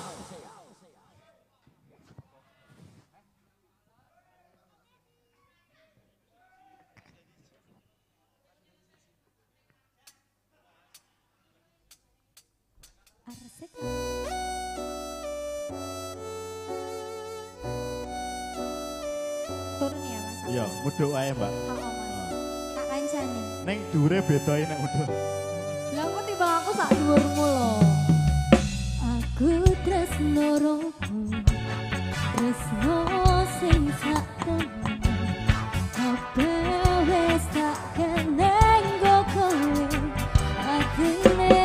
S8: Turun ya Mas.
S11: Iya, mudhuk wae Mbak.
S8: Oh, oh Mas. Tak kancani.
S11: Ning dure bedoe nek mudhuk.
S8: Lah kok timbang aku sak dhuwurmu lho. Aku tresno ropo. Tresno sing sak tenan. Apa wis tak keneng go kowe. Atine.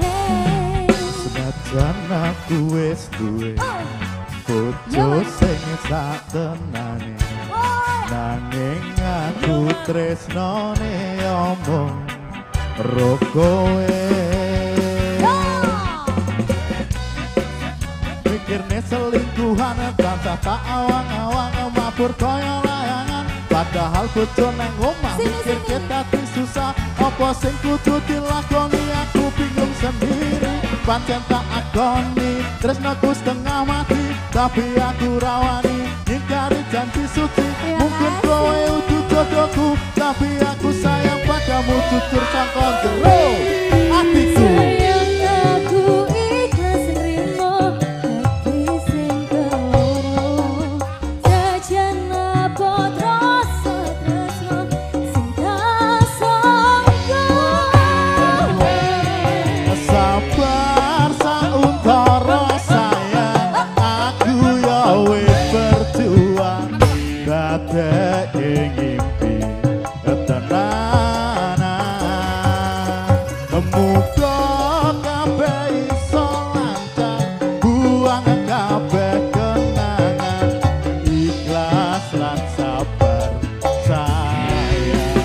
S11: Senajan aku wis duwe. Bojo sing sak tenane. Nanging aku tresnone omong ro kowe. Mikirne selingkuhan tansah tak awang-awang mabur kaya layangan. Padahal bojo nang omah mikir dadi susah. Apa sing kudu dilakoni aku bingung sendiri. Pancen tak agoni tresnaku setengah mati. Tapi aku rawani ingkari janji suci. Mungkin kowe udah jodohku, tapi aku sayang padamu jujur sangka jero hatiku.
S8: Sayang aku ikhlas nrimo hati sing keloro. Jajan apa rasa tresno sing tak sangka.
S11: Sabar sauntara sayang, aku ya wis berjuang dadek ngimpi tenanan. Muga kabeh iso lancar, buang kabeh kenangan, ikhlas lan sabar sayang.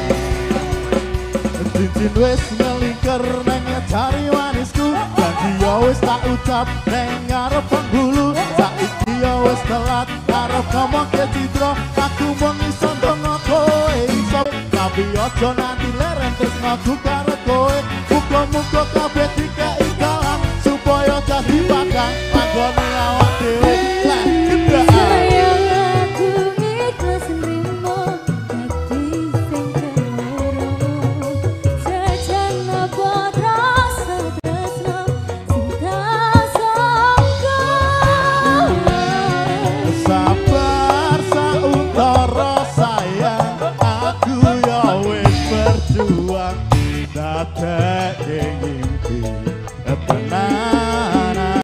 S11: Cincin wis ngelingker neng cari wanisku, janji ya wis tak ucap neng ngarep penghulu. Saiki ya wis telat arep ngomong ke citra, aku mung iso ndonga kowe iso. Tapi aja nanti leren tresnaku karo kowe. Muga-muga kabeh dikei dalan supaya dadi bakang panggone awak dhewe. Lah gendaan.
S8: Sayang aku ikhlas nrimo hati sing keloro. Jajan apa rasa tresno sing tak sangka.
S11: Sabar sauntara sayang, aku ya wis berjuang dadek ngimpi tenanan.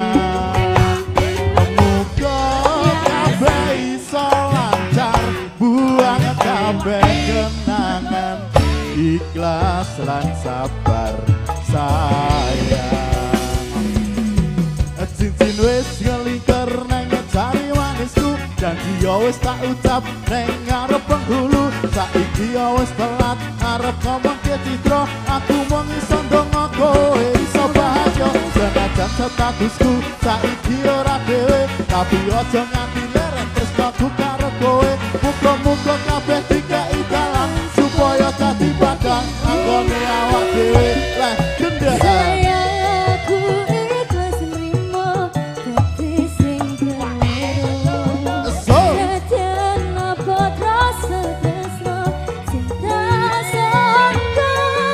S11: Muga kabeh iso lancar, buang kabeh kenangan, ikhlas lan sabar sayang. Cincin wis ngelingker neng cari wanisku, janji ya wis tak ucap neng ngarep penghulu. Saiki ya wis telat arep ngomong ke citra, aku mung iso ndonga kowe iso bahagia. Senajan statusku saiki ora dhewe, tapi aja nganti leren terus aku karo kowe. Muga-muga kabeh dikai dalan supaya dadi padang anggone awak dhewe. Leh gendera.
S7: Sayang aku ikhlas nrimo dadi sing keliru. Sejen apa rasa tresno cinta sangka.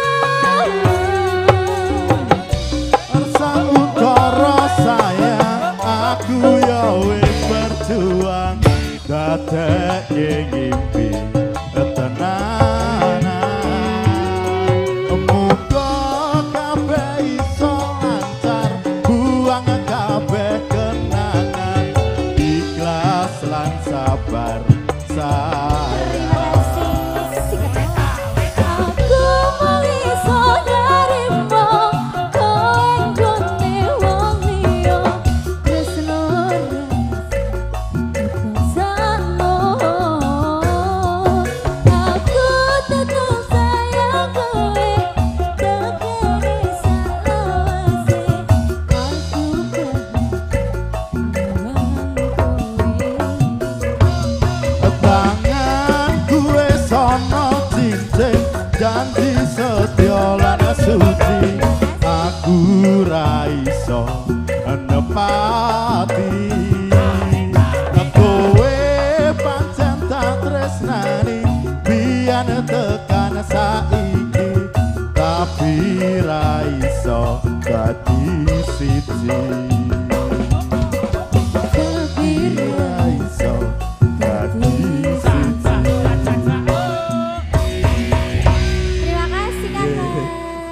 S11: Sautara sayang aku ya wis berjuang dadekne ngimpi tenanan. Muga kabeh iso lancar buang kabeh kenangan ikhlas lan sabar sayang.
S7: Aku mau iso nerimo kowe nggone wong liya tresno rasane. Aku tetep sayang kowe tekene salawase. Aku
S11: Tangan gue sono cincin janji setia lan suci. Aku ra iso nepati. Kowe pancen tak tresnani biyen tekan saiki, tapi ra iso dadi siji. Tapi ra iso dadi siji.
S8: Terima kasih kakak.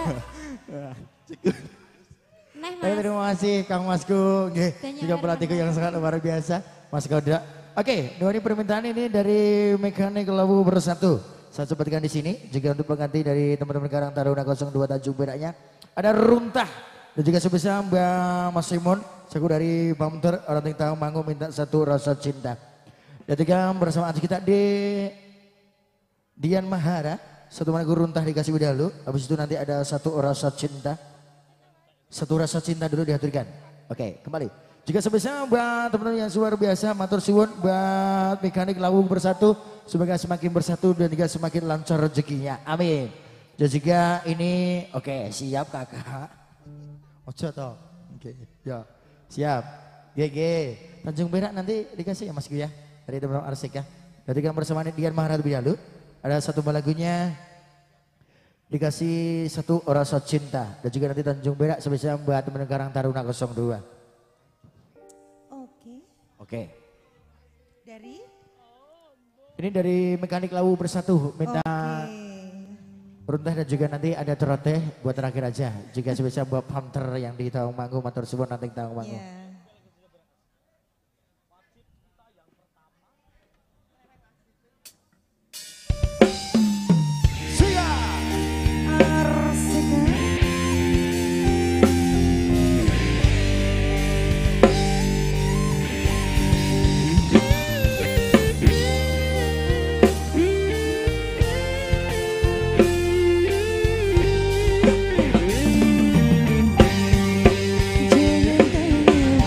S8: Neh
S4: Baik,
S8: mas.
S4: terima kasih Kang Masku, nggih,
S8: Tanya
S4: juga
S8: Herman.
S4: pelatihku yang sangat luar biasa, Mas Kodra. Oke, dua ini permintaan ini dari Mekanik Lawu Bersatu. Saya sebutkan di sini juga untuk pengganti dari teman-teman Karang Taruna nol dua Tanjung Peraknya. Ada Runtah dan juga sebesar Mbak Mas Simon, seku dari Bamter, orang yang tahu manggung minta satu rasa cinta. Dan juga bersama kita di Dian Mahara, satu lagu Runtah dikasih dahulu, habis itu nanti ada satu rasa cinta. Satu rasa cinta dulu dihaturkan. Oke, kembali. Jika sebesar buat teman-teman yang luar biasa, matur suwun buat Mekanik Lawu Bersatu, semoga semakin bersatu dan juga semakin lancar rezekinya. Amin. Dan juga ini, oke, siap kakak. Ojo toh. Oke, ya. Siap. G G. Tanjung Perak nanti dikasih ya Mas Gu ya, dari teman-teman Arsik ya. Jadi kan bersama Dian Mahara lebih dahulu. Ada satu lagunya dikasih satu rasa cinta. Dan juga nanti Tanjung Perak sebesar buat teman Karang Taruna nol dua.
S6: Oke.
S4: Oke.
S6: Dari?
S4: Ini dari Mekanik Lawu Bersatu minta Runtah dan juga nanti ada teroteh buat terakhir aja. Jika sebesar buat Hunter yang di Tawang Manggung, matur suwun nanti Tawang Manggung.
S6: Yeah.
S7: Jangan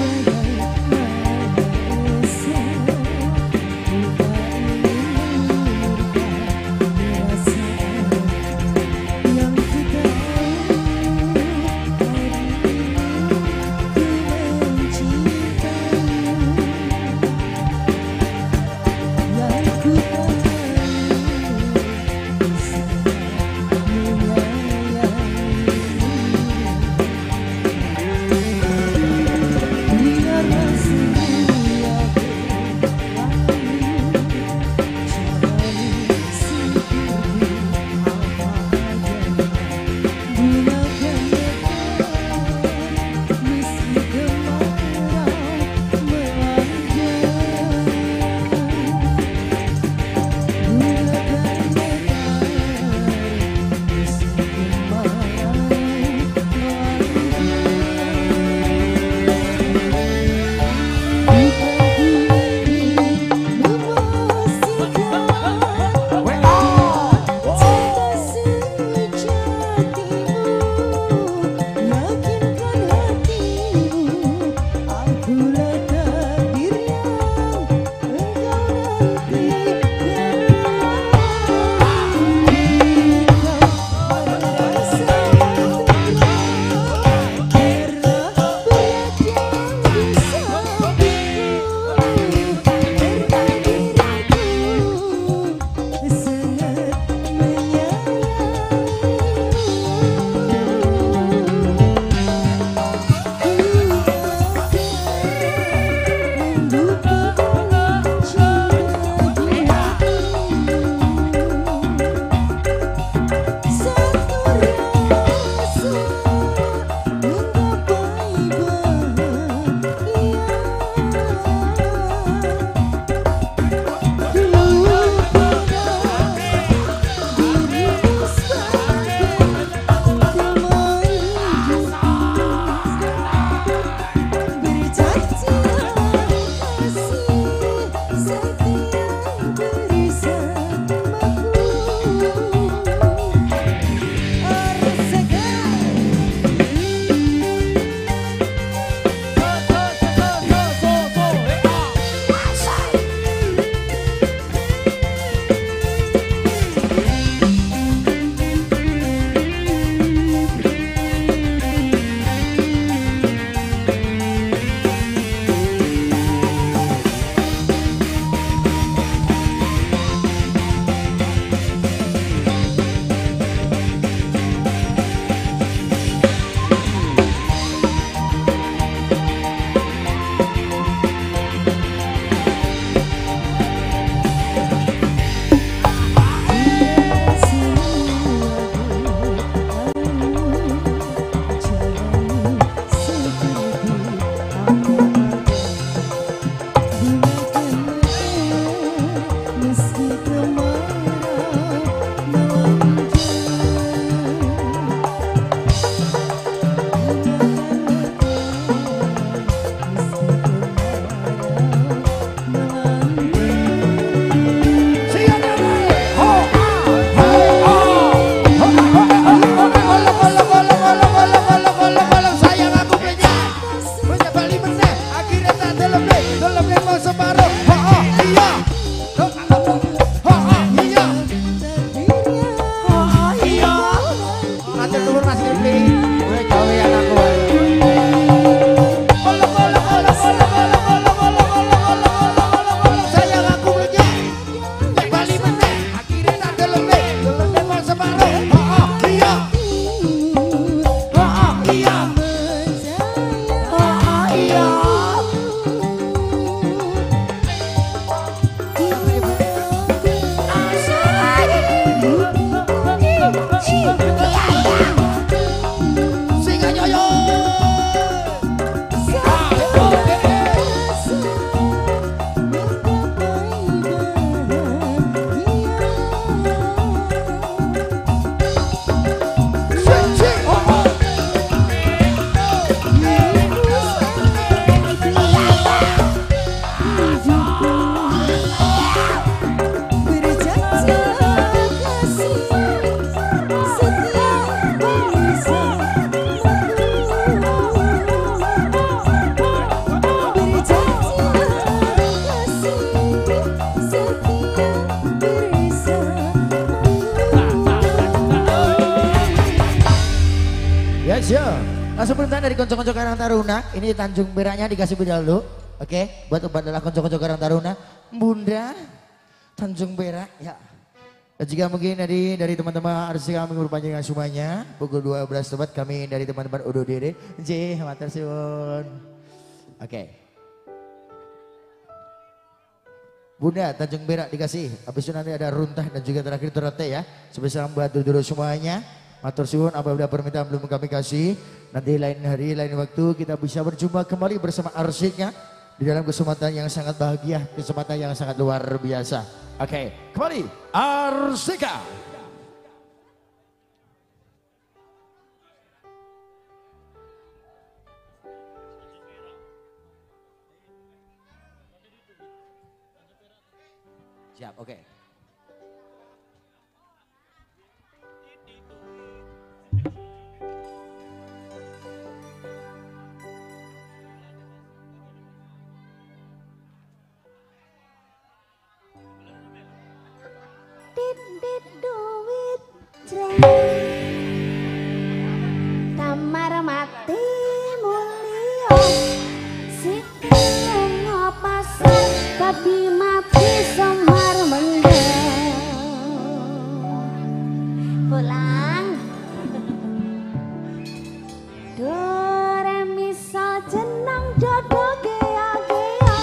S4: Langsung perintah dari konco-konco Karang Taruna. Ini Tanjung Peraknya dikasih beda dulu. Oke, buat obat adalah konco-konco Karang Taruna. Bunda Tanjung Perak ya. Dan juga mungkin dari dari teman-teman artis kami berpanjangan semuanya. Pukul dua belas tepat kami dari teman-teman Udo Dede. J, matur suwun. Oke. Bunda Tanjung Perak dikasih. Habis itu nanti ada runtah dan juga terakhir terate ya. Sebesar buat dulu semuanya. Matur suwun apabila permintaan belum kami kasih. Nanti lain hari, lain waktu kita bisa berjumpa kembali bersama arsiknya. Di dalam kesempatan yang sangat bahagia. Kesempatan yang sangat luar biasa. Oke, kembali Arsika. Siap, oke.
S7: Dit duit jreng kamar mati mulya siti ngopasar tapi mati semar mendem pulang do re mi sol jenang dodo gea gea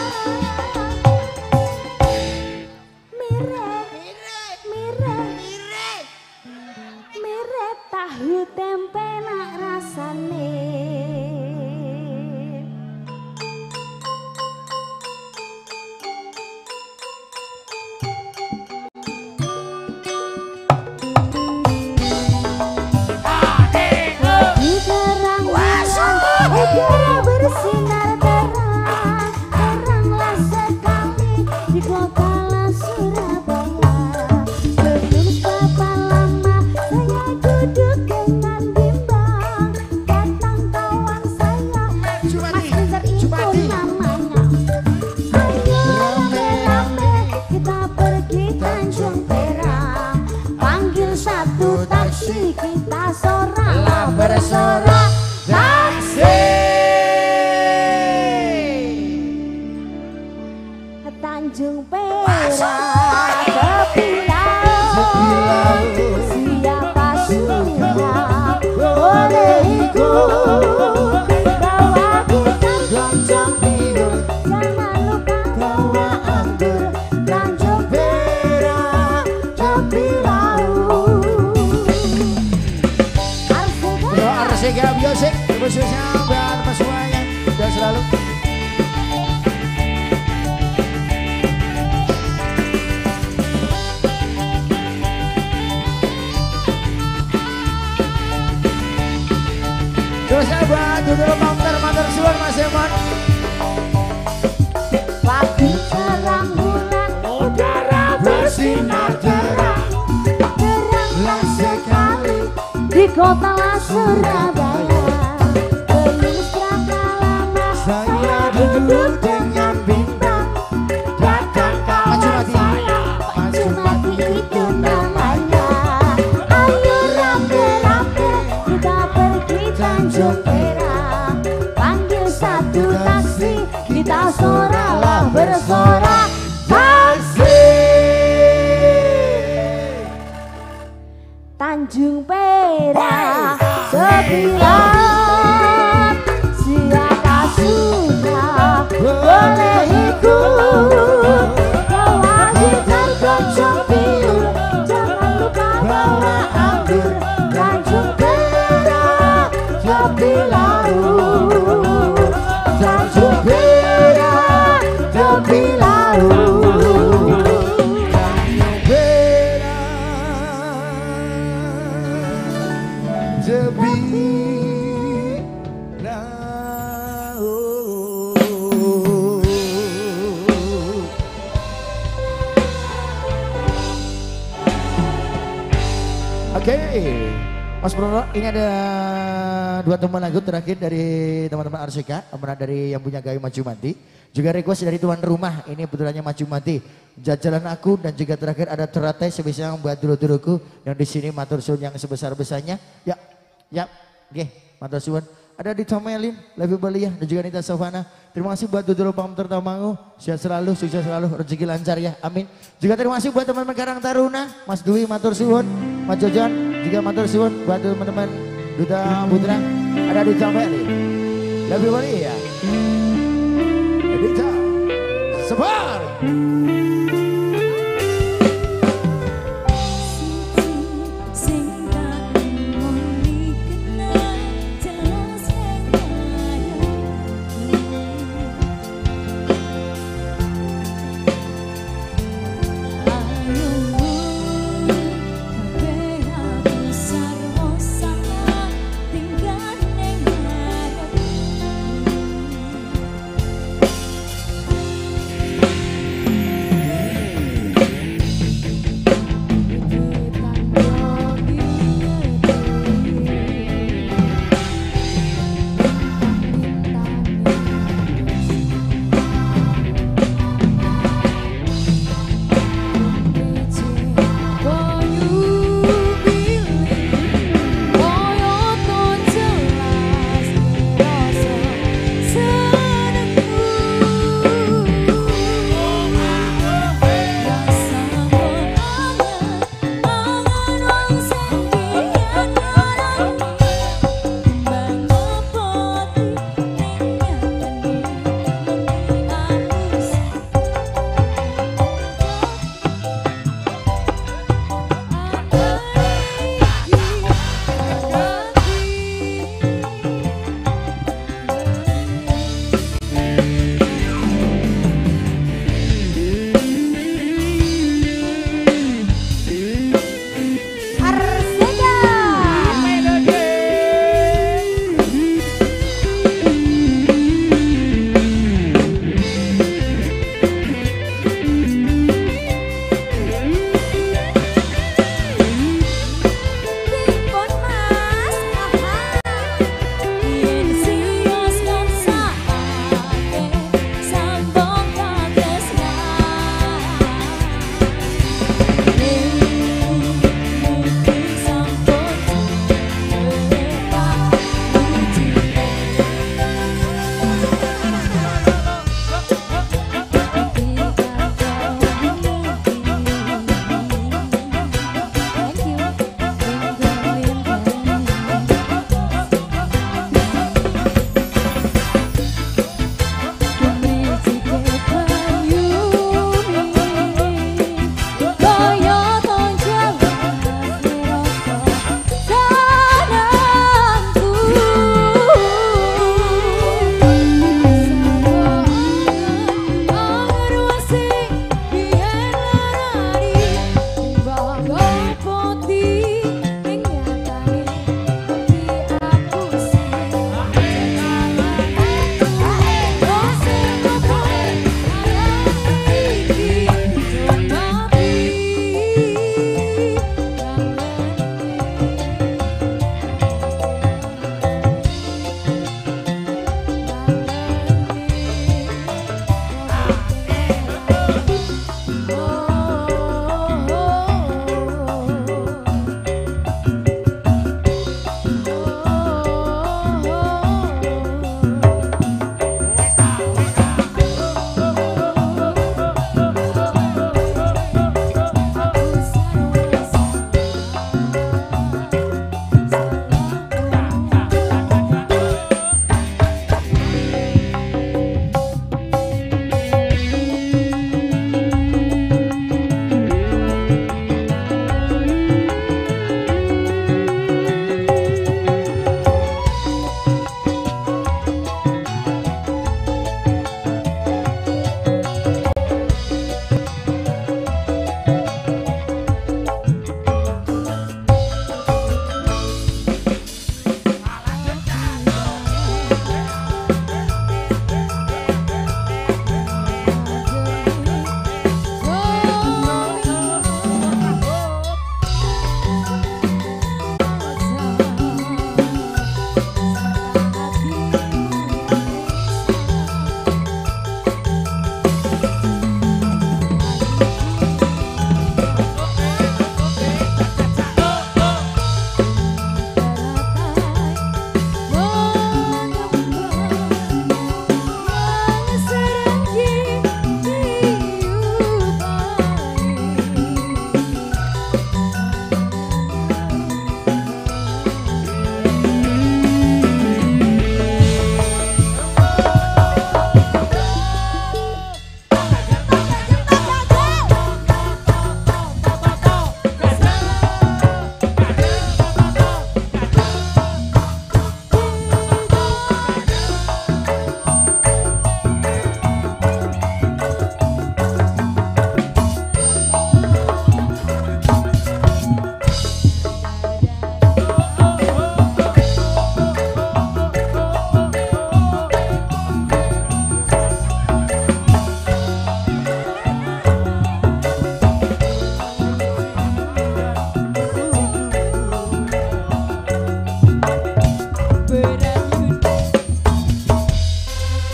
S7: mire mire mire tahu tempe nak rasane di terang udara bersinar terang teranglah sekali di kota Surabaya. Belum berapa lama saya duduk dengan bimbang, datang kawan saya Mas Genzer itu namanya. Ayo rame-rame kita pergi Tanjung Perak, panggil satu taksi kita sorak bersorak taksi. Tanjung Perak tepi laut, siapa sudah boleh ikut bawa gitar goncang biru, jangan lupa bawa anggur. Tanjung Perak tepi laut.
S4: Arsika Music khususnya buat mas semuanya dan selalu. Terus saya buat dulu mater-mater suwun Mas Emon.
S7: Lagi terang bulan, udara bersinar terang, teranglah sekali di kota Surabaya. Belum berapa lama saya duduk dengan bintang, datang kawan saya Mas Mati itu namanya. Ayo rame-rame kita pergi Tanjung Perak, panggil satu taksi kita soraklah bersorak taksi. Tanjung Perak tepi laut, siapa sudah boleh ikut bawa gitar goncang biru, jangan lupa bawa anggur. Tanjung Perak tepi laut, Tanjung Perak tepi laut.
S4: Tepi laut. Oke, Mas Bruno, ini ada dua teman lagu terakhir dari teman-teman Arsika, amanah dari yang punya Gayu Maju Mati. Juga request dari tuan rumah, ini kebetulannya Maju Mati. Jajalan aku dan juga terakhir ada teratai sebisa buat dulu-duluku yang di sini matur suwun yang sebesar-besarnya. Ya, ya, oke, Matur suwun. Ada di Tomelin, Levi Belia, dan juga Nita Sofana. Terima kasih buat Dudul Pam Tertamangu. Sehat selalu, sukses selalu, rezeki lancar ya. Amin. Juga terima kasih buat teman-teman Karang Taruna, Mas Dwi, Matur suwun, Mas Jojon, juga Matur suwun buat teman-teman Duta Putra. Ada di Tomelin, Levi Belia. Edita, sebar.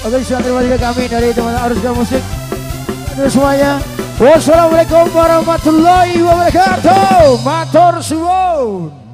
S4: Oke, sudah terima kasih kami dari teman-teman Arusga Musik. Terus semuanya. Wassalamualaikum warahmatullahi wabarakatuh. Matur suwun.